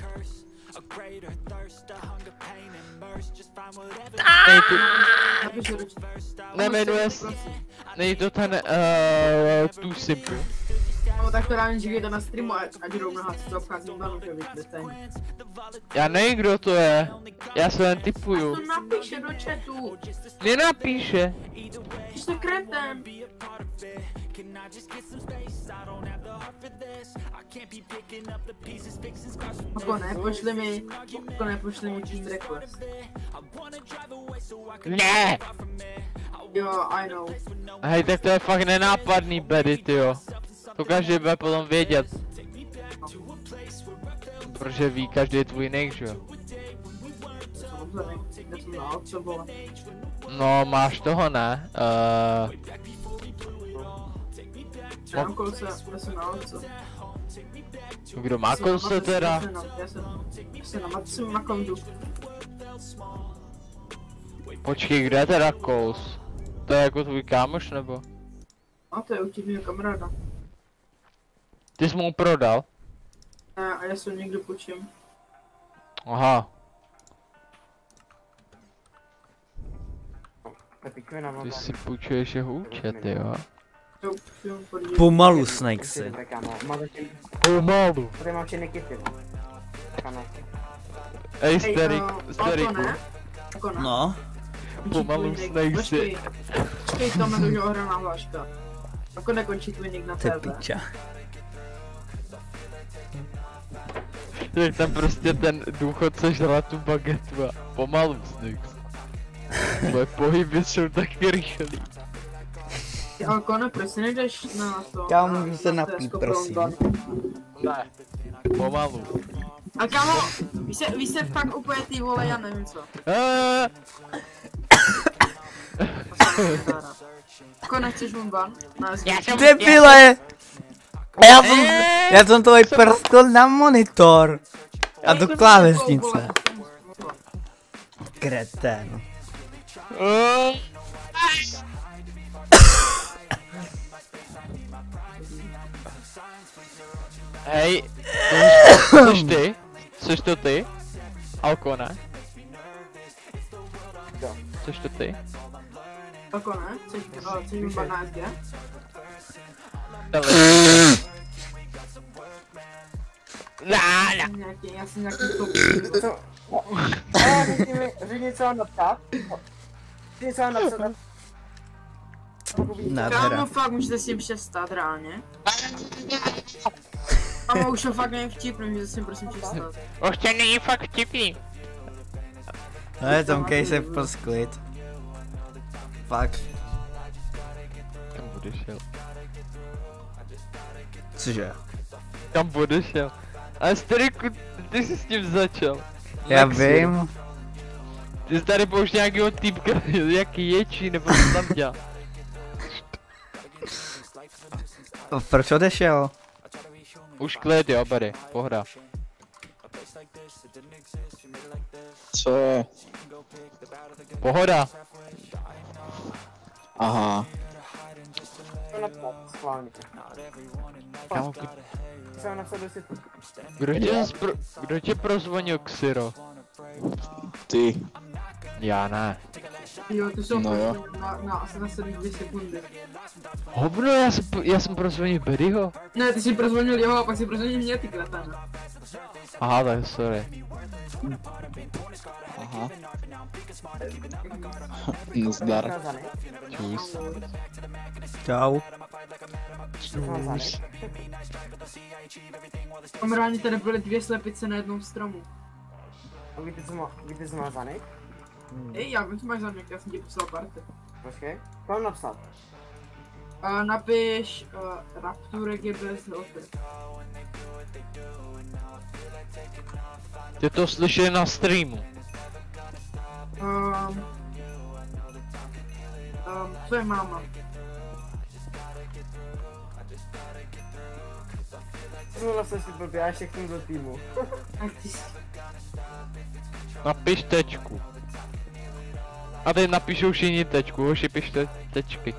Nej, tu... Napiš to do chatu. Nemenuje se... Nej to ten... Uh, Too Simple. No tak to rádi říkejte na streamu, ať ať jdou nahat, to obcházím banu, že vypnete. Já nevím, kdo to je. Já se jen typuju. To napíše do chatu, Nenapíše. jsi kretem. Ako ne, pošli mi, ako ne, pošli mi team request. Ne! Jo, I know. Hej, tak to je fakt nenápadný bedy, tyjo. To každý bude potom vědět. Protože ví každý tvůj nick, že jo? Já jsem na co vole. No, máš toho, ne? Uh, Já mám kolce, já jsem na co. kdo má kolce teda? Já jsem, já jsem na matce na kondu. Počkej, kde je teda Coles? To je jako tvůj kámoš, nebo? No to je u těch mého kamaráda. Ty jsi mu prodal? Ne, a já se někdo počím. Aha, ty si půjčuješ jeho účet, jo? To počím podívej. Pomalu, Snakesy. Pomalu. Tady mám všechny kity. Kámo. Ej, Hej, starý, eh, starý, Alko ne? Alko ne? No. pomalu Snakesy. Počkej, počkej, tam na to, že ohraná hláška. Ako nekončí tvůj nick na Ty T V. piča. Tak tam prostě ten důchodce žral tu bagetu a pomalu Snakes. Tvoje pohyby jsou taky rychlý. Ty Alkone, proč si nejdeš na to? Kámo, na- můžu se na napít, Tesco prosím. Brown Ne, pomalu. A kámo, víš se, víš se fakt úplně ty vole, já nevím co. Eee, Ako nechceš mu ban? já jsem... Debile! Já jsem, já jsem to i prskl na monitor. A do klávesnice. Kreten. Eee, Hej, to jsi ty? Jsi to ty? Alko, ne? Jsi to ty? Ako ne? Chceš, o, chceš mu ban na S G? La, Já jsem nějaký, já jsem nějaký top. Co? Ale řekni mi, řekni co mám napsat. Řekni co mám napsat. Kámo, Nádhera. fakt můžete s tím přestat reálně. Kámo, už to fakt nevím vtipný, můžete s tím prosím přestat. Už tě není fakt vtipný. Ale tam se prosklid. Fakt. Kam budeš jel? Cože? Kam budeš jel? Ale Steriku, ty jsi s tím začal. Já Lexi. vím. Ty jsi tady pouštěl nějakýho týpka, jaký ječí, nebo co tam dělal? Proč odešel? Už klid, jo, buddy, pohra. Co je? Pohoda. Aha. To napsat, schválně. Kámo, Jsem napsat do situ. kdo tě, spro... kdo tě prozvonil, Xyro? Ty. Já ne. Jo, ty jsou No jo. na, na asi na sedm dvě sekundy. Hovno, já jsem, já jsem prozvonil Beddyho. Ne, ty jsi prozvonil jeho a pak si prozvonil mě, ty kretane. Aha, tak sorry. Aha. Nazdar. Zany. Čus. Čau. Čus. Kamerálně tady byly dvě slepice na jednom stromu. A víte co má, víte co má Zanek? Ej, já vím, co máš za mě, já jsem ti poslal party. Počkej, co mám napsat? Uh, napiš uh, Rapturek je bez hoty. Ty to slyšeli na streamu. Um, um, co je máma? Jsem napsal si blbě, já ještě chci do týmu. Ach ty jsi... Napiš tečku. A teď napíšou všichni tečku, hoši pište tečky.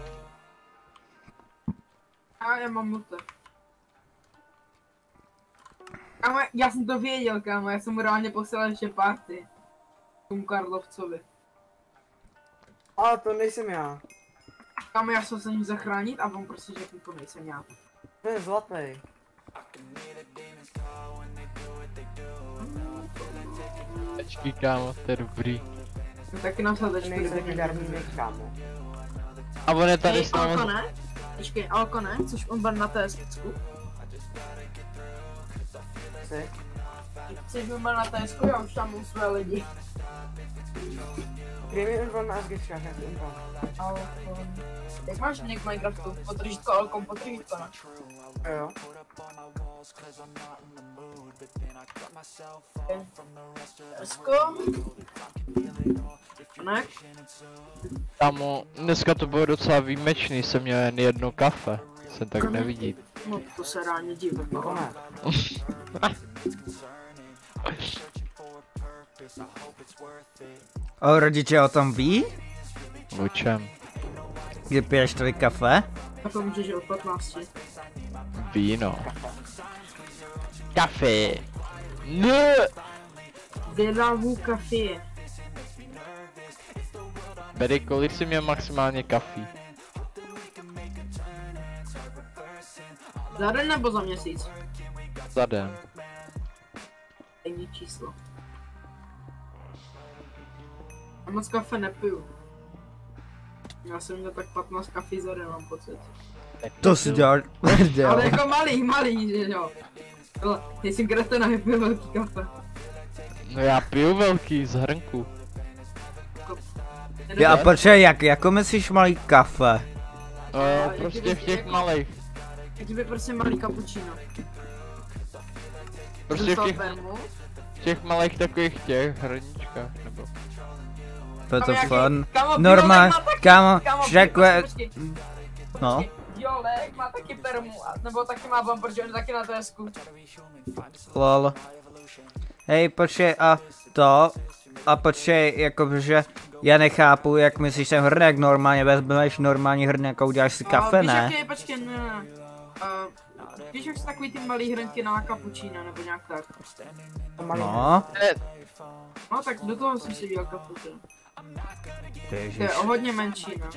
A já mám mute. Kámo, já jsem to věděl, kámo, já jsem mu reálně poslal ještě party. Tomu Karlovcovi. A to nejsem já. Kámo, já jsem se ním zachránit a on prostě řekl, to nejsem já. To je zlatý. Tečky, kámo, to je dobrý. No taky napsal teď Nejsem legendární nick, kámo. A on je tady Hej, s námi. Alkone, počkej, Alkone, což on byl na té skicku. Jsi? Jsi byl na té skicku, já už tam mám své lidi. Kde mi info na SGčkách, jak info? Alkon. Jak máš nick Minecraftu? Potržítko Alkon, potržítko, ne? Jo. Esko. Ne? Kámo, dneska to bylo docela výjimečný, jsem měl jen jedno kafe. Jsem tak nevidí. No to se ráně divím, To no. ne. O, rodiče o tom ví? O čem? Kdy piješ tady kafe? A to může, že od patnácti. Víno. Kafe. Ne. Delavu kafě. Bedy, kolik jsi měl maximálně kafí? Za den nebo za měsíc? Za den. Není číslo. A moc kafe nepiju. Já jsem měl tak patnáct kafí za den, mám pocit. To si dělal. Ale jako malý, malý, že jo. Ale nejsem kretena, nepiju velký kafe. No já piju velký z hrnku. Já a počkej, jak, jako myslíš malý kafe? No, prostě v těch malých. Jak by prostě malý cappuccino. Prostě v těch, v těch malých takových těch hrničkách, nebo... To je to Kámo, fun. jaký- kámo, Normál, Biolek má taky- kámo, kámo, řekle... počkej, No. Biolek má taky permu, a- nebo taky má bumper, že on je taky na tesku. Lol. Hej, počkej, a to... A počkej, jakože... Já nechápu, jak myslíš ten hrnek normálně, vezmeš normální hrnek a uděláš si kafe, víš, ne? jak je, počkej, ne, ne. Uh, víš, jak jsou takový ty malý hrnky na cappuccino, nebo nějak tak. No. No tak do toho jsem si dělal cappuccino. To Ježiš. je o hodně menší, no.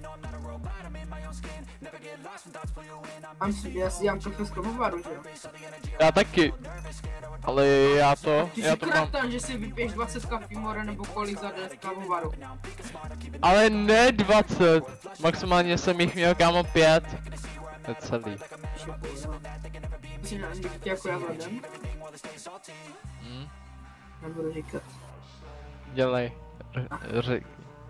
Mám si, já si dělám kafe z kávovaru, že jo? Já taky. Ale já to, Ty já jsi to mám. kretan, že si vypiješ dvacet kafí more nebo kolik za den z kávovaru. Ale ne dvacet. Maximálně jsem jich měl, kámo, pět. To je celý. Jsi na někdy jako já za den? Hm? Nebudu říkat. Dělej. R- řek.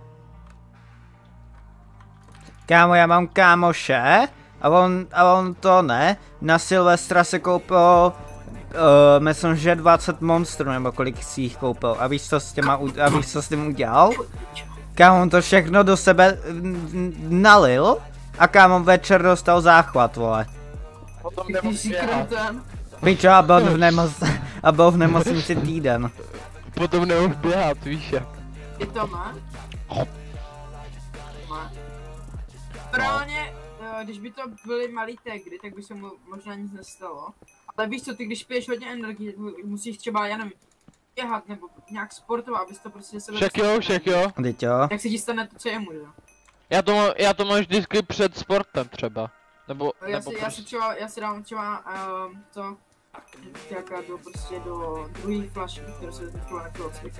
Kámo, já mám kámoše a on, a on to ne, na Silvestra se koupil, uh, myslím, že dvacet monstrů nebo kolik si jich koupil a víš co s těma, u- a víš co s tím udělal? Kámo, on to všechno do sebe n- nalil a kámo večer dostal záchvat, vole. Potom Ty jsi kretan. Pičo, a byl v, nemoc, a byl v nemocnici týden. Potom nemohl běhat, víš jak. Je to má? Má. Reálně, ale když by to byly malý tégry, tak by se mu možná nic nestalo. Ale víš co, ty když piješ hodně energie, musíš třeba, já nevím, běhat nebo nějak sportovat, abys to prostě sebe... Však jo, však jo. Teď jo. Jak se ti stane to, co je mu, jo? Já to, má- já to mám vždycky před sportem třeba. Nebo, No, já, nebo si, já si prostě. třeba, já si dám třeba um, to, jaká do prostě do druhé flašky, kterou se třeba na tělocvik.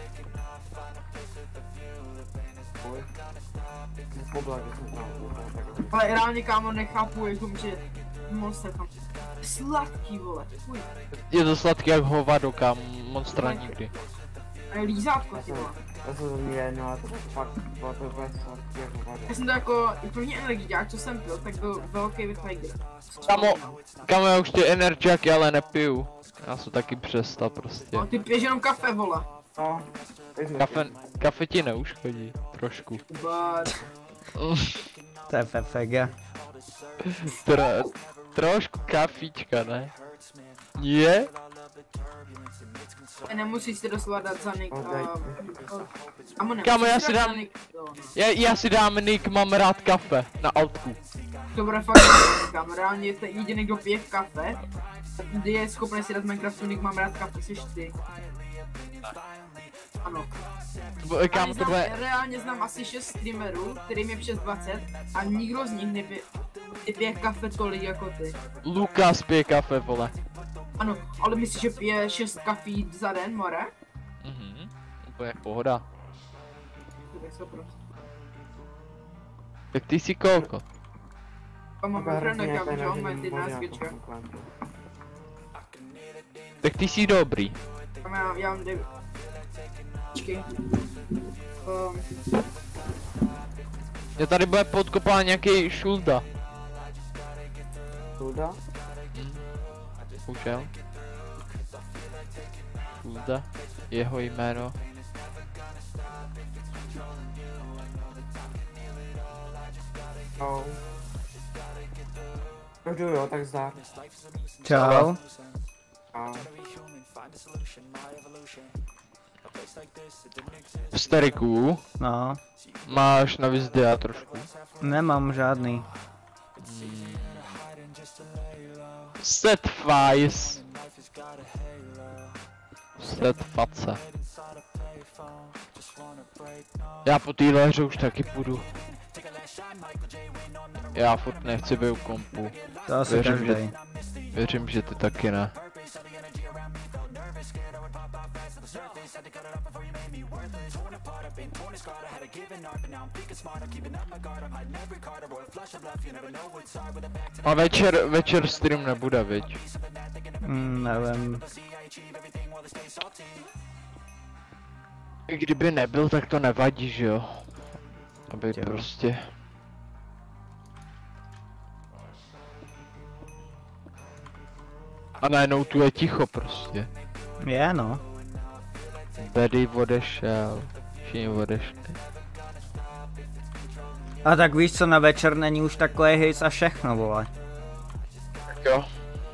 Ale reálně kámo nechápu, jak to může monster tam. Sladký vole, fuj. Je to sladký jak hovado, kam monstra nikdy. A je lízátko ty vole. Já to mě, no a to fakt, bylo to úplně sladký jako vada. Já jsem to jako, i první energiák, co jsem pil, tak byl velký Tiger. Kamo, kamo já už ty energiáky ale nepiju. Já jsem taky přestal prostě. No ty piješ jenom kafe vole. No, Kafe, kafe ti neuškodí, trošku. But... To je fefega. Tro, trošku kafíčka, ne? Je? Nemusíš si doslova dát za nick, Ok. uh, Amo, Kámo, já nemusíš si dát dám- za nick, jo, no. Já, já si dám nick, mám rád kafe, na autku. To bude fakt kámo, reálně ten jediný, kdo pije kafe, kdy je schopný si dát Minecraftu nick, mám rád kafe, jsi ty. Ano. To bude, kámo, Reálně to znám, bude, reálně znám asi šest streamerů, kterým je přes dvacet a nikdo z nich nepije, nepije kafe tolik jako ty. Lukas pije kafe, vole. Ano, ale myslíš, že pije šest kafí za den, more? Mhm, úplně pohoda. Tak se prostě. Tak ty jsi kolko? A mám frienda, kámo, že on má jedenáct gečka. Tak ty jsi dobrý. A já, já mám devět. Počkej. Um, Já tady bude podkopán nějaký šulda. Suda? Ušel. Šulda. Jeho jméno. No. Každou jo, tak zdar. Čau. A Steriku, No, máš navíc dia trošku. nemám žádný. Set face. Set face. Já po téhle hře už taky půjdu. Já furt nechci být u kompu. To asi Věřím, každý. že- Věřím, že ty taky ne. A večer, večer stream nebude, viď? Mm, nevím. Kdyby nebyl, tak to nevadí, že jo? Aby Jo. prostě... A najednou tu je ticho prostě. Je no. Betty odešel. Všichni odešli. A tak víš co, na večer není už takový hejc a všechno, vole. Tak jo.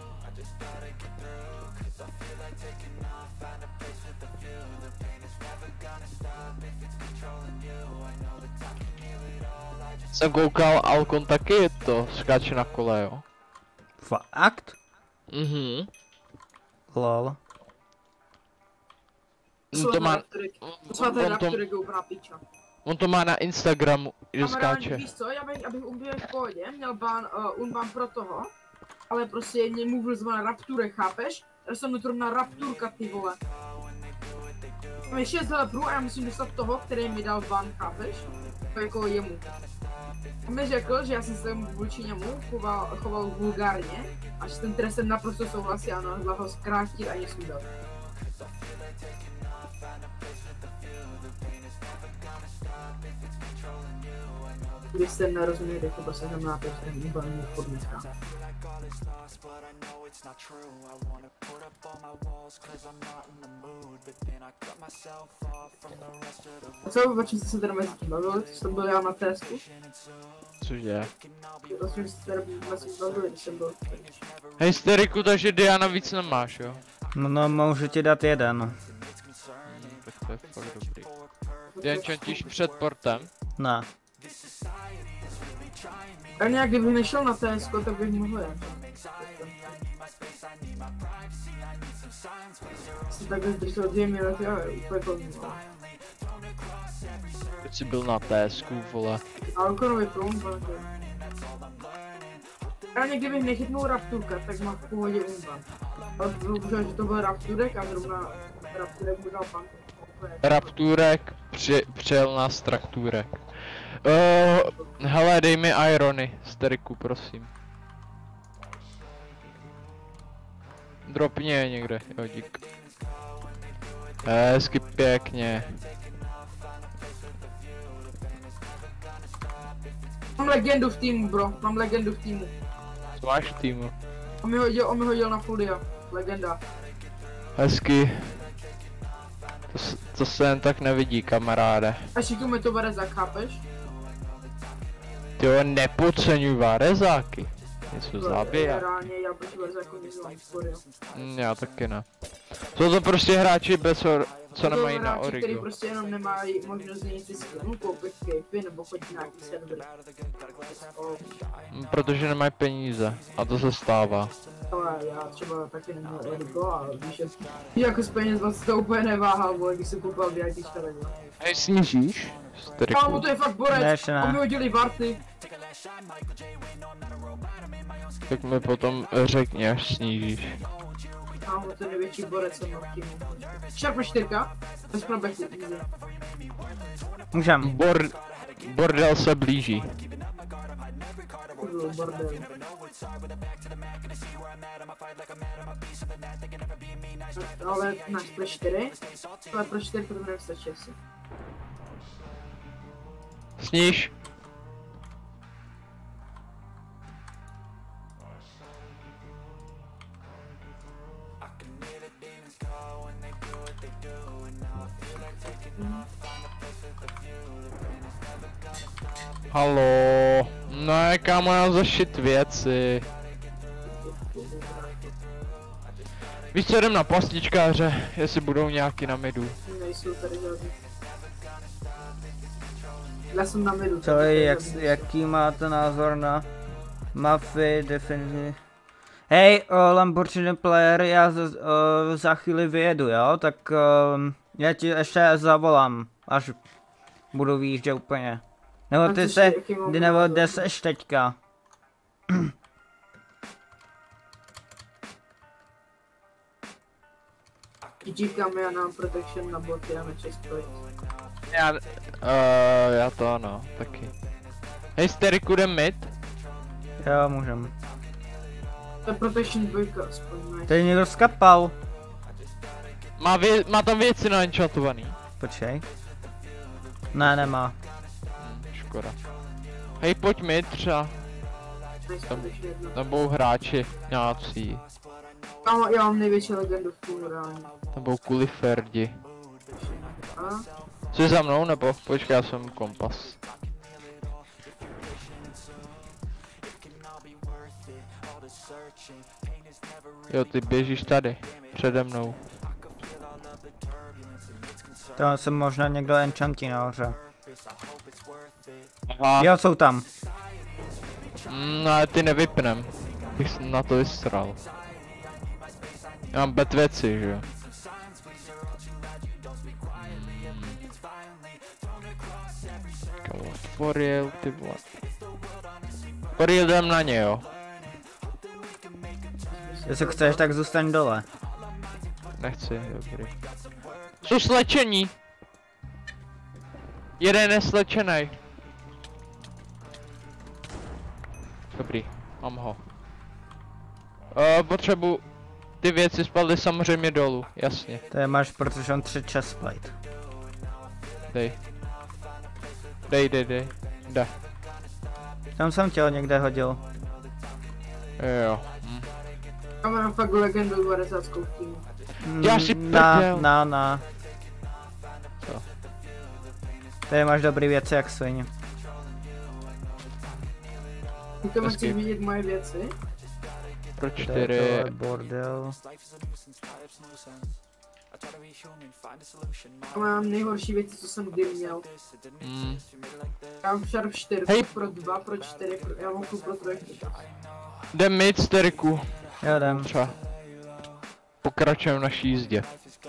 Jsem koukal, Alcon taky je to, skáče na kole, jo. Fakt? Mhm. Lol. On to má, Svaté on to, raptory go na piča. on to má na Instagramu, že Kamarádi, skáče. víš co, já bych, abych byl v pohodě, měl ban, uh, unban pro toho, ale prostě mě mluvil zvaná Rapture, chápeš? Já jsem to na Rapturka, ty vole. Mám šest helperů a já musím dostat toho, který mi dal ban, chápeš? To jako jemu. On mi řekl, že já jsem se vůči němu choval, choval vulgárně a že s tím trestem naprosto souhlasí a no, ho zkrátit a něco udělat. Když se nerozumí, tak to prostě znamená, že jsem výborný podmínka. A co, o čem jste se teda mezi tím bavili? Co jsem byl já na testu? Cože? O čem jste se teda mezi tím bavili, když jsem byl? Hej, Steriku, takže Diana víc nemáš, jo? No, no, můžu ti dát jeden. Hmm, tak to je fakt dobrý. Jen čantíš před portem? Ne. A nějak kdybych nešel na T S ko, tak bych mohl jet. Jsem takhle zdržel dvě minuty a úplně to bylo. Teď jsi byl na T S ku, vole. A Alkonovi prům, protože... Reálně kdybych nechytnul Rapturka, tak má v původě umba. Ale bohužel, že to byl Rapturek a zrovna Rapturek mu dal pan. Rapturek při, přijel nás Trakturek. Uh, hele, dej mi irony, steriku, prosím. Dropni je někde, jo, dík. Hezky pěkně. Mám legendu v týmu, bro, mám legendu v týmu. Co máš v týmu? On mi hodil, on mi hodil na Fulia, legenda. Hezky. To, s- to se jen tak nevidí, kamaráde. A šiku mi to bere za, chápeš? Tyjo, nepodceňuj varezáky. Něco zabíjá. Reálně já proti Verzaku neznám, sorry. Mm, já taky ne. Jsou to prostě hráči bez or, co To nemají na hráči, který origu. prostě jenom nemají možnost změnit si skinu, koupit capy nebo chodit na nějaký server. Mm, Protože nemají peníze. A to se stává. Ale já třeba taky neměl origo a víš, že jako z peněz vlastně to úplně neváhal, vole, když jsem koupil nějaký štelení. Hej, snížíš? Steriku. Kámo, to je fakt Ne, borec, ještě ne. on mi hodili varty. Tak mi potom řekni, až snížíš. Kámo, to je největší borec, jsem na týmu. Sharp čtyřka, bez probechu, easy. Můžem. Bor, bordel se blíží. Kurva, bordel. Ale náš pro čtyři, ale pro čtyři to bude stačí asi. Sníž. Halo. Ne, kámo, já zašit věci. Víš co, jdem na pastičkáře, jestli budou nějaký na midu. Nejsou tady žádný. Já jsem na midu. Co je, jak, jaký máte názor na mapy, definitivně? Hej, uh, Lamborghini player, já za, uh, za chvíli vyjedu, jo? Tak uh, já ti ještě zavolám, až budu výjíždět úplně. Nebo A ty co se, si- jaký mám ty nebo názor? jde seš teďka. Díkám, já nám protection na boty a na chestplate. Já, uh, já to ano, taky. Hej, Steriku, jdem mid? Jo, můžem. To je protection dvojka, aspoň ne. Tady někdo skapal. Má, vě, má tam věci naenchantovaný. Počkej. Ne, nemá. Hm, škoda. Hej, pojď mid třeba, Nejsou tam- protection jedna. tam budou hráči nějací. Kámo, já mám největší legendu v týmu reálně. Tam budou kuliferdi. A? Jsi za mnou, nebo? Počkej, já jsem kompas. Jo, ty běžíš tady, přede mnou. To jsem možná někdo enchantí nahoře. Aha, Jo, jsou tam. mm, ale ty nevypnem. Bych se na to vysral. Já mám bet věci, že jo. Kámo, for real, ty vole. For real, jdem na ně, jo. Jestli chceš, tak zůstaň dole. Nechci, dobrý. Jsou slečení. Jeden je slečenej. Dobrý, mám ho. Uh, potřebu... Ty věci spadly samozřejmě dolů, jasně. To je máš, protože on tři chestplate. Dej. Dej, dej, dej. Jde. Tam jsem tě někde hodil. Jo. Hm. Já mám fakt legendu dvadesátskou v týmu. Já si na, prdel. na, na. Co? Tady máš dobrý věci jak svině. Ty to Hezky. chceš vidět moje věci? Pro To je čtyři. tohle bordel. A mám nejhorší věci, co jsem kdy měl. Mm. Já mám Sharp čtyři Hej. pro dva, pro čtyři, pro, já mám pro trojku. Jdem mít steriku. Jo, jdem. Třeba. Pokračujeme v naší jízdě.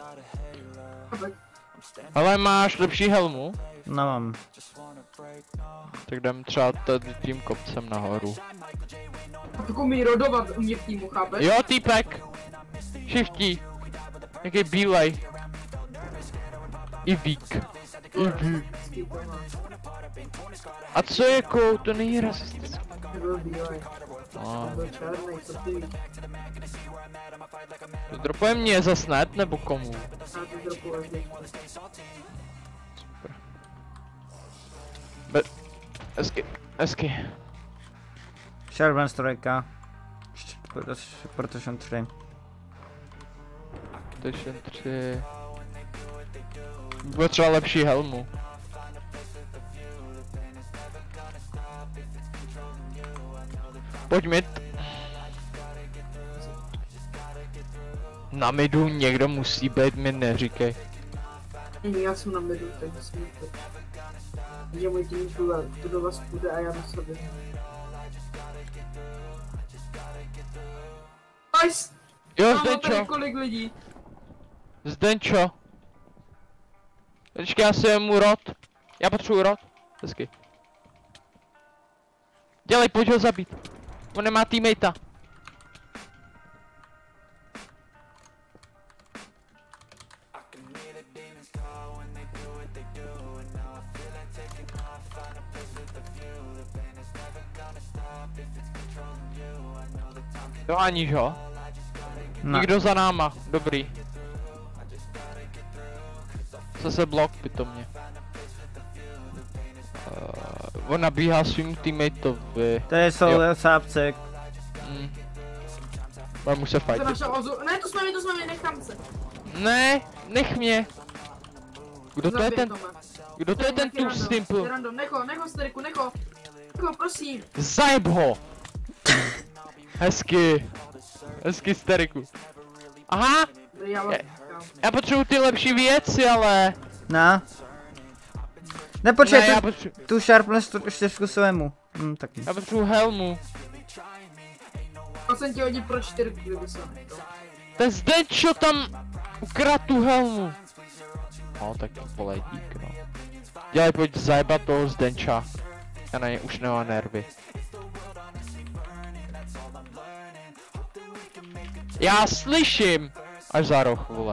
Ale máš lepší helmu? No mám. Tak jdem třeba tady tím kopcem nahoru. Takovou mi rodovat u mě v týmu, chápeš? Jo, týpek! Shiftí. Jaký bílej. I vík. I vík. A co je kou? To není rasistické. Nebyl bílej, No. byl černý, co ty víš? To dropuje mě zas net, nebo komu? Já to dropu vždy. Super. Be... Hezky, hezky. Sharpens trojka. Protože tři. Takže tři... Bude třeba lepší helmu. Pojď mid. Na midu někdo musí být, mi neříkej. Není, já jsem na midu, takže jsem to. Že můj tým tu do vás půjde a já na sobě. Nice! Jo, Mám tady Zdenčo, kolik lidí. Zdenčo. Počkej, já si mu rod. Já potřebuji rod. Hezky. Dělej, pojď ho zabít. On nemá teammatea. Doháníš ho? No. Nikdo za náma, dobrý. Zase blok pitomně. Uh, on nabíhá svým teammateovi. Tady jsou Jo. sápci. Mm. Bude mu se To fightit. naše ozu... Ne, to jsme my, to jsme my, nechám se. Ne, nech mě. Kdo to je Zabij ten, Tome. kdo to je ten tu Random, simple? Random, necho, necho, Steriku, necho. Necho, prosím. Zajeb ho! Hezky. Hezky, Steriku. Aha, Dobrý, já vám Je- říkám. já potřebuji ty lepší věci, ale... Na. Nepočkej, Ne, já tu, potřebuji, tu Sharpness tu čtyřku svému. Hm, tak. já potřebuji helmu. Já jsem ti hodit pro čtyřku, kdyby se nechal. Ten Zdenčo tam ukradl tu helmu. No, tak to volej dík, no. Dělej, pojď zajebat toho Zdenča. Já na něj už nemám nervy. Já slyším! Až za roh, vole.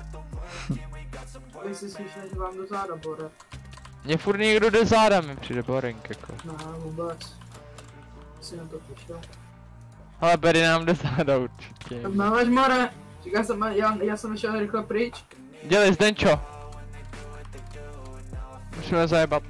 Jestli slyšíš, že vám do záda, Bore. Mně furt někdo jde zádem, mi přijde boring, jako. Ne, vůbec. Jsi na to přišel. Ale Berry nám jde záda určitě. Tak máš, More. Říkal jsem, já, já jsem šel rychle pryč. Dělej, Zdenčo! Musíme zajebat.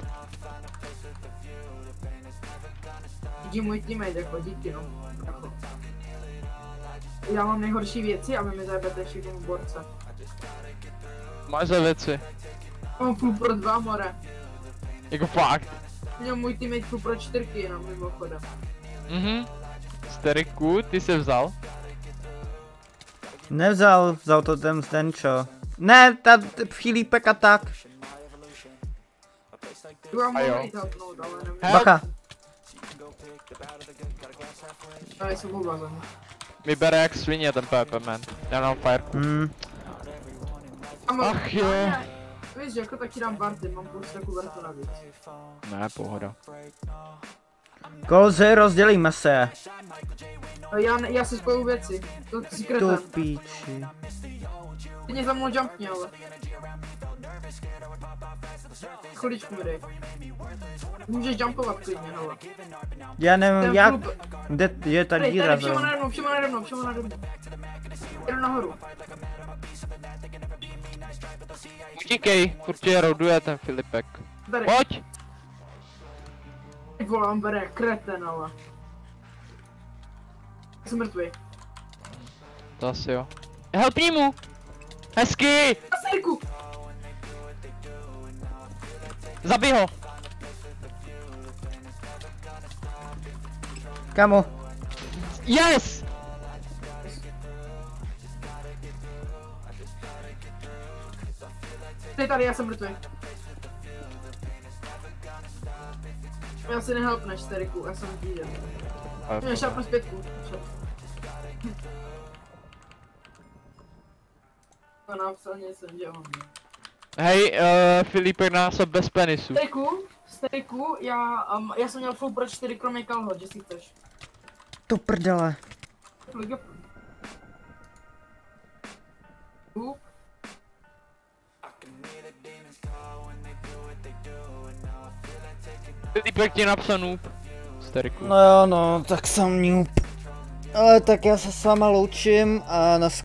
Díky můj teammate, jako díky, no. Jako. Já mám nejhorší věci a vy mi zajebete ještě tomu borce. Máš za věci. Mám full pro dva, More. Jako fakt. Měl můj teammate full pro čtyřky jenom mimochodem. Mhm. Steriku, ty se vzal. Nevzal, vzal to ten Zdenčo. Ne, ta Filipek a tak. Tu vám A jo. mohl jít helpnout, ale nevím. Help. Bacha. Já jsem oblazen. Mi bere jak svině ten P P, man. Já mám fire. Hm, Ach jo. Víš, jako tak ti dám barty, mám plus takovou bartu navíc. Ne, pohoda. Kolzy, rozdělíme se. A Já, ne- já si spoju věci. To ty si Tu kreten. píči. Ty mě za mnou jumpni, ale. Chodičku mi dej. Můžeš jumpovat klidně, hele. Já nevím Ten jak. flup- Kde je ta Tady, díra tady, přímo zrovna? nade mnou, přímo nade mnou, přímo nade mnou. Jdu nahoru. Utíkej, furt tě roduje ten Filipek. Tady. Pojď! Ty vole, on bere kreten, ale. Jsem mrtvý. To asi jo. Helpni mu! Hezky! A Steriku! Zabij ho! Kamu? Yes! Ty tady, já jsem mrtvý. Já si nehelpneš, Steriku, já jsem týden. Já šápnu zpětku. To napsal něco, dělám. Hej, uh, Filipek násob bez penisu. Steriku, Steriku, já, um, já jsem měl full pro čtyři kromě kalhot, že si chceš. To prdele. Uh. Filipek ti napsal noob. Steriku. No jo, no, tak jsem noob. Ale tak já se s váma loučím a